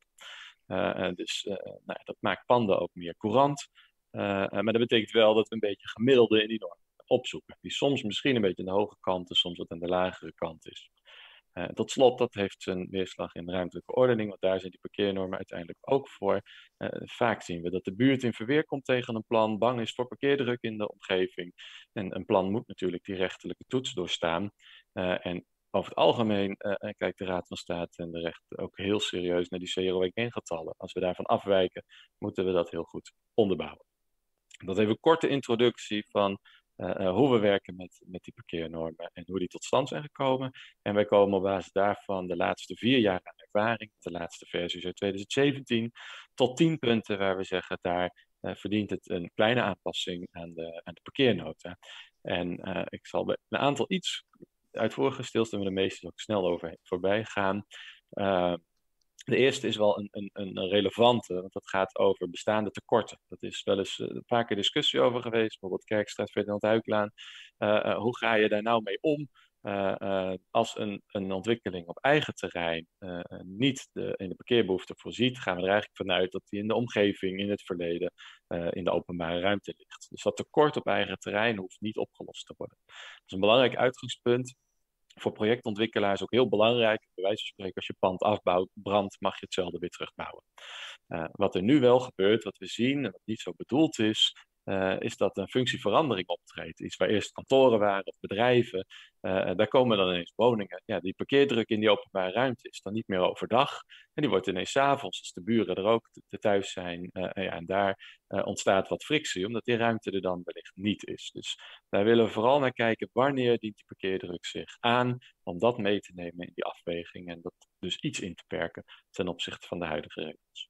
Uh, dus uh, nou, dat maakt panden ook meer courant. Uh, uh, maar dat betekent wel dat we een beetje gemiddelde in die norm opzoeken. Die soms misschien een beetje aan de hoge kant en soms wat aan de lagere kant is. Uh, tot slot, dat heeft zijn weerslag in de ruimtelijke ordening, want daar zijn die parkeernormen uiteindelijk ook voor. Uh, vaak zien we dat de buurt in verweer komt tegen een plan, bang is voor parkeerdruk in de omgeving. En een plan moet natuurlijk die rechterlijke toets doorstaan. Uh, en over het algemeen uh, kijkt de Raad van State en de rechter ook heel serieus naar die C R O W-getallen. Als we daarvan afwijken, moeten we dat heel goed onderbouwen. Dat even een korte introductie van uh, uh, hoe we werken met, met die parkeernormen en hoe die tot stand zijn gekomen. En wij komen op basis daarvan de laatste vier jaar aan ervaring, de laatste versie uit twintig zeventien, tot tien punten waar we zeggen, daar uh, verdient het een kleine aanpassing aan de, aan de parkeernota. En uh, ik zal bij een aantal iets uitvoerige stilstaan, we de meeste ook snel over voorbij gaan. Uh, de eerste is wel een, een, een relevante, want dat gaat over bestaande tekorten. Dat is wel eens uh, een paar keer discussie over geweest, bijvoorbeeld Kerkstraat, Ferdinand Huiklaan. Uh, uh, hoe ga je daar nou mee om? Uh, uh, als een, een ontwikkeling op eigen terrein uh, niet de, in de parkeerbehoefte voorziet, gaan we er eigenlijk vanuit dat die in de omgeving, in het verleden, uh, in de openbare ruimte ligt. Dus dat tekort op eigen terrein hoeft niet opgelost te worden. Dat is een belangrijk uitgangspunt. Voor projectontwikkelaars ook heel belangrijk. Bij wijze van spreken, als je pand afbouwt, brandt, mag je hetzelfde weer terugbouwen. Uh, wat er nu wel gebeurt, wat we zien, en wat niet zo bedoeld is, uh, is dat een functieverandering optreedt. Iets waar eerst kantoren waren of bedrijven, uh, daar komen dan ineens woningen. Ja, die parkeerdruk in die openbare ruimte is dan niet meer overdag. En die wordt ineens 's avonds, als de buren er ook te, te thuis zijn. Uh, ja, en daar uh, ontstaat wat frictie, omdat die ruimte er dan wellicht niet is. Dus daar willen we vooral naar kijken, wanneer dient die parkeerdruk zich aan, om dat mee te nemen in die afweging en dat dus iets in te perken ten opzichte van de huidige regels.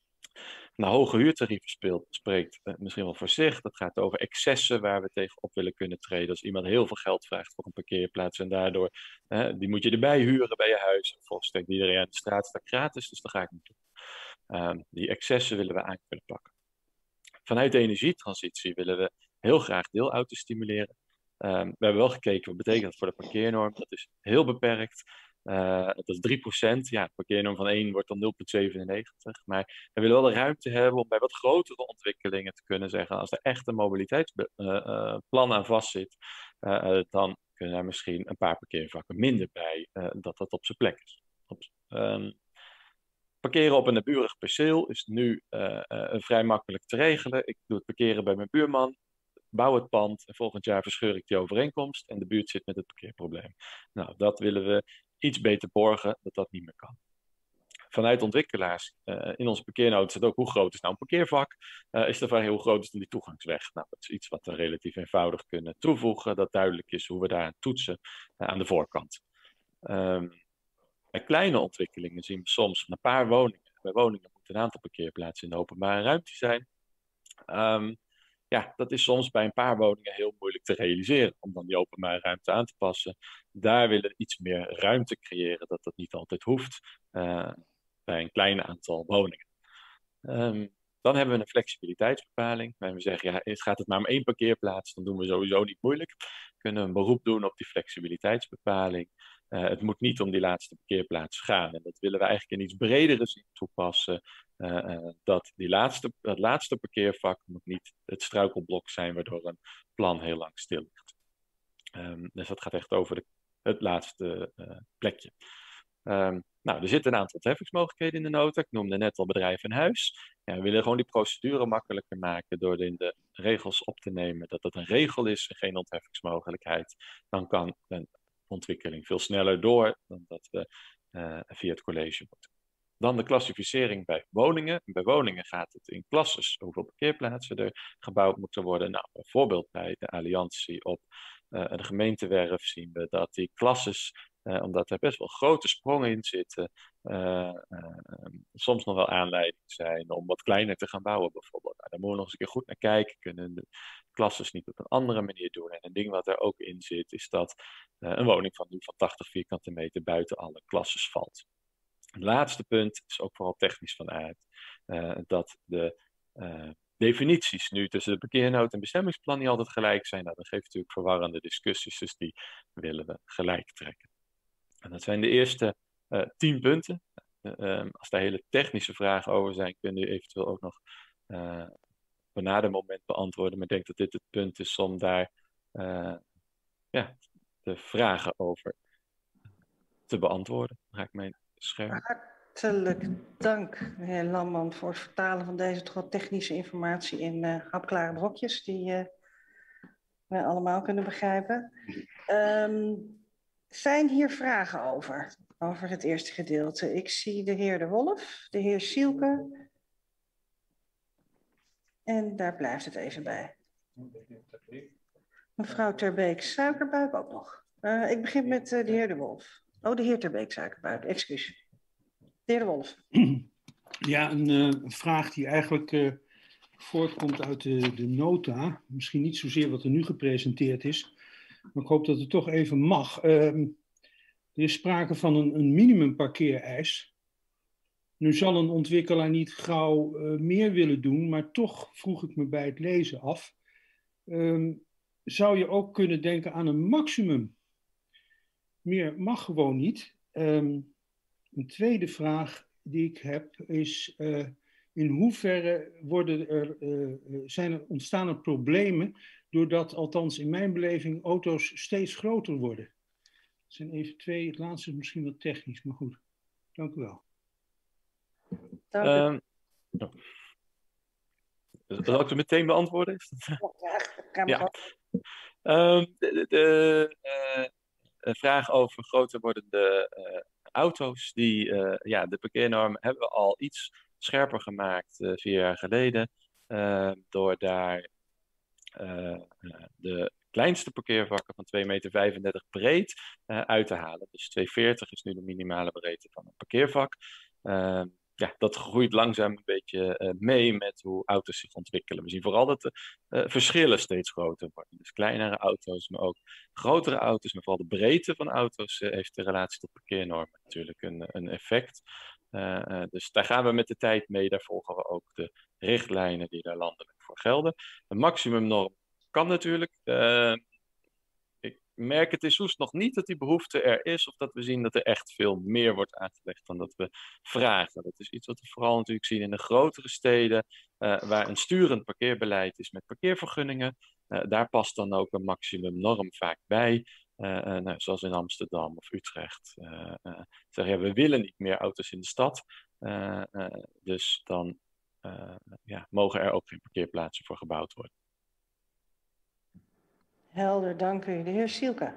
Nou, hoge huurtarieven speelt, spreekt uh, misschien wel voor zich. Dat gaat over excessen waar we tegenop willen kunnen treden. Als iemand heel veel geld vraagt voor een parkeerplaats en daardoor, uh, die moet je erbij huren bij je huis. Volgens denkt iedereen aan de straat staat gratis, dus daar ga ik niet doen. Uh, die excessen willen we aan kunnen pakken. Vanuit de energietransitie willen we heel graag deelauto's stimuleren. Uh, we hebben wel gekeken, wat betekent dat voor de parkeernorm? Dat is heel beperkt. Uh, dat is drie procent. Ja, de parkeernorm van één wordt dan nul komma zevenennegentig. Maar we willen wel de ruimte hebben om bij wat grotere ontwikkelingen te kunnen zeggen, als er echt een mobiliteitsplan uh, uh, aan vastzit, uh, uh, dan kunnen er misschien een paar parkeervakken minder bij, uh, dat dat op zijn plek is. Op, um, parkeren op een naburig perceel is nu uh, uh, vrij makkelijk te regelen. Ik doe het parkeren bij mijn buurman, bouw het pand en volgend jaar verscheur ik die overeenkomst en de buurt zit met het parkeerprobleem. Nou, dat willen we iets beter borgen, dat dat niet meer kan. Vanuit ontwikkelaars, uh, in onze parkeernota staat ook hoe groot is nou een parkeervak. Uh, is de vraag hoe groot is dan die toegangsweg? Nou, dat is iets wat we relatief eenvoudig kunnen toevoegen, dat duidelijk is hoe we daaraan toetsen uh, aan de voorkant. Um, bij kleine ontwikkelingen zien we soms een paar woningen. Bij woningen moet een aantal parkeerplaatsen in de openbare ruimte zijn. Um, ja, dat is soms bij een paar woningen heel moeilijk te realiseren, om dan die openbare ruimte aan te passen. Daar willen we iets meer ruimte creëren, dat dat niet altijd hoeft uh, bij een klein aantal woningen. Um, dan hebben we een flexibiliteitsbepaling. En we zeggen, ja, gaat het maar om één parkeerplaats, dan doen we sowieso niet moeilijk. We kunnen een beroep doen op die flexibiliteitsbepaling. Uh, het moet niet om die laatste parkeerplaats gaan. En dat willen we eigenlijk in iets bredere zin toepassen. Uh, uh, dat die laatste, dat laatste parkeervak moet niet het struikelblok zijn waardoor een plan heel lang stil ligt. Um, dus dat gaat echt over de, het laatste uh, plekje. Um, nou, er zitten een aantal ontheffingsmogelijkheden in de nota. Ik noemde net al bedrijf en huis. Ja, we willen gewoon die procedure makkelijker maken door in de regels op te nemen dat het een regel is en geen ontheffingsmogelijkheid. Dan kan een ontwikkeling veel sneller door dan dat we uh, via het college moeten. Dan de klassificering bij woningen. Bij woningen gaat het in klasses hoeveel parkeerplaatsen er gebouwd moeten worden. Nou, bijvoorbeeld bij de Alliantie op uh, de gemeentewerf zien we dat die klasses, uh, omdat er best wel grote sprongen in zitten, uh, uh, soms nog wel aanleiding zijn om wat kleiner te gaan bouwen bijvoorbeeld. Nou, daar moeten we nog eens een keer goed naar kijken. Kunnen de klasses niet op een andere manier doen? En een ding wat er ook in zit is dat uh, een woning van nu van tachtig vierkante meter buiten alle klasses valt. Het laatste punt is ook vooral technisch van aard. Uh, dat de uh, definities nu tussen de parkeernota en bestemmingsplan niet altijd gelijk zijn. Nou, dat geeft natuurlijk verwarrende discussies, dus die willen we gelijk trekken. En dat zijn de eerste uh, tien punten. Uh, um, als daar hele technische vragen over zijn, kunnen u eventueel ook nog uh, op een nader moment beantwoorden. Maar ik denk dat dit het punt is om daar uh, ja, de vragen over te beantwoorden. Dan ga ik mijn scherm. Hartelijk dank, de heer Landman, voor het vertalen van deze toch wel technische informatie in uh, hapklare brokjes die uh, wij allemaal kunnen begrijpen. Um, zijn hier vragen over, over het eerste gedeelte? Ik zie de heer De Wolf, de heer Sielke. En daar blijft het even bij. Mevrouw Terbeek-Suikerbuik ook nog. Uh, ik begin met uh, de heer De Wolf. Oh, de heer Terbeek-Suikerbuik, excuus. De heer De Wolf. Ja, een uh, vraag die eigenlijk uh, voortkomt uit de, de nota. Misschien niet zozeer wat er nu gepresenteerd is. Maar ik hoop dat het toch even mag. Uh, er is sprake van een, een minimumparkeereis. Nu zal een ontwikkelaar niet gauw uh, meer willen doen. Maar toch vroeg ik me bij het lezen af. Uh, zou je ook kunnen denken aan een maximum? Meer mag gewoon niet. Um, een tweede vraag die ik heb is, uh, in hoeverre worden er, uh, zijn er, ontstaan er problemen doordat, althans in mijn beleving, auto's steeds groter worden? Dat zijn even twee, het laatste is misschien wat technisch, maar goed. Dank u wel. Dank u. Um, oh. Zal ik het meteen beantwoorden? Ja, ja. Um, de, de, uh, Een vraag over groter wordende uh, auto's. Die, uh, ja, de parkeernorm hebben we al iets scherper gemaakt uh, vier jaar geleden. Uh, door daar uh, uh, de kleinste parkeervakken van twee meter vijfendertig breed uh, uit te halen. Dus twee meter veertig is nu de minimale breedte van een parkeervak. Uh, Ja, dat groeit langzaam een beetje uh, mee met hoe auto's zich ontwikkelen. We zien vooral dat de uh, verschillen steeds groter worden. Dus kleinere auto's, maar ook grotere auto's. Maar vooral de breedte van auto's uh, heeft de relatie tot parkeernormen natuurlijk een, een effect. Uh, uh, dus daar gaan we met de tijd mee. Daar volgen we ook de richtlijnen die daar landelijk voor gelden. Een maximumnorm kan natuurlijk. Uh, Ik merk het in Soest nog niet dat die behoefte er is, of dat we zien dat er echt veel meer wordt aangelegd dan dat we vragen. Dat is iets wat we vooral natuurlijk zien in de grotere steden, uh, waar een sturend parkeerbeleid is met parkeervergunningen. Uh, daar past dan ook een maximumnorm vaak bij, uh, uh, nou, zoals in Amsterdam of Utrecht. Uh, uh, zeg, ja, we willen niet meer auto's in de stad, uh, uh, dus dan uh, ja, mogen er ook geen parkeerplaatsen voor gebouwd worden. Helder, dank u. De heer Sielke.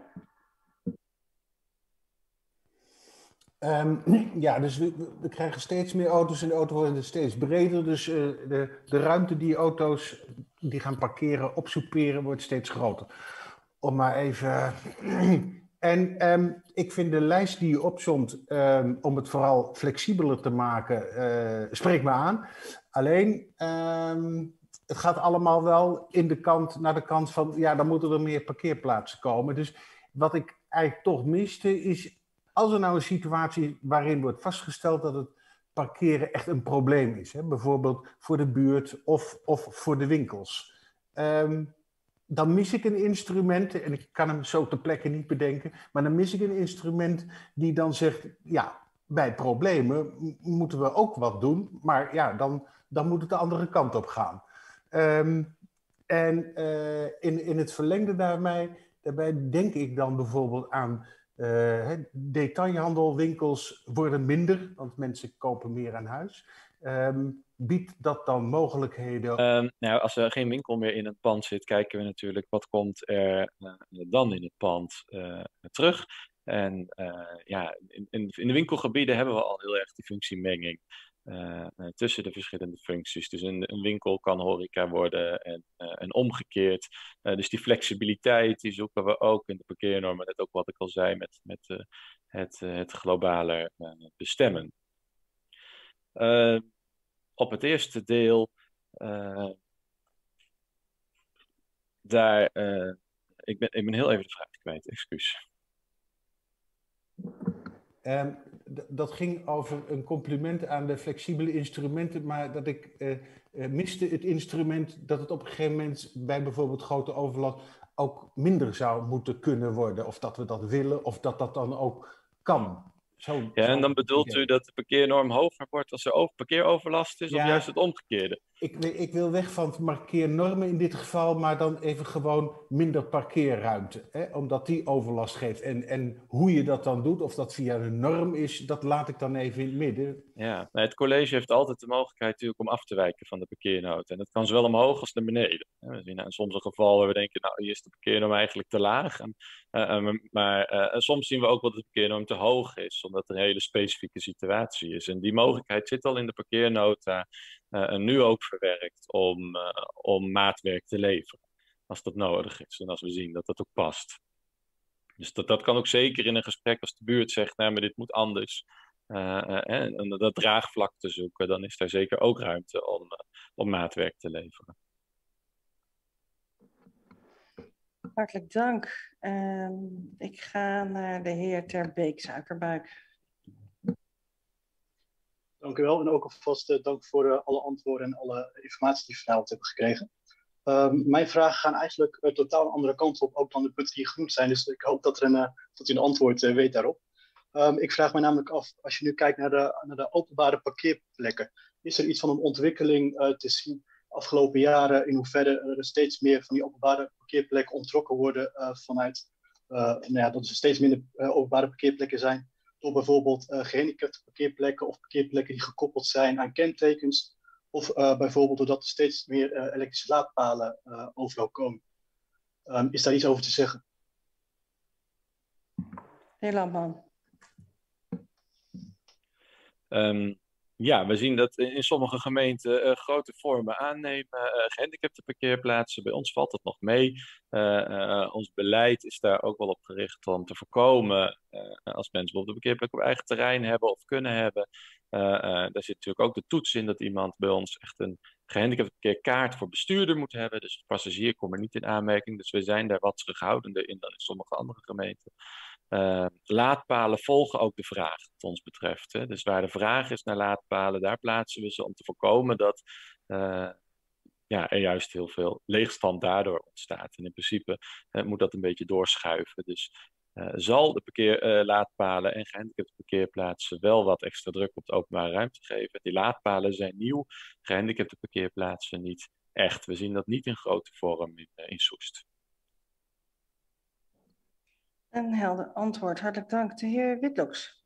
Um, ja, dus we, we krijgen steeds meer auto's en de auto's worden steeds breder. Dus uh, de, de ruimte die auto's die gaan parkeren, opsoeperen, wordt steeds groter. Om maar even... En um, ik vind de lijst die je opzomt, um, om het vooral flexibeler te maken, uh, spreekt me aan. Alleen... Um, het gaat allemaal wel in de kant, naar de kant van, ja, dan moeten er meer parkeerplaatsen komen. Dus wat ik eigenlijk toch miste is, als er nou een situatie waarin wordt vastgesteld dat het parkeren echt een probleem is, hè, bijvoorbeeld voor de buurt of, of voor de winkels, um, dan mis ik een instrument, en ik kan hem zo ter plekke niet bedenken, maar dan mis ik een instrument die dan zegt, ja, bij problemen moeten we ook wat doen, maar ja, dan, dan moet het de andere kant op gaan. Um, en uh, in, in het verlengde daarbij, daarbij denk ik dan bijvoorbeeld aan uh, detailhandelwinkels worden minder, want mensen kopen meer aan huis. Um, biedt dat dan mogelijkheden? Um, nou, als er geen winkel meer in het pand zit, kijken we natuurlijk wat komt er uh, dan in het pand uh, terug. En uh, ja, in, in, in de winkelgebieden hebben we al heel erg die functiemenging uh, uh, tussen de verschillende functies. Dus een, een winkel kan horeca worden en, uh, en omgekeerd. Uh, dus die flexibiliteit die zoeken we ook in de parkeernormen. Net ook wat ik al zei met, met uh, het, uh, het globale uh, bestemmen. Uh, op het eerste deel, uh, daar, uh, ik, ben, ik ben heel even de vraag kwijt, excuus. Um, dat ging over een compliment aan de flexibele instrumenten, maar dat ik uh, uh, miste het instrument dat het op een gegeven moment bij bijvoorbeeld grote overlast ook minder zou moeten kunnen worden. Of dat we dat willen, of dat dat dan ook kan. Zo, ja, zo en dan bedoelt u dat de parkeernorm hoger wordt als er over, parkeeroverlast is, ja, of juist het omgekeerde? Ik, ik wil weg van parkeernormen in dit geval, maar dan even gewoon minder parkeerruimte. Hè? Omdat die overlast geeft. En, en hoe je dat dan doet, of dat via een norm is, dat laat ik dan even in het midden. Ja, het college heeft altijd de mogelijkheid natuurlijk om af te wijken van de parkeernood. En dat kan zowel omhoog als naar beneden. We zien in soms een geval waar we denken, nou, hier is de parkeernorm eigenlijk te laag. En, uh, maar uh, soms zien we ook wel dat de parkeernorm te hoog is, omdat er een hele specifieke situatie is. En die mogelijkheid zit al in de parkeernota uh, en nu ook verwerkt om, uh, om maatwerk te leveren, als dat nodig is. En als we zien dat dat ook past. Dus dat, dat kan ook zeker in een gesprek als de buurt zegt, nou, maar dit moet anders. Uh, uh, en, en dat draagvlak te zoeken, dan is daar zeker ook ruimte om, uh, om maatwerk te leveren. Hartelijk dank. Uh, ik ga naar de heer Ter Beek, Suikerbuik. Dank u wel en ook alvast uh, dank voor uh, alle antwoorden en alle informatie die we vanavond hebben gekregen. Um, mijn vragen gaan eigenlijk uh, totaal een andere kant op, ook dan de punten die genoemd zijn. Dus ik hoop dat, er een, uh, dat u een antwoord uh, weet daarop. Um, ik vraag me namelijk af, als je nu kijkt naar de, naar de openbare parkeerplekken, is er iets van een ontwikkeling uh, te zien de afgelopen jaren in hoeverre er steeds meer van die openbare parkeerplekken ontrokken worden uh, vanuit, uh, nou ja, dat er steeds minder uh, openbare parkeerplekken zijn, door bijvoorbeeld uh, gehandicapte parkeerplekken of parkeerplekken die gekoppeld zijn aan kentekens, of uh, bijvoorbeeld doordat er steeds meer uh, elektrische laadpalen uh, overal komen. Um, is daar iets over te zeggen? Heer Landman. Um, ja, we zien dat in sommige gemeenten uh, grote vormen aannemen. Uh, gehandicapte parkeerplaatsen, bij ons valt dat nog mee. Uh, uh, ons beleid is daar ook wel op gericht om te voorkomen, uh, als mensen bijvoorbeeld een parkeerplek op eigen terrein hebben of kunnen hebben. Uh, uh, daar zit natuurlijk ook de toets in dat iemand bij ons echt een gehandicapte parkeerkaart voor bestuurder moet hebben. Dus de passagier komt er niet in aanmerking. Dus we zijn daar wat terughoudender in dan in sommige andere gemeenten. Uh, laadpalen volgen ook de vraag wat ons betreft. Hè. Dus waar de vraag is naar laadpalen, daar plaatsen we ze om te voorkomen dat uh, ja, er juist heel veel leegstand daardoor ontstaat. En in principe uh, moet dat een beetje doorschuiven. Dus uh, zal de parkeer, uh, laadpalen en gehandicapte parkeerplaatsen wel wat extra druk op de openbare ruimte geven. Die laadpalen zijn nieuw, gehandicapte parkeerplaatsen niet echt. We zien dat niet in grote vorm in, uh, in Soest. Een helder antwoord. Hartelijk dank. De heer Witloks.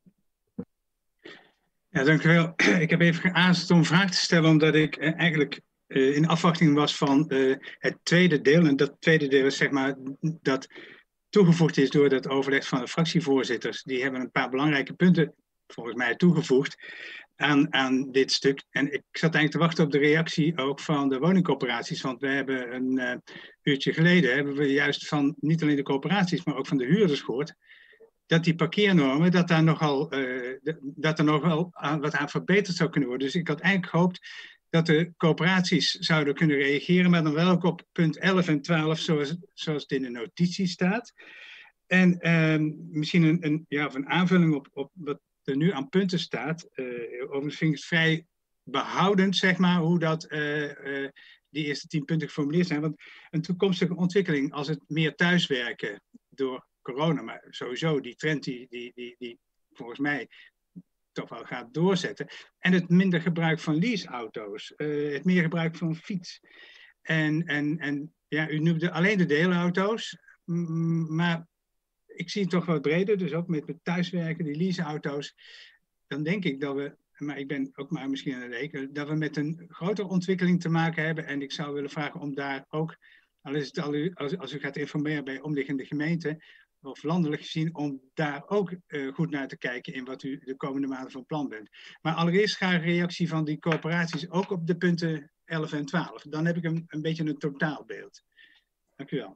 Ja, dank u wel. Ik heb even geaarzeld om een vraag te stellen, omdat ik uh, eigenlijk uh, in afwachting was van uh, het tweede deel. En dat tweede deel is zeg maar dat toegevoegd is door het overleg van de fractievoorzitters. Die hebben een paar belangrijke punten volgens mij toegevoegd aan, aan dit stuk. En ik zat eigenlijk te wachten op de reactie ook van de woningcorporaties. Want we hebben een uh, uurtje geleden, hebben we juist van niet alleen de corporaties, maar ook van de huurders gehoord, dat die parkeernormen, dat daar nogal, uh, dat er nog wel aan, wat aan verbeterd zou kunnen worden. Dus ik had eigenlijk gehoopt dat de coöperaties zouden kunnen reageren, maar dan wel ook op punt elf en twaalf, zoals, zoals het in de notitie staat. En uh, misschien een, een, ja, of een aanvulling op, op wat er nu aan punten staat. Uh, overigens vind ik het vrij behoudend, zeg maar, hoe dat, uh, uh, die eerste tien punten geformuleerd zijn. Want een toekomstige ontwikkeling, als het meer thuiswerken door corona, maar sowieso die trend die, die, die, die volgens mij toch wel gaat doorzetten. En het minder gebruik van leaseauto's, uh, het meer gebruik van fiets. En, en, en ja, u noemde alleen de deelauto's, maar ik zie het toch wat breder, dus ook met het thuiswerken, die leaseauto's. Dan denk ik dat we, maar ik ben ook maar misschien een leek, dat we met een grotere ontwikkeling te maken hebben. En ik zou willen vragen om daar ook, al is het al u, als, als u gaat informeren bij omliggende gemeenten, of landelijk gezien, om daar ook uh, goed naar te kijken in wat u de komende maanden van plan bent. Maar allereerst graag een reactie van die coöperaties, ook op de punten elf en twaalf. Dan heb ik een, een beetje een totaalbeeld. Dank u wel.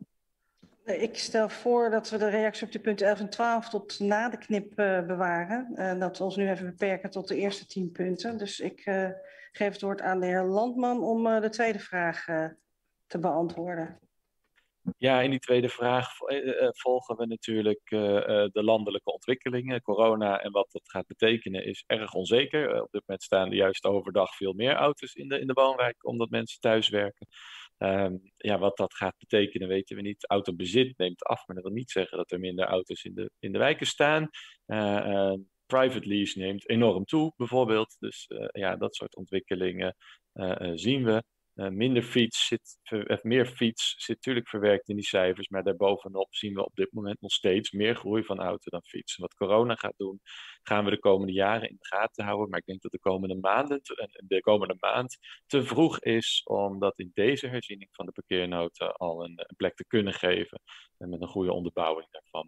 Ik stel voor dat we de reactie op de punten elf en twaalf tot na de knip uh, bewaren. Uh, dat we ons nu even beperken tot de eerste tien punten. Dus ik uh, geef het woord aan de heer Landman om uh, de tweede vraag uh, te beantwoorden. Ja, in die tweede vraag volgen we natuurlijk uh, de landelijke ontwikkelingen. Corona en wat dat gaat betekenen is erg onzeker. Uh, op dit moment staan er juist overdag veel meer auto's in de, in de woonwijk, omdat mensen thuiswerken. Um, ja, wat dat gaat betekenen weten we niet. Autobezit neemt af, maar dat wil niet zeggen dat er minder auto's in de, in de wijken staan. Uh, uh, private lease neemt enorm toe, bijvoorbeeld. Dus uh, ja, dat soort ontwikkelingen uh, uh, zien we. Uh, minder fiets zit, ver, meer fiets zit natuurlijk verwerkt in die cijfers, maar daarbovenop zien we op dit moment nog steeds meer groei van auto dan fiets. Wat corona gaat doen, gaan we de komende jaren in de gaten houden, maar ik denk dat de komende maanden, te, de komende maand te vroeg is om dat in deze herziening van de parkeernota al een, een plek te kunnen geven en met een goede onderbouwing daarvan.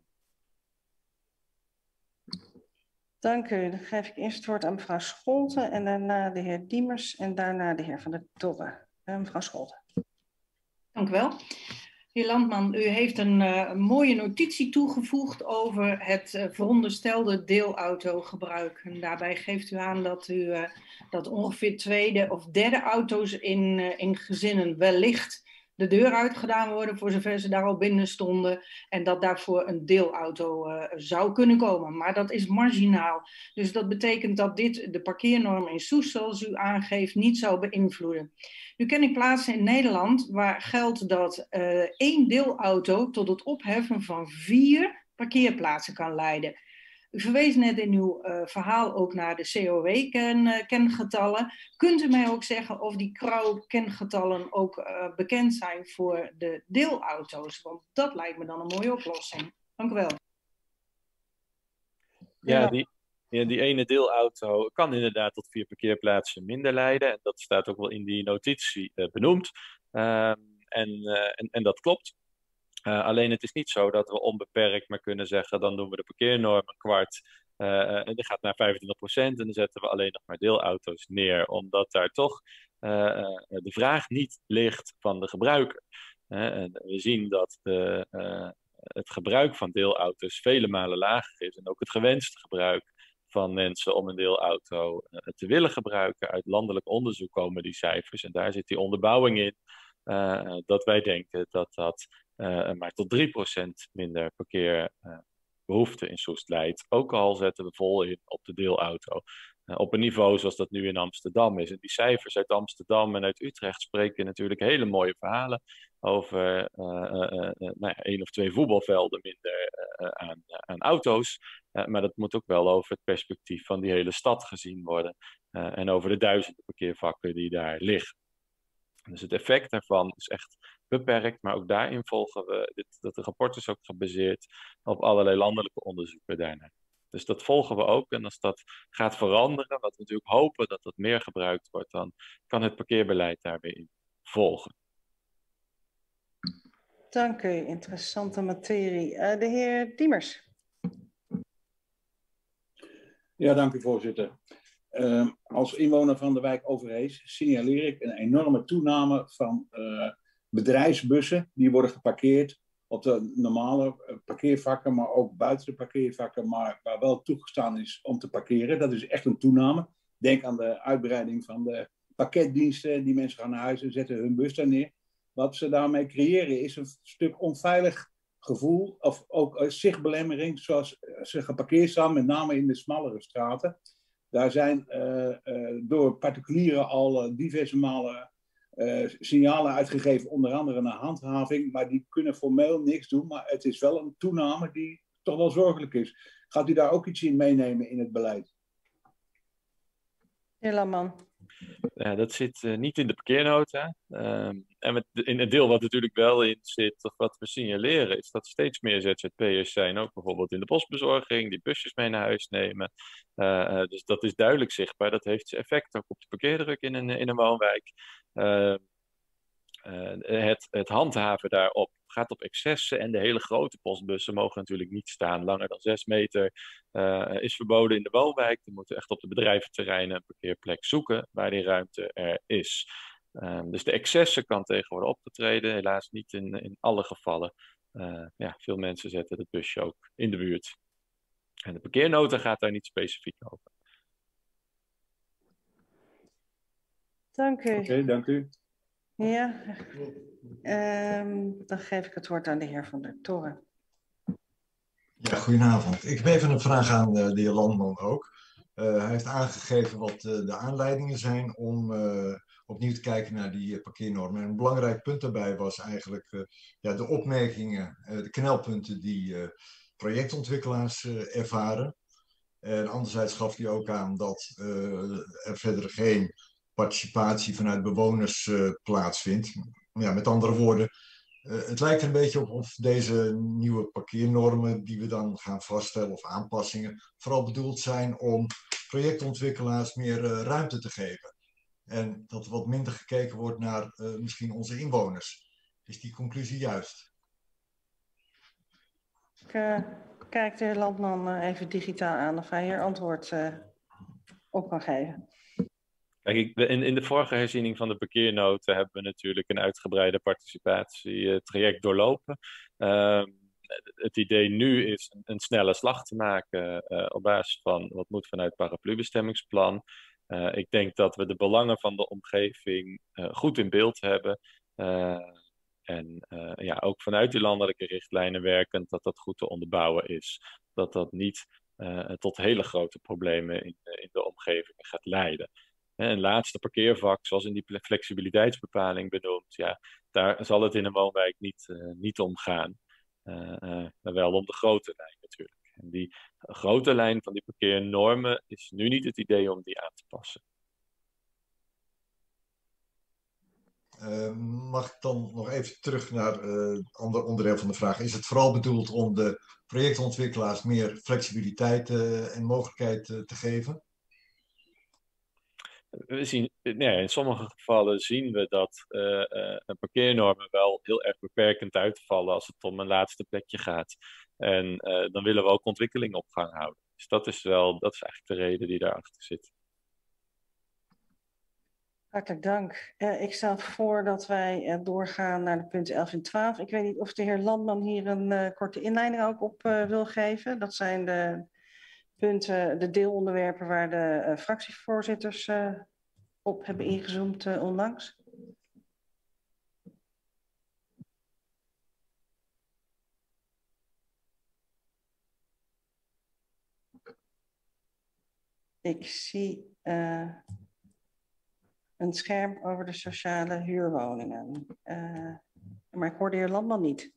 Dank u. Dan geef ik eerst het woord aan mevrouw Scholten en daarna de heer Diemers en daarna de heer Van der Tobbe. Uh, mevrouw Scholten. Dank u wel. Heer Landman, u heeft een, uh, een mooie notitie toegevoegd over het uh, veronderstelde deelautogebruik. En daarbij geeft u aan dat, u, uh, dat ongeveer tweede of derde auto's in, uh, in gezinnen wellicht de deur uitgedaan worden, voor zover ze daar al binnen stonden, en dat daarvoor een deelauto uh, zou kunnen komen. Maar dat is marginaal. Dus dat betekent dat dit de parkeernorm in Soest, zoals u aangeeft, niet zou beïnvloeden. Nu ken ik plaatsen in Nederland waar geldt dat uh, één deelauto tot het opheffen van vier parkeerplaatsen kan leiden. U verwees net in uw uh, verhaal ook naar de C O W-kengetallen. Uh, Kunt u mij ook zeggen of die C R A W-kengetallen ook uh, bekend zijn voor de deelauto's? Want dat lijkt me dan een mooie oplossing. Dank u wel. Ja, die, ja, die ene deelauto kan inderdaad tot vier parkeerplaatsen minder leiden. En dat staat ook wel in die notitie uh, benoemd. Uh, en, uh, en, en dat klopt. Uh, alleen het is niet zo dat we onbeperkt maar kunnen zeggen, dan doen we de parkeernorm een kwart uh, en die gaat naar vijfentwintig procent en dan zetten we alleen nog maar deelauto's neer, omdat daar toch uh, uh, de vraag niet ligt van de gebruiker. Uh, en we zien dat de, uh, het gebruik van deelauto's vele malen lager is en ook het gewenste gebruik van mensen om een deelauto uh, te willen gebruiken. Uit landelijk onderzoek komen die cijfers en daar zit die onderbouwing in, uh, dat wij denken dat dat Uh, maar tot drie procent minder parkeerbehoefte uh, in Soest leidt. Ook al zetten we vol in op de deelauto. Uh, op een niveau zoals dat nu in Amsterdam is. En die cijfers uit Amsterdam en uit Utrecht spreken natuurlijk hele mooie verhalen over uh, uh, uh, nou ja, één of twee voetbalvelden minder uh, aan, uh, aan auto's. Uh, maar dat moet ook wel over het perspectief van die hele stad gezien worden. Uh, en over de duizenden parkeervakken die daar liggen. Dus het effect daarvan is echt beperkt, maar ook daarin volgen we, dit, dat rapport is ook gebaseerd op allerlei landelijke onderzoeken daarnaar. Dus dat volgen we ook en als dat gaat veranderen, wat we natuurlijk hopen dat dat meer gebruikt wordt, dan kan het parkeerbeleid daar weer in volgen. Dank u, interessante materie. Uh, de heer Diemers. Ja, dank u voorzitter. Uh, als inwoner van de wijk Overhees signaleer ik een enorme toename van uh, bedrijfsbussen die worden geparkeerd op de normale parkeervakken, maar ook buiten de parkeervakken, maar waar wel toegestaan is om te parkeren. Dat is echt een toename. Denk aan de uitbreiding van de pakketdiensten, die mensen gaan naar huis en zetten hun bus daar neer. Wat ze daarmee creëren is een stuk onveilig gevoel, of ook zichtbelemmering, zoals ze geparkeerd staan, met name in de smallere straten. Daar zijn uh, uh, door particulieren al uh, diverse malen uh, signalen uitgegeven, onder andere naar handhaving, maar die kunnen formeel niks doen, maar het is wel een toename die toch wel zorgelijk is. Gaat u daar ook iets in meenemen in het beleid? Heer Lamman. Ja, dat zit uh, niet in de parkeernota. Um, en met, in het deel wat natuurlijk wel in zit, of wat we signaleren, is dat steeds meer Z Z P'ers zijn, ook bijvoorbeeld in de postbezorging, die busjes mee naar huis nemen. Uh, uh, dus dat is duidelijk zichtbaar. Dat heeft zijn effect ook op de parkeerdruk in een, in een woonwijk. Uh, uh, het, het handhaven daarop gaat op excessen en de hele grote postbussen mogen natuurlijk niet staan. Langer dan zes meter uh, is verboden in de woonwijk. Die moeten echt op de bedrijventerreinen een parkeerplek zoeken waar die ruimte er is. Um, dus de excessen kan tegen worden opgetreden, helaas niet in, in alle gevallen. Uh, ja, veel mensen zetten het busje ook in de buurt. En de parkeernota gaat daar niet specifiek over. Dank u. Oké, okay, dank u. Ja, um, dan geef ik het woord aan de heer Van der Toren. Ja, goedenavond. Ik heb even een vraag aan uh, de heer Landman ook. Uh, hij heeft aangegeven wat uh, de aanleidingen zijn om uh, opnieuw te kijken naar die uh, parkeernormen. En een belangrijk punt daarbij was eigenlijk uh, ja, de opmerkingen, uh, de knelpunten die uh, projectontwikkelaars uh, ervaren. En anderzijds gaf hij ook aan dat uh, er verder geen participatie vanuit bewoners uh, plaatsvindt. Ja, met andere woorden, uh, het lijkt er een beetje op of deze nieuwe parkeernormen die we dan gaan vaststellen of aanpassingen vooral bedoeld zijn om projectontwikkelaars meer uh, ruimte te geven. En dat er wat minder gekeken wordt naar uh, misschien onze inwoners. Is die conclusie juist? Ik uh, kijk de heer Landman uh, even digitaal aan of hij hier antwoord uh, op kan geven. Kijk, ik, in, in de vorige herziening van de parkeernota hebben we natuurlijk een uitgebreide participatietraject doorlopen. Uh, het idee nu is een, een snelle slag te maken uh, op basis van wat moet vanuit het paraplubestemmingsplan. Uh, ik denk dat we de belangen van de omgeving uh, goed in beeld hebben. Uh, en uh, ja, ook vanuit die landelijke richtlijnen werkend dat dat goed te onderbouwen is. Dat dat niet uh, tot hele grote problemen in, in de omgeving gaat leiden. Een laatste parkeervak, zoals in die flexibiliteitsbepaling benoemd, ja, daar zal het in een woonwijk niet, uh, niet om gaan. Uh, uh, maar wel om de grote lijn natuurlijk. En die grote lijn van die parkeernormen is nu niet het idee om die aan te passen. Uh, mag ik dan nog even terug naar uh, het andere onderdeel van de vraag. Is het vooral bedoeld om de projectontwikkelaars meer flexibiliteit uh, en mogelijkheid uh, te geven? We zien, nee, in sommige gevallen zien we dat uh, uh, parkeernormen wel heel erg beperkend uitvallen als het om een laatste plekje gaat. En uh, dan willen we ook ontwikkeling op gang houden. Dus dat is wel, dat is eigenlijk de reden die daarachter zit. Hartelijk dank. Uh, ik stel voor dat wij uh, doorgaan naar de punten elf en twaalf. Ik weet niet of de heer Landman hier een uh, korte inleiding ook op uh, wil geven. Dat zijn de punten, de deelonderwerpen waar de uh, fractievoorzitters uh, op hebben ingezoomd uh, onlangs. Ik zie uh, een scherm over de sociale huurwoningen. Uh, maar ik hoor de heer Landman niet.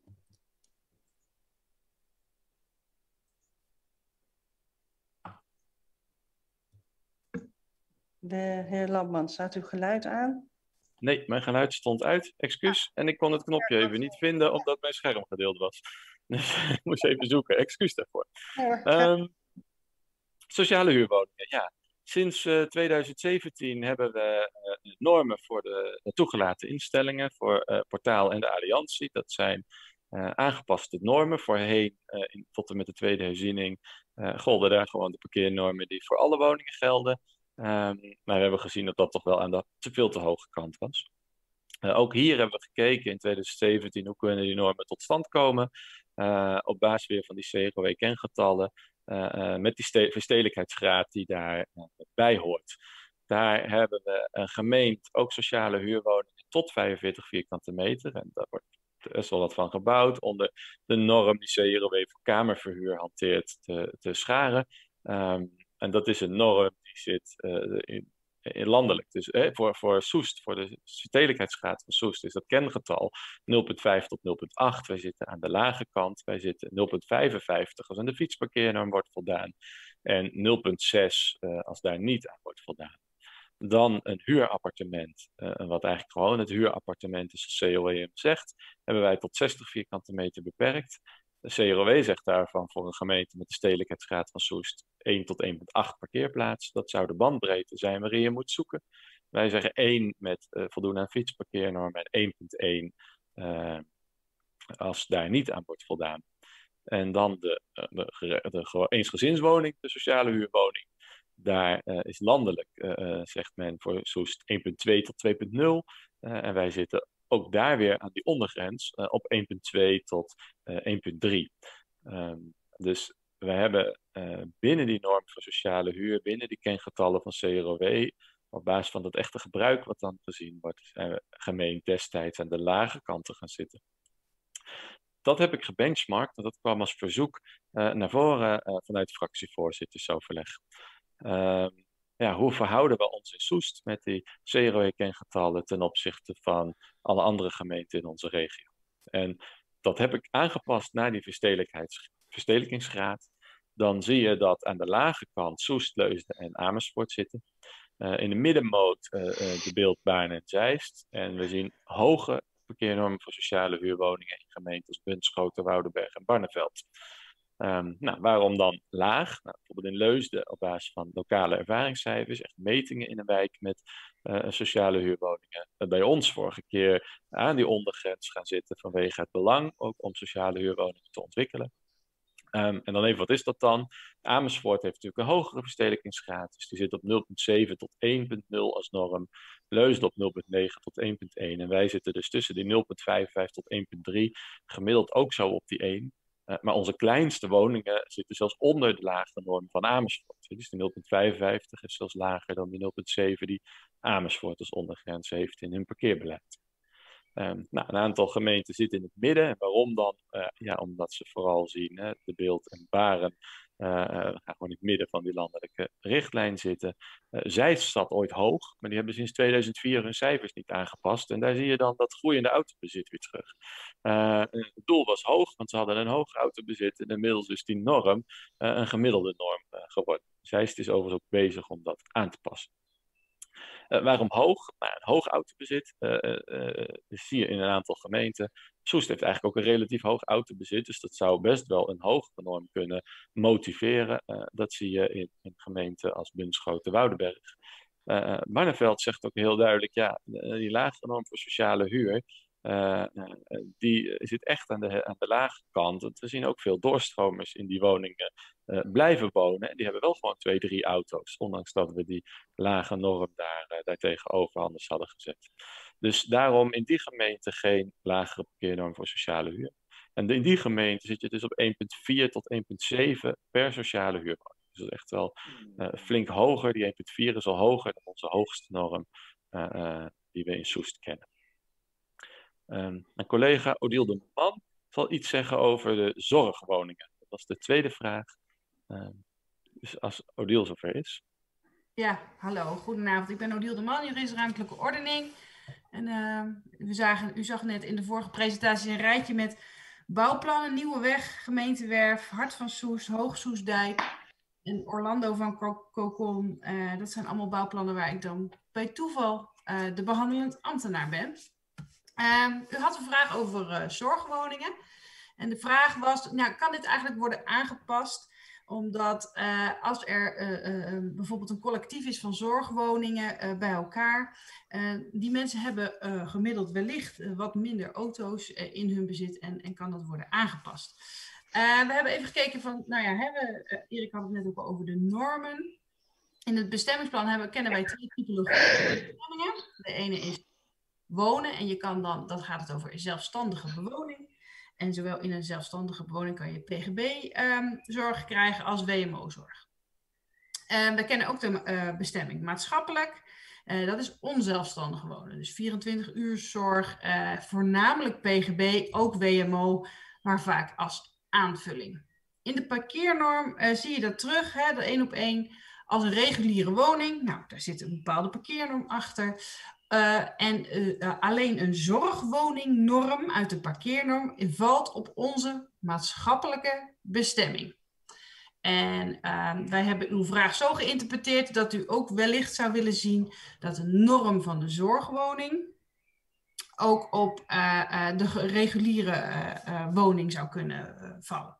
De heer Landman, staat uw geluid aan? Nee, mijn geluid stond uit, excuus. En ik kon het knopje even niet vinden, omdat mijn scherm gedeeld was. Dus ik moest even zoeken, excuus daarvoor. Um, sociale huurwoningen, ja. Sinds uh, tweeduizend zeventien hebben we uh, normen voor de, de toegelaten instellingen, voor uh, Portaal en de Alliantie. Dat zijn uh, aangepaste normen. Voorheen, uh, in, tot en met de tweede herziening, uh, golden daar gewoon de parkeernormen die voor alle woningen gelden. Um, maar we hebben gezien dat dat toch wel aan de te veel te hoge kant was. Uh, ook hier hebben we gekeken in tweeduizend zeventien hoe kunnen die normen tot stand komen. Uh, op basis weer van die C R O W-kengetallen. Uh, uh, met die verstedelijkheidsgraad die daarbij uh, hoort. Daar hebben we een gemeente ook sociale huurwoningen tot vijfenveertig vierkante meter. En daar wordt best wel wat van gebouwd onder de norm die C R O W voor kamerverhuur hanteert te, te scharen. Um, en dat is een norm die zit uh, in, in landelijk. Dus eh, voor, voor Soest, voor de stedelijkheidsgraad van Soest, is dat kengetal nul komma vijf tot nul komma acht. Wij zitten aan de lage kant. Wij zitten nul komma vijfenvijftig als aan de fietsparkeernorm wordt voldaan. En nul komma zes uh, als daar niet aan wordt voldaan. Dan een huurappartement, uh, wat eigenlijk gewoon het huurappartement is, zoals C R O W zegt, hebben wij tot zestig vierkante meter beperkt. De C R O W zegt daarvan voor een gemeente met de stedelijkheidsgraad van Soest één tot één komma acht parkeerplaatsen. Dat zou de bandbreedte zijn waarin je moet zoeken. Wij zeggen één met uh, voldoen aan fietsparkeernorm en één komma één uh, als daar niet aan wordt voldaan. En dan de, uh, de, de, de eensgezinswoning, de sociale huurwoning. Daar uh, is landelijk, uh, zegt men, voor Soest één komma twee tot twee komma nul. Uh, en wij zitten ook daar weer aan die ondergrens uh, op één komma twee tot uh, één komma drie. Um, dus we hebben uh, binnen die norm voor sociale huur, binnen die kengetallen van C R O W, op basis van het echte gebruik wat dan gezien wordt, zijn we gemeen destijds aan de lage kanten gaan zitten. Dat heb ik gebenchmarkt en dat kwam als verzoek uh, naar voren uh, vanuit fractievoorzittersoverleg. Uh, ja, hoe verhouden we ons in Soest met die C R O W-kengetallen ten opzichte van alle andere gemeenten in onze regio? En dat heb ik aangepast naar die verstedelijkingsgraad. Dan zie je dat aan de lage kant Soest, Leusden en Amersfoort zitten. Uh, in de middenmoot uh, uh, de Beeldbaan en Zeist. En we zien hoge parkeernormen voor sociale huurwoningen in gemeenten als Bunschoten, Woudenberg en Barneveld. Um, nou, waarom dan laag? Nou, bijvoorbeeld in Leusden op basis van lokale ervaringscijfers, echt metingen in een wijk met uh, sociale huurwoningen. Uh, bij ons vorige keer aan die ondergrens gaan zitten vanwege het belang ook om sociale huurwoningen te ontwikkelen. Um, en dan even, wat is dat dan? Amersfoort heeft natuurlijk een hogere verstedelijkingsgraad, dus die zit op nul komma zeven tot één komma nul als norm. Leusden op nul komma negen tot één komma één. En wij zitten dus tussen die nul komma vijfenvijftig tot één komma drie, gemiddeld ook zo op die één. Uh, maar onze kleinste woningen zitten zelfs onder de lage norm van Amersfoort. Dus die nul komma vijfenvijftig is zelfs lager dan die nul komma zeven die Amersfoort als ondergrens heeft in hun parkeerbeleid. Um, nou, een aantal gemeenten zitten in het midden. En waarom dan? Uh, ja, omdat ze vooral zien, hè, de Beeld en Baren uh, uh, gaan gewoon in het midden van die landelijke richtlijn zitten. Uh, Zeist zat ooit hoog, maar die hebben sinds tweeduizend vier hun cijfers niet aangepast. En daar zie je dan dat groeiende autobezit weer terug. Uh, het doel was hoog, want ze hadden een hoog autobezit. En inmiddels is die norm uh, een gemiddelde norm uh, geworden. Zeist is overigens ook bezig om dat aan te passen. Uh, waarom hoog? Nou, een hoog autobezit uh, uh, uh, zie je in een aantal gemeenten. Soest heeft eigenlijk ook een relatief hoog autobezit, dus dat zou best wel een hogere norm kunnen motiveren. Uh, dat zie je in, in gemeenten als Bunschoten, Woudenberg. Uh, Barneveld zegt ook heel duidelijk, ja, die lage norm voor sociale huur, Uh, uh, die zit echt aan de, aan de lage kant. Want we zien ook veel doorstromers in die woningen uh, blijven wonen. En die hebben wel gewoon twee, drie auto's. Ondanks dat we die lage norm daar, uh, daar tegenover anders hadden gezet. Dus daarom in die gemeente geen lagere parkeernorm voor sociale huur. En in die gemeente zit je dus op één komma vier tot één komma zeven per sociale huurwoning. Dus dat is echt wel uh, flink hoger. Die één komma vier is al hoger dan onze hoogste norm uh, uh, die we in Soest kennen. Um, mijn collega Odile de Man zal iets zeggen over de zorgwoningen. Dat was de tweede vraag. Um, dus als Odile zover is. Ja, hallo, goedenavond. Ik ben Odile de Man, jurist ruimtelijke ordening. En uh, we zagen, u zag net in de vorige presentatie een rijtje met bouwplannen, Nieuwe Weg, Gemeentewerf, Hart van Soest, Hoog Soestdijk en Orlando van Cocon. Uh, dat zijn allemaal bouwplannen waar ik dan bij toeval uh, de behandelend ambtenaar ben. Uh, u had een vraag over uh, zorgwoningen. En de vraag was, nou, kan dit eigenlijk worden aangepast? Omdat uh, als er uh, uh, bijvoorbeeld een collectief is van zorgwoningen uh, bij elkaar. Uh, die mensen hebben uh, gemiddeld wellicht uh, wat minder auto's uh, in hun bezit. En, en kan dat worden aangepast? Uh, we hebben even gekeken van, nou ja, hebben, uh, Erik had het net ook al over de normen. In het bestemmingsplan hebben, kennen wij twee typologieën bestemmingen. De ene is wonen en je kan dan, dan gaat het over zelfstandige bewoning. En zowel in een zelfstandige bewoning kan je P G B-zorg um, krijgen als W M O-zorg. Uh, we kennen ook de uh, bestemming maatschappelijk. Uh, dat is onzelfstandig wonen. Dus vierentwintig uur zorg, uh, voornamelijk P G B, ook W M O, maar vaak als aanvulling. In de parkeernorm uh, zie je dat terug, hè, de één op één, als een reguliere woning. Nou, daar zit een bepaalde parkeernorm achter. Uh, en uh, uh, alleen een zorgwoningnorm uit de parkeernorm valt op onze maatschappelijke bestemming. En uh, wij hebben uw vraag zo geïnterpreteerd dat u ook wellicht zou willen zien dat de norm van de zorgwoning ook op uh, uh, de reguliere uh, uh, woning zou kunnen uh, vallen.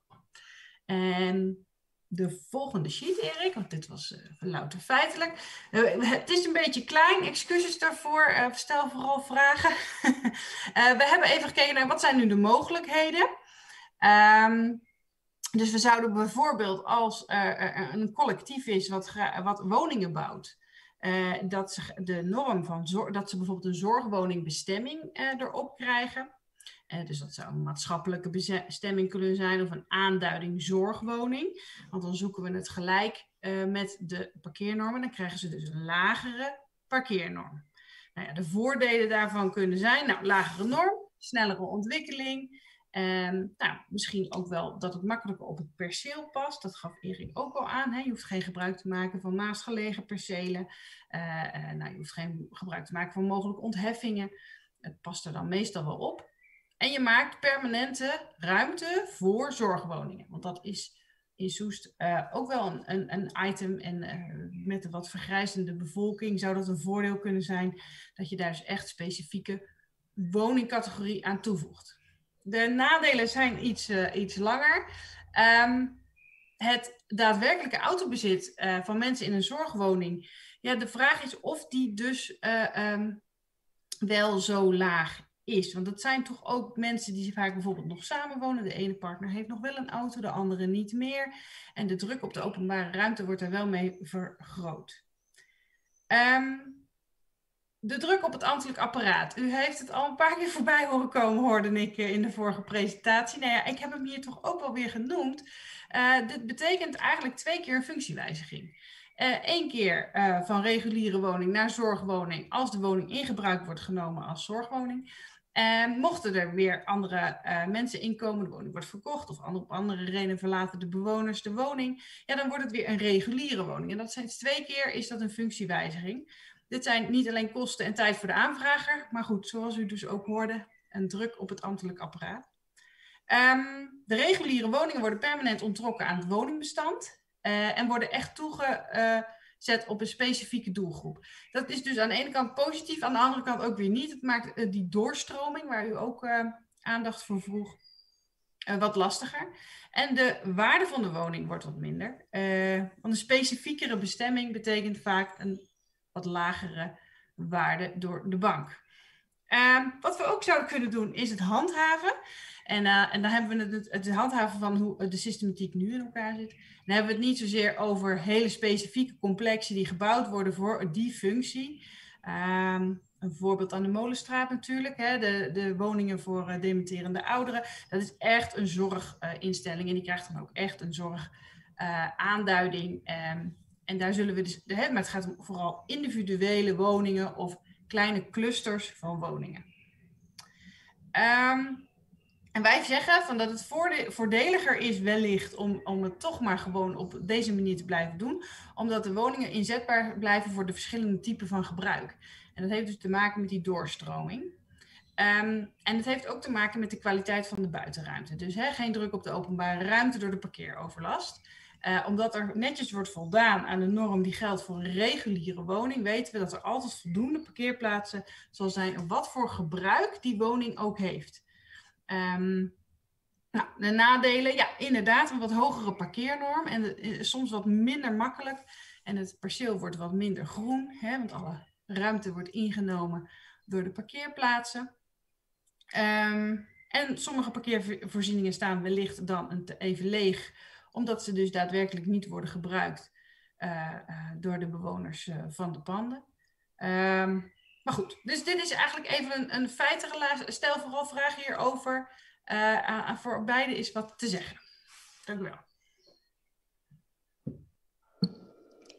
En de volgende sheet, Erik, want dit was uh, louter feitelijk. Uh, het is een beetje klein, excuses daarvoor. Uh, stel vooral vragen. uh, we hebben even gekeken naar wat zijn nu de mogelijkheden. Um, dus we zouden bijvoorbeeld als uh, een collectief is wat, wat woningen bouwt, uh, dat ze de norm van zorg, dat ze bijvoorbeeld een zorgwoningbestemming uh, erop krijgen. Uh, dus dat zou een maatschappelijke bestemming kunnen zijn of een aanduiding zorgwoning. Want dan zoeken we het gelijk uh, met de parkeernormen. Dan krijgen ze dus een lagere parkeernorm. Nou ja, de voordelen daarvan kunnen zijn, nou, lagere norm, snellere ontwikkeling. Um, nou, misschien ook wel dat het makkelijker op het perceel past. Dat gaf Erik ook al aan. Hè? Je hoeft geen gebruik te maken van naastgelegen percelen. Uh, uh, nou, je hoeft geen gebruik te maken van mogelijke ontheffingen. Het past er dan meestal wel op. En je maakt permanente ruimte voor zorgwoningen. Want dat is in Soest uh, ook wel een, een, een item. En uh, met een wat vergrijzende bevolking zou dat een voordeel kunnen zijn. Dat je daar dus echt specifieke woningcategorie aan toevoegt. De nadelen zijn iets, uh, iets langer. Um, het daadwerkelijke autobezit uh, van mensen in een zorgwoning. Ja, de vraag is of die dus uh, um, wel zo laag is. Want dat zijn toch ook mensen die vaak bijvoorbeeld nog samenwonen. De ene partner heeft nog wel een auto, de andere niet meer. En de druk op de openbare ruimte wordt er wel mee vergroot. Um, De druk op het ambtelijk apparaat. U heeft het al een paar keer voorbij horen komen, hoorde ik in de vorige presentatie. Nou ja, ik heb hem hier toch ook wel weer genoemd. Uh, dit betekent eigenlijk twee keer een functiewijziging. Eén uh, keer uh, van reguliere woning naar zorgwoning als de woning in gebruik wordt genomen als zorgwoning. En mochten er weer andere uh, mensen inkomen, de woning wordt verkocht of op andere redenen verlaten de bewoners de woning, ja, dan wordt het weer een reguliere woning. En dat zijn twee keer is dat een functiewijziging. Dit zijn niet alleen kosten en tijd voor de aanvrager, maar goed, zoals u dus ook hoorde, een druk op het ambtelijk apparaat. Um, de reguliere woningen worden permanent onttrokken aan het woningbestand uh, en worden echt toegezet op een specifieke doelgroep. Dat is dus aan de ene kant positief, aan de andere kant ook weer niet. Het maakt uh, die doorstroming, waar u ook uh, aandacht voor vroeg, uh, wat lastiger. En de waarde van de woning wordt wat minder. Uh, want een specifiekere bestemming betekent vaak een wat lagere waarde door de bank. Uh, wat we ook zouden kunnen doen is het handhaven. En, uh, en dan hebben we het, het handhaven van hoe de systematiek nu in elkaar zit. Dan hebben we het niet zozeer over hele specifieke complexen die gebouwd worden voor die functie. Um, een voorbeeld aan de Molenstraat natuurlijk. Hè, de, de woningen voor uh, dementerende ouderen. Dat is echt een zorginstelling. Uh, en die krijgt dan ook echt een zorgaanduiding. Uh, um, En daar zullen we dus, hè, maar het gaat om vooral individuele woningen of kleine clusters van woningen. Um, en wij zeggen van dat het voorde- voordeliger is wellicht om, om het toch maar gewoon op deze manier te blijven doen. Omdat de woningen inzetbaar blijven voor de verschillende typen van gebruik. En dat heeft dus te maken met die doorstroming. Um, en het heeft ook te maken met de kwaliteit van de buitenruimte. Dus hè, geen druk op de openbare ruimte door de parkeeroverlast. Uh, omdat er netjes wordt voldaan aan de norm die geldt voor een reguliere woning, weten we dat er altijd voldoende parkeerplaatsen zal zijn wat voor gebruik die woning ook heeft. Um, nou, de nadelen, ja, inderdaad een wat hogere parkeernorm en de, soms wat minder makkelijk. En het perceel wordt wat minder groen, hè, want alle ruimte wordt ingenomen door de parkeerplaatsen. Um, en sommige parkeervoorzieningen staan wellicht dan even leeg, omdat ze dus daadwerkelijk niet worden gebruikt uh, uh, door de bewoners uh, van de panden. Um, maar goed, dus dit is eigenlijk even een, een feitenrelatie. Stel vooral vragen hierover. Uh, uh, voor beide is wat te zeggen. Dank u wel.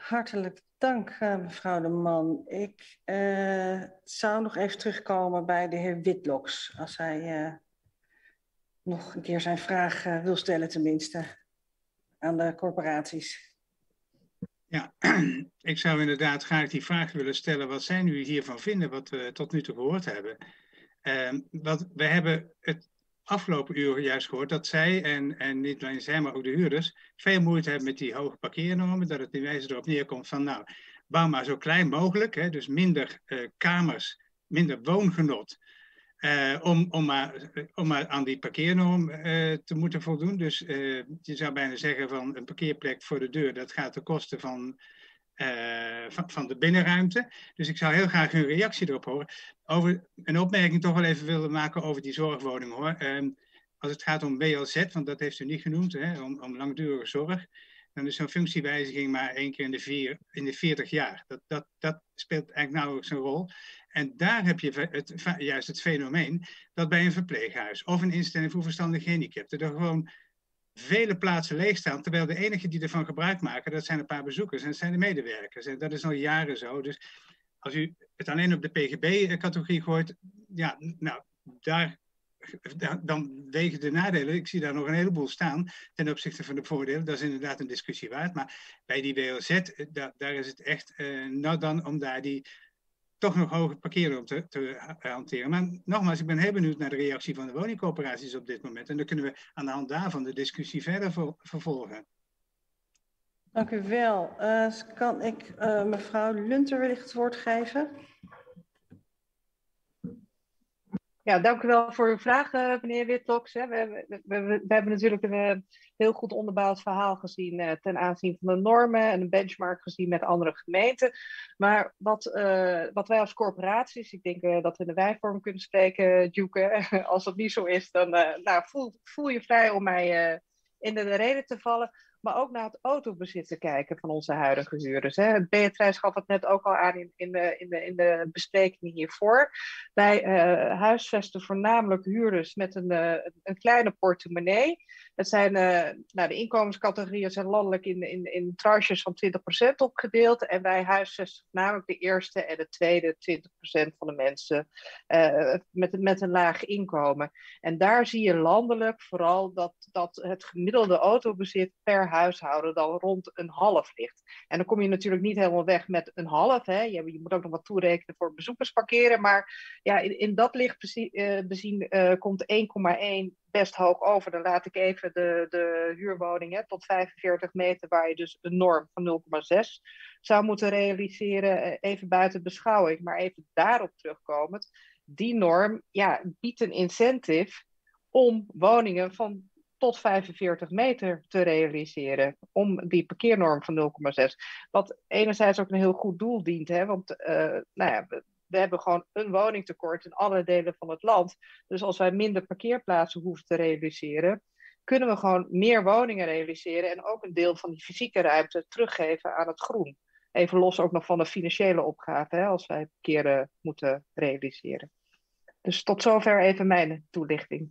Hartelijk dank, uh, mevrouw de Man. Ik uh, zou nog even terugkomen bij de heer Witloks, als hij uh, nog een keer zijn vraag uh, wil stellen tenminste aan de corporaties. Ja, ik zou inderdaad graag die vraag willen stellen. Wat zij nu hiervan vinden, wat we tot nu toe gehoord hebben. Uh, wat, we hebben het afgelopen uur juist gehoord dat zij, en, en niet alleen zij, maar ook de huurders, veel moeite hebben met die hoge parkeernormen. Dat het in wezen erop neerkomt van, nou, bouw maar zo klein mogelijk. Hè, dus minder uh, kamers, minder woongenot. Uh, om, om, maar, om maar aan die parkeernorm uh, te moeten voldoen. Dus uh, je zou bijna zeggen van een parkeerplek voor de deur, dat gaat ten koste van, uh, van, van de binnenruimte. Dus ik zou heel graag hun reactie erop horen. Over een opmerking toch wel even willen maken over die zorgwoning hoor. Um, als het gaat om W L Z, want dat heeft u niet genoemd, hè, om, om langdurige zorg. Dan is zo'n functiewijziging maar één keer in de, vier, in de veertig jaar. Dat, dat, dat speelt eigenlijk nauwelijks een rol. En daar heb je het, juist het fenomeen dat bij een verpleeghuis of een instelling voor verstandige gehandicapten er gewoon vele plaatsen leeg staan, terwijl de enigen die ervan gebruik maken, dat zijn een paar bezoekers en dat zijn de medewerkers. En dat is al jaren zo. Dus als u het alleen op de P G B-categorie gooit, ja, nou, daar, dan wegen de nadelen. Ik zie daar nog een heleboel staan ten opzichte van de voordelen. Dat is inderdaad een discussie waard. Maar bij die W L Z, daar, daar is het echt, uh, nou dan om daar die toch nog hoge parkeernorm te, te hanteren. Maar nogmaals, ik ben heel benieuwd naar de reactie van de woningcorporaties op dit moment. En dan kunnen we aan de hand daarvan de discussie verder vo- vervolgen. Dank u wel. Uh, kan ik uh, mevrouw Lunter wellicht het woord geven? Ja, dank u wel voor uw vraag, uh, meneer Witloks. We, we, we, we hebben natuurlijk een uh, heel goed onderbouwd verhaal gezien uh, ten aanzien van de normen en een benchmark gezien met andere gemeenten. Maar wat, uh, wat wij als corporaties, ik denk uh, dat we in de wijvorm kunnen spreken, Djoeke, als dat niet zo is, dan uh, nou, voel, voel je vrij om mij uh, in de reden te vallen. Maar ook naar het autobezit te kijken van onze huidige huurders. Hè. Beatrice gaf het net ook al aan in, in, de, in, de, in de bespreking hiervoor. Wij uh, huisvesten voornamelijk huurders met een, uh, een kleine portemonnee. Het zijn, uh, nou, de inkomenscategorieën zijn landelijk in, in, in tranches van twintig procent opgedeeld. En wij huisvesten voornamelijk de eerste en de tweede twintig procent van de mensen uh, met, met een laag inkomen. En daar zie je landelijk vooral dat, dat het gemiddelde autobezit per huishouden dan rond een half ligt. En dan kom je natuurlijk niet helemaal weg met een half. Hè. Je, je moet ook nog wat toerekenen voor bezoekers parkeren. Maar ja, in, in dat licht bezien, uh, bezien uh, komt één komma één best hoog over. Dan laat ik even de, de huurwoning hè, tot vijfenveertig meter, waar je dus een norm van nul komma zes zou moeten realiseren, uh, even buiten beschouwing. Maar even daarop terugkomend, die norm ja, biedt een incentive om woningen van tot vijfenveertig meter te realiseren, om die parkeernorm van nul komma zes. Wat enerzijds ook een heel goed doel dient, hè, want uh, nou ja, we, we hebben gewoon een woningtekort in alle delen van het land. Dus als wij minder parkeerplaatsen hoeven te realiseren, kunnen we gewoon meer woningen realiseren en ook een deel van die fysieke ruimte teruggeven aan het groen. Even los ook nog van de financiële opgave, hè, als wij parkeren moeten realiseren. Dus tot zover even mijn toelichting.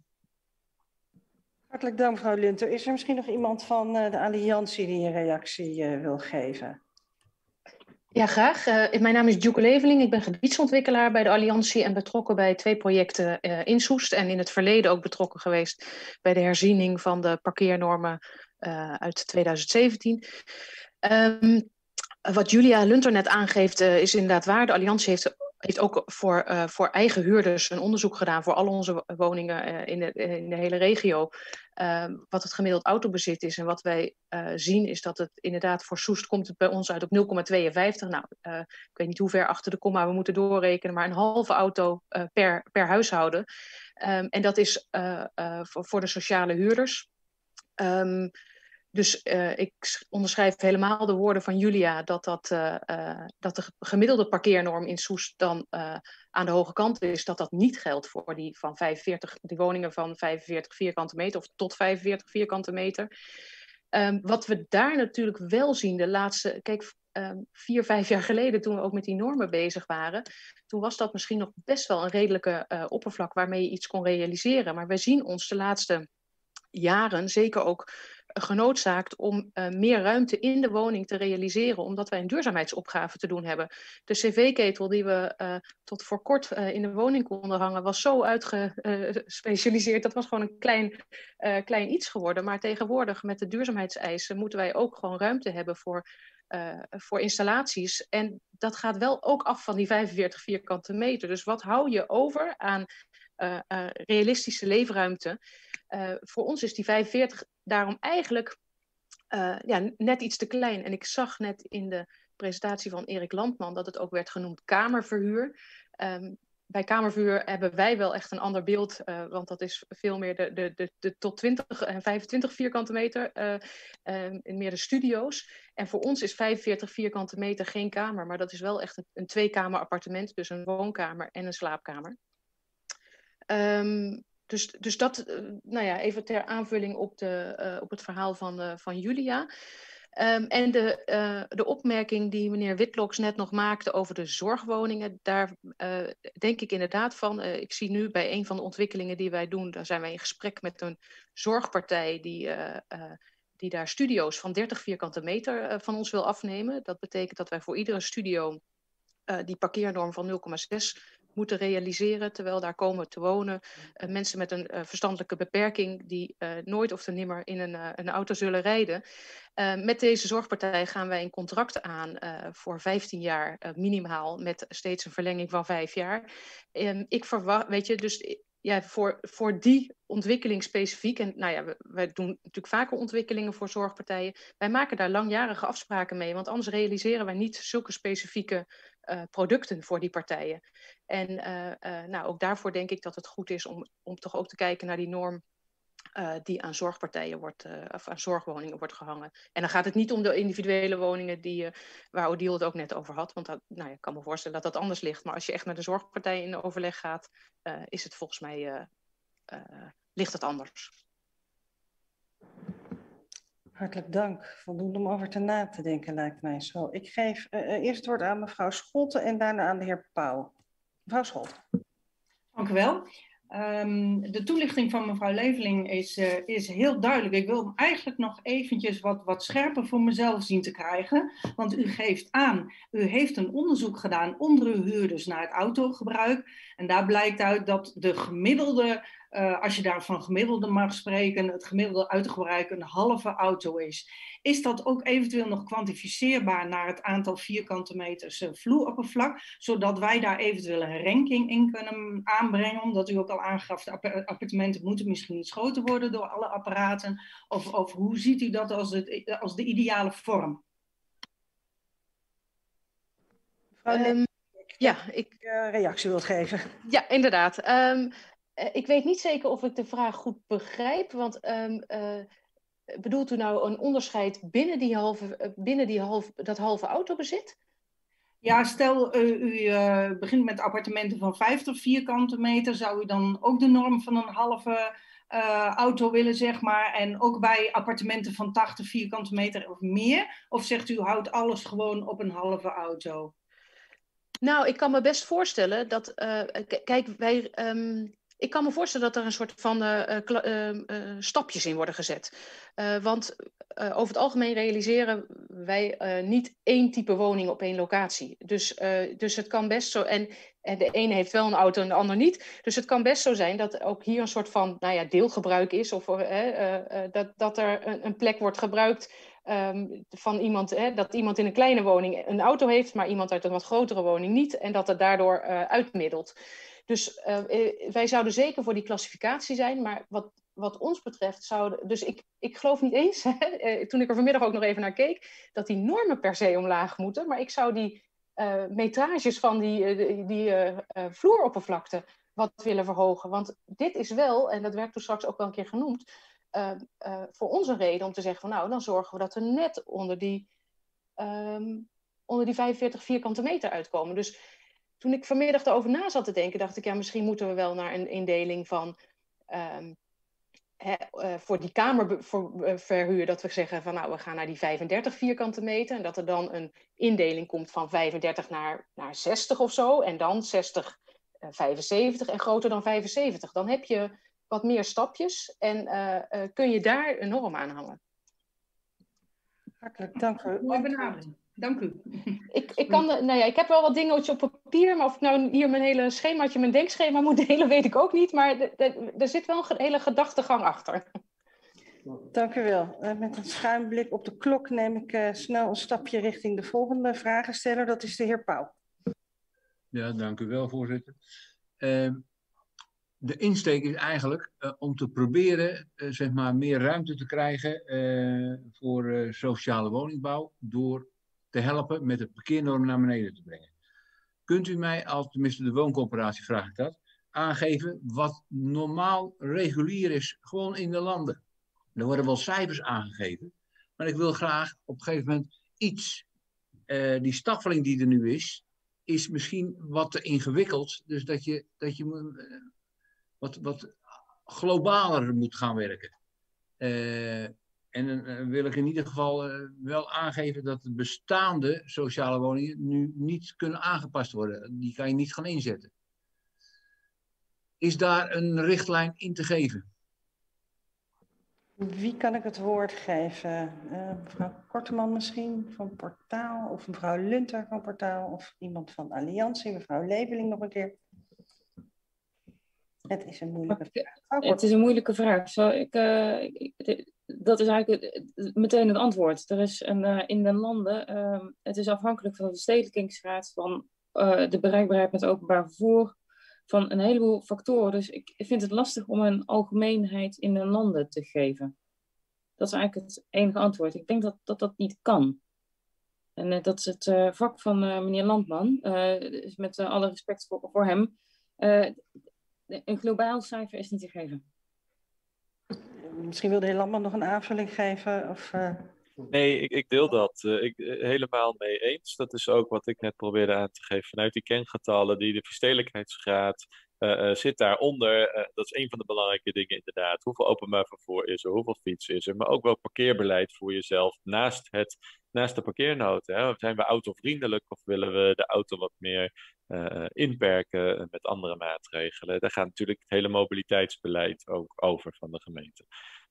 Hartelijk dank, mevrouw Lunter. Is er misschien nog iemand van uh, de Alliantie die een reactie uh, wil geven? Ja, graag. Uh, mijn naam is Djoeke Leveling. Ik ben gebiedsontwikkelaar bij de Alliantie en betrokken bij twee projecten uh, in Soest. En in het verleden ook betrokken geweest bij de herziening van de parkeernormen uh, uit tweeduizend zeventien. Um, wat Julia Lunter net aangeeft uh, is inderdaad waar. De Alliantie heeft... heeft ook voor, uh, voor eigen huurders een onderzoek gedaan voor al onze woningen uh, in, de, in de hele regio. Uh, wat het gemiddeld autobezit is. En wat wij uh, zien is dat het inderdaad voor Soest komt het bij ons uit op nul komma tweeënvijftig. Nou, uh, ik weet niet hoe ver achter de komma we moeten doorrekenen, maar een halve auto uh, per, per huishouden. Um, en dat is uh, uh, voor, voor de sociale huurders. Um, Dus uh, ik onderschrijf helemaal de woorden van Julia dat, dat, uh, uh, dat de gemiddelde parkeernorm in Soest dan uh, aan de hoge kant is. Dat dat niet geldt voor die, van vijfenveertig, die woningen van vijfenveertig vierkante meter of tot vijfenveertig vierkante meter. Um, wat we daar natuurlijk wel zien, de laatste, kijk, um, vier, vijf jaar geleden toen we ook met die normen bezig waren, toen was dat misschien nog best wel een redelijke uh, oppervlak waarmee je iets kon realiseren. Maar we zien ons de laatste jaren, zeker ook genoodzaakt om uh, meer ruimte in de woning te realiseren, omdat wij een duurzaamheidsopgave te doen hebben. De cv-ketel die we uh, tot voor kort uh, in de woning konden hangen, was zo uitgespecialiseerd. Uh, dat was gewoon een klein, uh, klein iets geworden. Maar tegenwoordig met de duurzaamheidseisen moeten wij ook gewoon ruimte hebben voor, uh, voor installaties. En dat gaat wel ook af van die vijfenveertig vierkante meter. Dus wat hou je over aan uh, uh, realistische leefruimte? Uh, voor ons is die vijfenveertig daarom eigenlijk uh, ja, net iets te klein. En ik zag net in de presentatie van Erik Landman dat het ook werd genoemd kamerverhuur. Um, bij kamerverhuur hebben wij wel echt een ander beeld, uh, want dat is veel meer de, de, de, de tot twintig en vijfentwintig vierkante meter, uh, uh, in meer de studio's. En voor ons is vijfenveertig vierkante meter geen kamer, maar dat is wel echt een, een tweekamer appartement, dus een woonkamer en een slaapkamer. Um, Dus, dus dat, nou ja, even ter aanvulling op, de, uh, op het verhaal van, uh, van Julia. Um, en de, uh, de opmerking die meneer Witloks net nog maakte over de zorgwoningen, daar uh, denk ik inderdaad van. Uh, ik zie nu bij een van de ontwikkelingen die wij doen, daar zijn wij in gesprek met een zorgpartij die, uh, uh, die daar studio's van dertig vierkante meter uh, van ons wil afnemen. Dat betekent dat wij voor iedere studio uh, die parkeernorm van nul komma zes moeten realiseren, terwijl daar komen te wonen uh, mensen met een uh, verstandelijke beperking die uh, nooit of te nimmer in een, uh, een auto zullen rijden. Uh, met deze zorgpartij gaan wij een contract aan uh, voor vijftien jaar uh, minimaal, met steeds een verlenging van vijf jaar. Um, ik verwacht, weet je, dus ja, voor, voor die ontwikkeling specifiek, en nou ja, wij doen natuurlijk vaker ontwikkelingen voor zorgpartijen, wij maken daar langjarige afspraken mee, want anders realiseren wij niet zulke specifieke uh, producten voor die partijen. En uh, uh, nou, ook daarvoor denk ik dat het goed is om, om toch ook te kijken naar die norm uh, die aan zorgpartijen wordt, uh, of aan zorgwoningen wordt gehangen. En dan gaat het niet om de individuele woningen die, uh, waar Odile het ook net over had, want dat, nou, ik kan me voorstellen dat dat anders ligt. Maar als je echt met de zorgpartij in overleg gaat, uh, is het volgens mij, uh, uh, ligt het anders. Hartelijk dank. Voldoende om over te na te denken, lijkt mij zo. Ik geef uh, eerst het woord aan mevrouw Scholten en daarna aan de heer Pauw. Mevrouw Scholten. Dank u wel. Um, de toelichting van mevrouw Leveling is, uh, is heel duidelijk. Ik wil hem eigenlijk nog eventjes wat, wat scherper voor mezelf zien te krijgen. Want u geeft aan, u heeft een onderzoek gedaan onder uw huurders naar het autogebruik. En daar blijkt uit dat de gemiddelde, uh, als je daar van gemiddelde mag spreken, het gemiddelde autogebruik een halve auto is. Is dat ook eventueel nog kwantificeerbaar naar het aantal vierkante meters uh, vloeroppervlak, zodat wij daar eventueel een ranking in kunnen aanbrengen, omdat u ook al aangaf, de appartementen moeten misschien niet groter worden door alle apparaten, of, of hoe ziet u dat als, het, als de ideale vorm? Um, ja, ik uh, reactie wil geven. Ja, inderdaad. Um, uh, ik weet niet zeker of ik de vraag goed begrijp, want um, uh, bedoelt u nou een onderscheid binnen, die halve, binnen die halve, dat halve autobezit? Ja, stel uh, u uh, begint met appartementen van vijftig vierkante meter, zou u dan ook de norm van een halve uh, auto willen, zeg maar, en ook bij appartementen van tachtig vierkante meter of meer? Of zegt u, houdt alles gewoon op een halve auto? Nou, ik kan me best voorstellen dat, uh, kijk, wij... Um... Ik kan me voorstellen dat er een soort van uh, uh, uh, stapjes in worden gezet. Uh, want uh, over het algemeen realiseren wij uh, niet één type woning op één locatie. Dus, uh, dus het kan best zo... En, en de ene heeft wel een auto en de ander niet. Dus het kan best zo zijn dat ook hier een soort van nou ja, deelgebruik is. Of uh, uh, uh, dat, dat er een, een plek wordt gebruikt um, van iemand... Hè, dat iemand in een kleine woning een auto heeft, maar iemand uit een wat grotere woning niet. En dat het daardoor uh, uitmiddelt. Dus uh, wij zouden zeker voor die klassificatie zijn, maar wat, wat ons betreft zouden... Dus ik, ik geloof niet eens, hè, toen ik er vanmiddag ook nog even naar keek, dat die normen per se omlaag moeten, maar ik zou die uh, metrages van die, die, die uh, uh, vloeroppervlakte wat willen verhogen. Want dit is wel, en dat werd toen straks ook wel een keer genoemd, uh, uh, voor ons een reden om te zeggen van nou, dan zorgen we dat we net onder die, um, onder die vijfenveertig vierkante meter uitkomen. Dus toen ik vanmiddag erover na zat te denken, dacht ik, ja, misschien moeten we wel naar een indeling van, um, he, uh, voor die kamerverhuur, uh, dat we zeggen van, nou, we gaan naar die vijfendertig vierkante meter. En dat er dan een indeling komt van vijfendertig naar, naar zestig of zo. En dan zestig, uh, vijfenzeventig en groter dan vijfenzeventig. Dan heb je wat meer stapjes en uh, uh, kun je daar een norm aan hangen. Hartelijk dank u. Mooie benadering. Dank u. Ik, ik, kan de, nou ja, ik heb wel wat dingetjes op papier, maar of ik nou hier mijn hele schemaatje, mijn denkschema moet delen, weet ik ook niet. Maar de, de, er zit wel een hele gedachtegang achter. Dank u wel. Uh, met een schuin blik op de klok neem ik uh, snel een stapje richting de volgende vragensteller. Dat is de heer Pauw. Ja, dank u wel, voorzitter. Uh, de insteek is eigenlijk uh, om te proberen uh, zeg maar meer ruimte te krijgen uh, voor uh, sociale woningbouw door te helpen met de parkeernorm naar beneden te brengen. Kunt u mij, als tenminste de wooncoöperatie vraag ik dat, aangeven wat normaal regulier is, gewoon in de landen? Er worden wel cijfers aangegeven, maar ik wil graag op een gegeven moment iets. Uh, die staffeling die er nu is, is misschien wat te ingewikkeld, dus dat je, dat je uh, wat, wat globaler moet gaan werken. Uh, en dan uh, wil ik in ieder geval uh, wel aangeven dat de bestaande sociale woningen nu niet kunnen aangepast worden. Die kan je niet gaan inzetten. Is daar een richtlijn in te geven? Wie kan ik het woord geven? Uh, mevrouw Korteman misschien van Portaal, of mevrouw Lunter van Portaal, of iemand van Alliantie, mevrouw Leveling nog een keer. Het is een moeilijke vraag. Het is een moeilijke vraag. Zo, ik, uh, ik, dat is eigenlijk meteen het antwoord. Er is een, uh, in de landen, uh, het is afhankelijk van de verstedelijkingsgraad, van uh, de bereikbaarheid met openbaar vervoer, van een heleboel factoren. Dus ik vind het lastig om een algemeenheid in de landen te geven. Dat is eigenlijk het enige antwoord. Ik denk dat dat, dat niet kan. En uh, dat is het uh, vak van uh, meneer Landman. Uh, dus met uh, alle respect voor, voor hem. Uh, een globaal cijfer is niet te geven. Misschien wil de heer Landman nog een aanvulling geven? Of, uh... Nee, ik, ik deel dat uh, ik, uh, helemaal mee eens. Dat is ook wat ik net probeerde aan te geven. Vanuit die kengetallen, die de verstedelijkheidsgraad uh, uh, zit daaronder. Uh, dat is een van de belangrijke dingen inderdaad. Hoeveel openbaar vervoer is er, hoeveel fietsen is er. Maar ook wel parkeerbeleid voor jezelf naast, het, naast de parkeernood. Hè. Zijn we autovriendelijk of willen we de auto wat meer uh, inperken met andere maatregelen? Daar gaat natuurlijk het hele mobiliteitsbeleid ook over van de gemeente.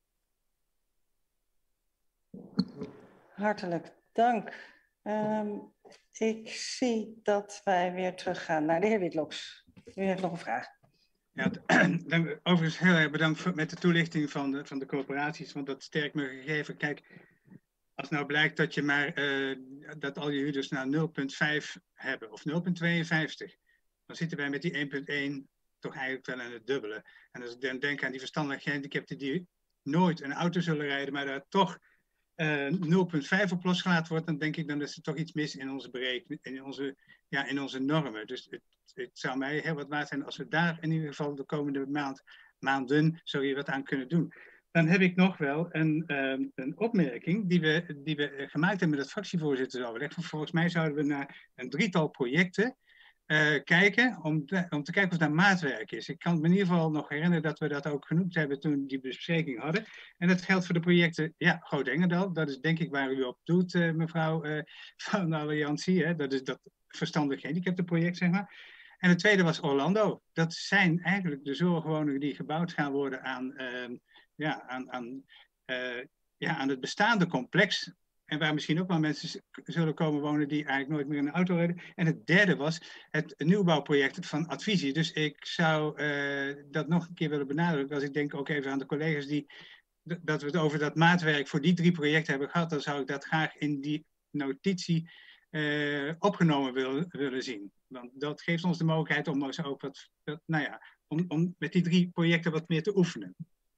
Hartelijk dank. Um, ik zie dat wij weer teruggaan naar de heer Witloks. U heeft nog een vraag. Ja, dan, overigens heel erg bedankt voor, met de toelichting van de, van de coöperaties, want dat sterkt me gegeven. Kijk, als nou blijkt dat je maar uh, dat al je huurders nou nul komma vijf hebben of nul komma tweeënvijftig, dan zitten wij met die één komma één toch eigenlijk wel aan het dubbele. En als ik dan denk aan die verstandelijk gehandicapten die nooit een auto zullen rijden, maar daar toch Uh, nul komma vijf op losgelaten wordt, dan denk ik dan dat er toch iets mis in onze berekening, in onze, ja, in onze normen. Dus het, het zou mij heel wat waard zijn als we daar in ieder geval de komende maand, maanden zo hier wat aan kunnen doen. Dan heb ik nog wel een, uh, een opmerking die we, die we gemaakt hebben met het fractievoorzittersoverleg. Volgens mij zouden we naar een drietal projecten Uh, kijken, om, de, om te kijken of daar maatwerk is. Ik kan me in ieder geval nog herinneren dat we dat ook genoemd hebben toen we die bespreking hadden. En dat geldt voor de projecten, ja, Groot-Engendal, dat is denk ik waar u op doet, uh, mevrouw uh, van de Alliantie. Hè? Dat is dat verstandig gehandicaptenproject, zeg maar. En het tweede was Orlando. Dat zijn eigenlijk de zorgwoningen die gebouwd gaan worden aan, uh, ja, aan, aan, uh, ja, aan het bestaande complex. En waar misschien ook wel mensen zullen komen wonen die eigenlijk nooit meer in een auto rijden. En het derde was het nieuwbouwproject van Advisie. Dus ik zou uh, dat nog een keer willen benadrukken. Als ik denk ook even aan de collega's die dat we het over dat maatwerk voor die drie projecten hebben gehad. Dan zou ik dat graag in die notitie uh, opgenomen wil, willen zien. Want dat geeft ons de mogelijkheid om ook wat, nou ja, om, om met die drie projecten wat meer te oefenen.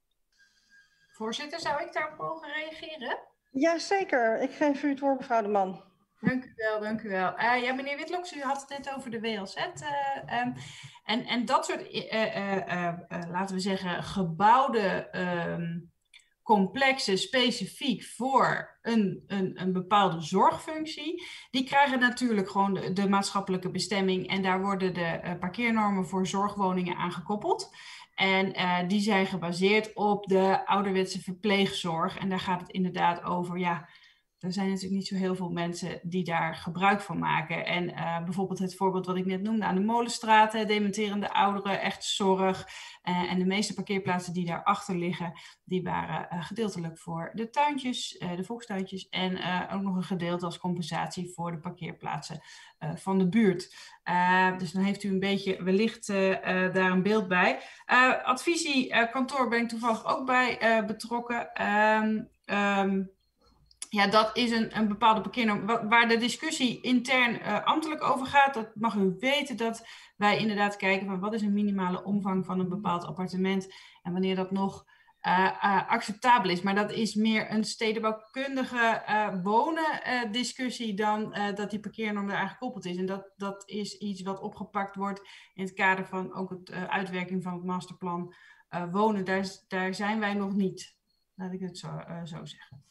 Voorzitter, zou ik daarop mogen reageren? Jazeker, ik geef u het woord, mevrouw de Man. Dank u wel, dank u wel. Uh, ja, meneer Witloks, u had het net over de W L Z. Uh, um, en, en dat soort, uh, uh, uh, uh, laten we zeggen, gebouwde um, complexen specifiek voor een, een, een bepaalde zorgfunctie, die krijgen natuurlijk gewoon de, de maatschappelijke bestemming en daar worden de uh, parkeernormen voor zorgwoningen aan gekoppeld. En uh, die zijn gebaseerd op de ouderwetse verpleegzorg. En daar gaat het inderdaad over, ja, er zijn natuurlijk niet zo heel veel mensen die daar gebruik van maken. En uh, bijvoorbeeld het voorbeeld wat ik net noemde aan de Molenstraat, dementerende ouderen, echt zorg. Uh, en de meeste parkeerplaatsen die daarachter liggen, die waren uh, gedeeltelijk voor de tuintjes, uh, de volkstuintjes. En uh, ook nog een gedeelte als compensatie voor de parkeerplaatsen uh, van de buurt. Uh, dus dan heeft u een beetje wellicht uh, uh, daar een beeld bij. Uh, advisiekantoor ben ik toevallig ook bij uh, betrokken. Um, um, Ja, dat is een, een bepaalde parkeernorm waar de discussie intern uh, ambtelijk over gaat. Dat mag u weten dat wij inderdaad kijken van wat is een minimale omvang van een bepaald appartement en wanneer dat nog uh, uh, acceptabel is. Maar dat is meer een stedenbouwkundige uh, wonen uh, discussie dan uh, dat die parkeernorm er eigenlijk gekoppeld is. En dat, dat is iets wat opgepakt wordt in het kader van ook het uh, uitwerking van het masterplan uh, wonen. Daar, daar zijn wij nog niet, laat ik het zo, uh, zo zeggen.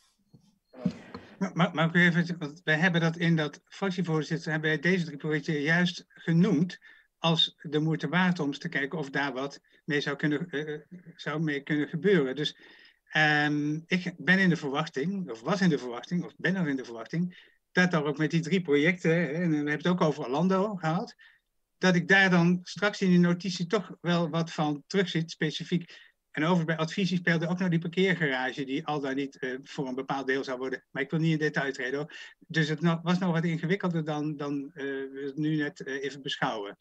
Maar, maar even, want wij hebben dat in dat fractievoorzitter, hebben wij deze drie projecten juist genoemd als de moeite waard om eens te kijken of daar wat mee zou kunnen, uh, zou mee kunnen gebeuren. Dus um, ik ben in de verwachting, of was in de verwachting, of ben nog in de verwachting, dat er ook met die drie projecten, en we hebben het ook over Orlando gehad, dat ik daar dan straks in die notitie toch wel wat van terugziet, specifiek. En over bij advisie speelde ook nog die parkeergarage, die al dan niet uh, voor een bepaald deel zou worden. Maar ik wil niet in detail treden hoor. Dus het nog, was nog wat ingewikkelder dan, dan uh, we het nu net uh, even beschouwen.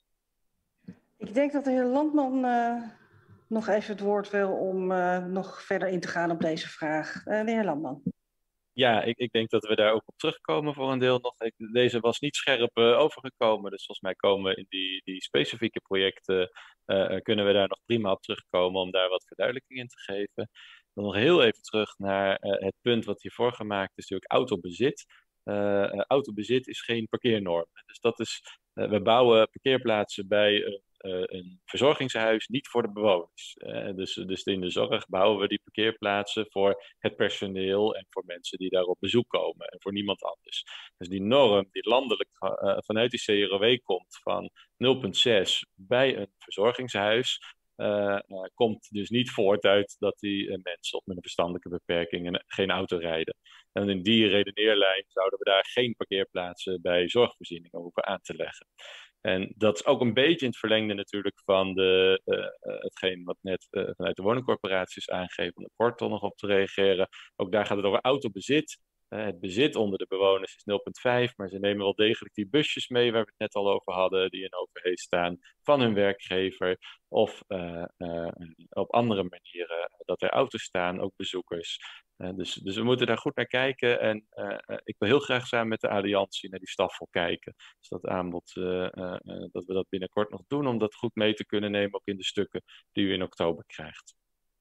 Ik denk dat de heer Landman uh, nog even het woord wil om uh, nog verder in te gaan op deze vraag. Uh, de heer Landman. Ja, ik, ik denk dat we daar ook op terugkomen voor een deel nog. Ik, deze was niet scherp uh, overgekomen, dus volgens mij komen we in die, die specifieke projecten, uh, kunnen we daar nog prima op terugkomen om daar wat verduidelijking in te geven. Dan nog heel even terug naar uh, het punt wat hiervoor gemaakt is, natuurlijk autobezit. Uh, uh, autobezit is geen parkeernorm. Dus dat is, uh, we bouwen parkeerplaatsen bij uh, uh, een verzorgingshuis niet voor de bewoners. Uh, dus, dus in de zorg bouwen we die parkeerplaatsen voor het personeel en voor mensen die daar op bezoek komen en voor niemand anders. Dus die norm die landelijk uh, vanuit die C R O W komt van nul komma zes bij een verzorgingshuis, Uh, uh, komt dus niet voort uit dat die uh, mensen op met een verstandelijke beperking en geen auto rijden. En in die redeneerlijn zouden we daar geen parkeerplaatsen bij zorgvoorzieningen hoeven aan te leggen. En dat is ook een beetje in het verlengde natuurlijk van de, uh, uh, hetgeen wat net uh, vanuit de woningcorporaties aangegeven, om er kort nog op te reageren. Ook daar gaat het over autobezit. Uh, het bezit onder de bewoners is nul komma vijf, maar ze nemen wel degelijk die busjes mee waar we het net al over hadden, die in Overhees staan, van hun werkgever. Of uh, uh, op andere manieren dat er auto's staan, ook bezoekers. Uh, dus, dus we moeten daar goed naar kijken. En uh, uh, ik wil heel graag samen met de Alliantie naar die staffel kijken. Dus dat aanbod, uh, uh, uh, dat we dat binnenkort nog doen, om dat goed mee te kunnen nemen, ook in de stukken die u in oktober krijgt.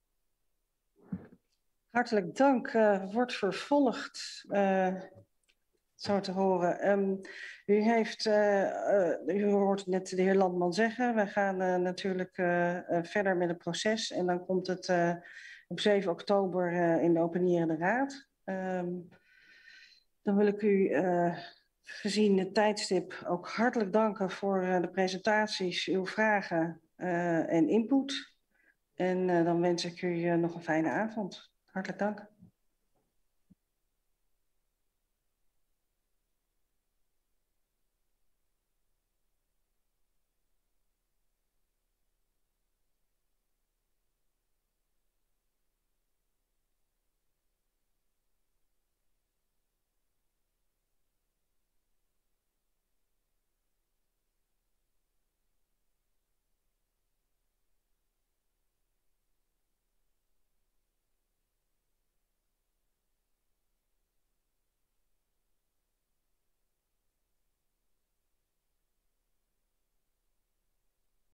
Hartelijk dank. Uh, wordt vervolgd, uh, zo te horen. Um, u heeft, uh, uh, u hoort net de heer Landman zeggen, we gaan uh, natuurlijk uh, uh, verder met het proces en dan komt het uh, op zeven oktober uh, in de openierende raad. Um, dan wil ik u, uh, gezien het tijdstip, ook hartelijk danken voor uh, de presentaties, uw vragen uh, en input. En uh, dan wens ik u uh, nog een fijne avond. Hartelijk dank.